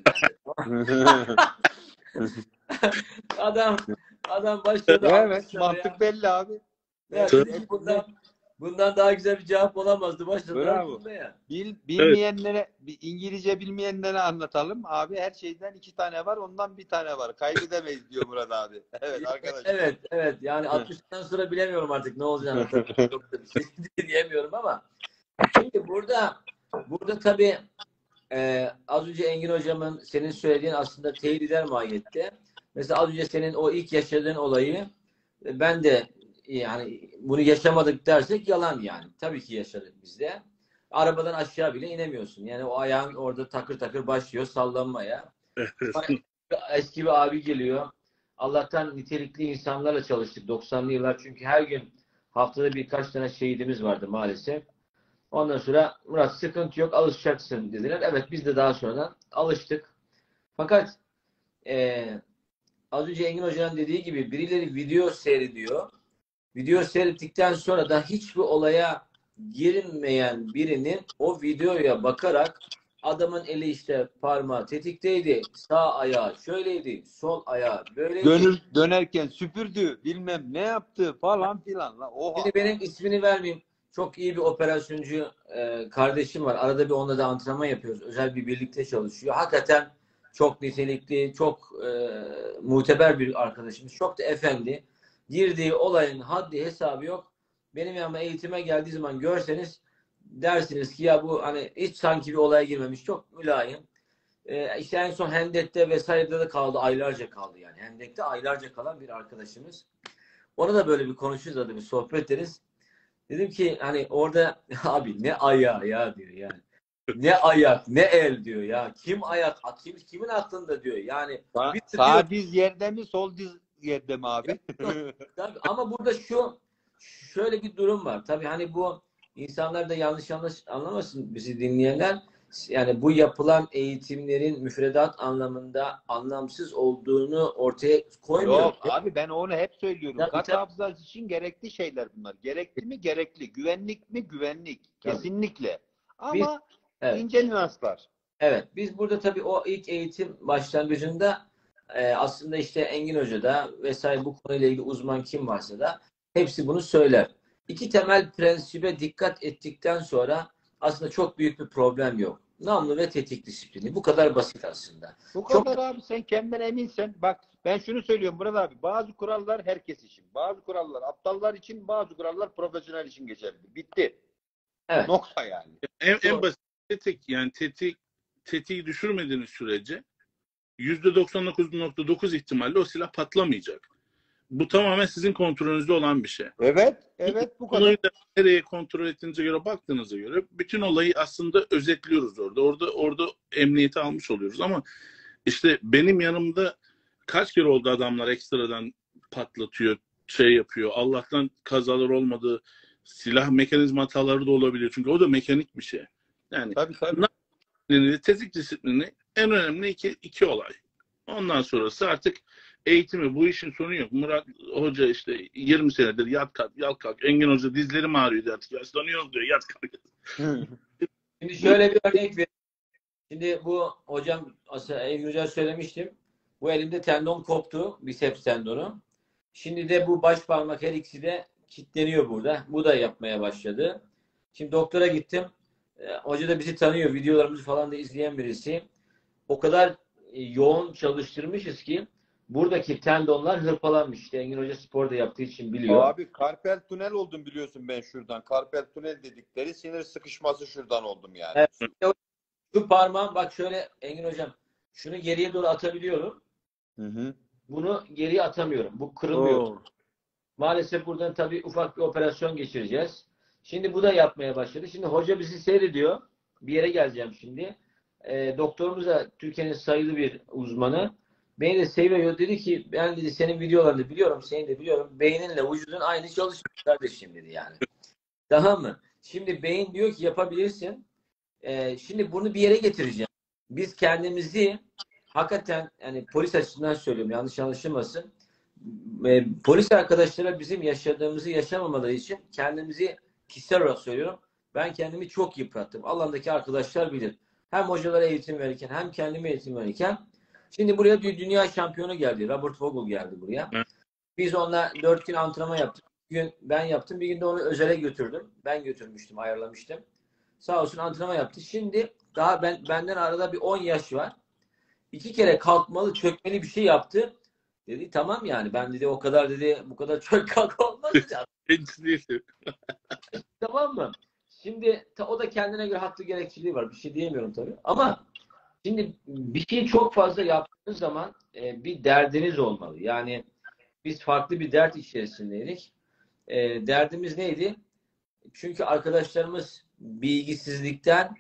adam adam başladı. Evet, mantık belli abi. Ya, Evet. dedim ki bundan, bundan daha güzel bir cevap olamazdı. Başladı. Bravo. aklımda Ya. Bil, bilmeyenlere, bir İngilizce bilmeyenlere anlatalım. Abi her şeyden iki tane var, ondan bir tane var. Kaybedemeyiz diyor Murat abi. Evet arkadaşlar. Evet, evet. Yani altmıştan sonra bilemiyorum artık ne olacağını. Tabii, çok da bir şey diyemiyorum ama. Şimdi burada burada tabii e, az önce Engin hocamın senin söylediğin aslında teyit eder mahiyette. Mesela az önce senin o ilk yaşadığın olayı e, ben de yani bunu yaşamadık dersek yalan yani. Tabii ki yaşadık biz de. Arabadan aşağı bile inemiyorsun. Yani o ayağın orada takır takır başlıyor sallanmaya. Eski bir abi geliyor. Allah'tan nitelikli insanlarla çalıştık doksanlı yıllar. Çünkü her gün haftada birkaç tane şehidimiz vardı maalesef. Ondan sonra Murat sıkıntı yok, alışacaksın dediler. Evet, biz de daha sonradan alıştık. Fakat e, az önce Engin Hoca'nın dediği gibi birileri video seyrediyor. Video seyrettikten sonra da hiçbir olaya girilmeyen birinin o videoya bakarak adamın eli işte parmağı tetikteydi, sağ ayağı şöyleydi, sol ayağı böyleydi. Dönür, dönerken süpürdü, bilmem ne yaptı falan filan. La. Oha. Şimdi benim ismini vermeyeyim. Çok iyi bir operasyoncu e, kardeşim var. Arada bir onunla da antrenman yapıyoruz. Özel bir birlikte çalışıyor. Hakikaten çok nitelikli, çok e, muteber bir arkadaşımız. Çok da efendi. Girdiği olayın haddi hesabı yok. Benim yanıma eğitime geldiği zaman görseniz dersiniz ki ya bu hani hiç sanki bir olaya girmemiş. Çok mülayim. E, işte en son Hendek'te vesairede de kaldı. Aylarca kaldı yani. Hendek'te aylarca kalan bir arkadaşımız. Ona da böyle bir konuşuruz, hadi bir sohbet ederiz. Dedim ki hani orada abi ne ayağı ya diyor yani. Ne ayak, ne el diyor ya. Kim ayak, kim kimin aklında diyor. Yani Sa- bir sağ diyor, diz yerde mi, sol diz yerde mi abi? Tabii, ama burada şu şöyle bir durum var. Tabii hani bu insanlar da yanlış anlaş, anlamasın bizi dinleyenler. Yani bu yapılan eğitimlerin müfredat anlamında anlamsız olduğunu ortaya koymuyor. Yok abi, ben onu hep söylüyorum. Tabii, Kat tabii. hafızası için gerekli şeyler bunlar. Gerekli mi? Gerekli. Güvenlik mi? Güvenlik. Tabii. Kesinlikle. Ama Biz- evet. ince nüanslar. Evet, biz burada tabii o ilk eğitim başlangıcında e, aslında işte Engin Hoca da vesaire bu konuyla ilgili uzman kim varsa da hepsi bunu söyler. İki temel prensibe dikkat ettikten sonra aslında çok büyük bir problem yok. Namlu ve tetik disiplini. Bu kadar basit aslında. Bu Çok- kadar abi, sen kendinden eminsen. Bak ben şunu söylüyorum Murat abi. Bazı kurallar herkes için. Bazı kurallar aptallar için, bazı kurallar profesyonel için geçerli. Bitti. Evet. Nokta yani. En, en Doğru. basit tetik, yani tetik tetiği düşürmediğiniz sürece yüzde doksan dokuz nokta dokuz ihtimalle o silah patlamayacak. Bu tamamen sizin kontrolünüzde olan bir şey. Evet. Evet bu kadar. Konuyu da nereye kontrol ettiğinize göre, baktığınıza göre bütün olayı aslında özetliyoruz orada. Orada orada emniyeti almış oluyoruz ama işte benim yanımda kaç kere oldu adamlar ekstradan patlatıyor, şey yapıyor. Allah'tan kazalar olmadı. Silah mekanizma hataları da olabiliyor. Çünkü o da mekanik bir şey. Yani Tabii tabii. disiplini, tetik disiplini en önemli iki, iki olay. Ondan sonrası artık eğitimi, bu işin sonu yok. Murat Hoca işte yirmi senedir yat kalk, yat kalk. Engin Hoca dizlerim ağrıyor artık. Yaşlanıyoruz diyor, yat kalk. Şimdi şöyle bir örnek vereyim. Şimdi bu hocam aslında Engin Hoca söylemiştim. Bu elimde tendon koptu. Biceps tendonu. Şimdi de bu baş parmak her ikisi de kilitleniyor burada. Bu da yapmaya başladı. Şimdi doktora gittim. E, hoca da bizi tanıyor. Videolarımızı falan da izleyen birisi. O kadar e, yoğun çalıştırmışız ki buradaki tendonlar hırpalanmış. İşte Engin Hoca spor da yaptığı için biliyor. Abi karpel tünel oldum biliyorsun ben şuradan. Karpel tünel dedikleri sinir sıkışması şuradan oldum yani. Evet. Şu parmağım bak şöyle Engin Hocam. Şunu geriye doğru atabiliyorum. Hı hı. Bunu geriye atamıyorum. Bu kırılmıyor. Oo. Maalesef buradan tabii ufak bir operasyon geçireceğiz. Şimdi bu da yapmaya başladı. Şimdi hoca bizi seyrediyor. Bir yere geleceğim şimdi. E, doktorumuz da Türkiye'nin sayılı bir uzmanı. Beni de seviyor. Dedi ki ben dedi senin videolarını biliyorum. Seni de biliyorum. Beyninle vücudun aynı çalışıyor kardeşim dedi yani. Tamam mı? Şimdi beyin diyor ki yapabilirsin. E, şimdi bunu bir yere getireceğim. Biz kendimizi hakikaten yani polis açısından söylüyorum. Yanlış anlaşılmasın. E, polis arkadaşlara bizim yaşadığımızı yaşamamaları için kendimizi kişisel olarak söylüyorum. Ben kendimi çok yıprattım. Alandaki arkadaşlar bilir. Hem hocalara eğitim verirken hem kendime eğitim verirken. Şimdi buraya bir dünya şampiyonu geldi. Robert Vogel geldi buraya. Evet. Biz onunla dört gün antrenman yaptık. Bir gün ben yaptım. Bir gün de onu özele götürdüm. Ben götürmüştüm, ayarlamıştım. Sağ olsun antrenman yaptı. Şimdi daha ben benden arada bir on yaş var. İki kere kalkmalı, çökmeli bir şey yaptı. Dedi tamam yani ben dedi o kadar dedi bu kadar çök kalk olmaz dedi. Hiç değil. Tamam mı? Şimdi ta, o da kendine göre haklı gerekçeliği var. Bir şey diyemiyorum tabii. Ama şimdi bir şeyi çok fazla yaptığınız zaman e, bir derdiniz olmalı. Yani biz farklı bir dert içerisindeydik. E, derdimiz neydi? Çünkü arkadaşlarımız bilgisizlikten,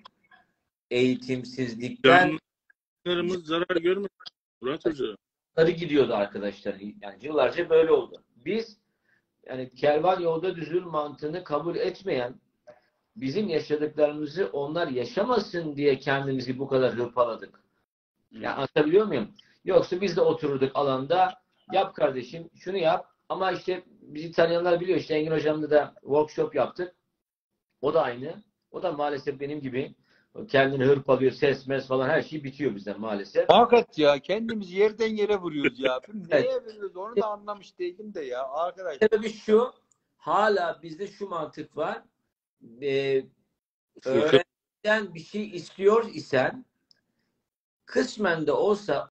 eğitimsizlikten Canlarımız zarar görmüyor. Murat Hoca. sarı gidiyordu arkadaşlar. Yani yıllarca böyle oldu. Biz yani kervan yolda düzül mantığını kabul etmeyen, bizim yaşadıklarımızı onlar yaşamasın diye kendimizi bu kadar hırpaladık. Yani anlatabiliyor muyum? Yoksa biz de otururduk alanda, yap kardeşim, şunu yap. Ama işte bizi tanıyanlar biliyor. İşte Engin Hocam'la da workshop yaptık. O da aynı. O da maalesef benim gibi kendini hırpalıyor, ses mes falan her şey bitiyor bizden maalesef. Fakat ya kendimizi yerden yere vuruyoruz ya. Neye Evet. vuruyoruz onu da anlamış değilim de ya arkadaş. Sebebi şu, hala bizde şu mantık var. Ee, öğrenciden bir şey istiyor isen kısmen de olsa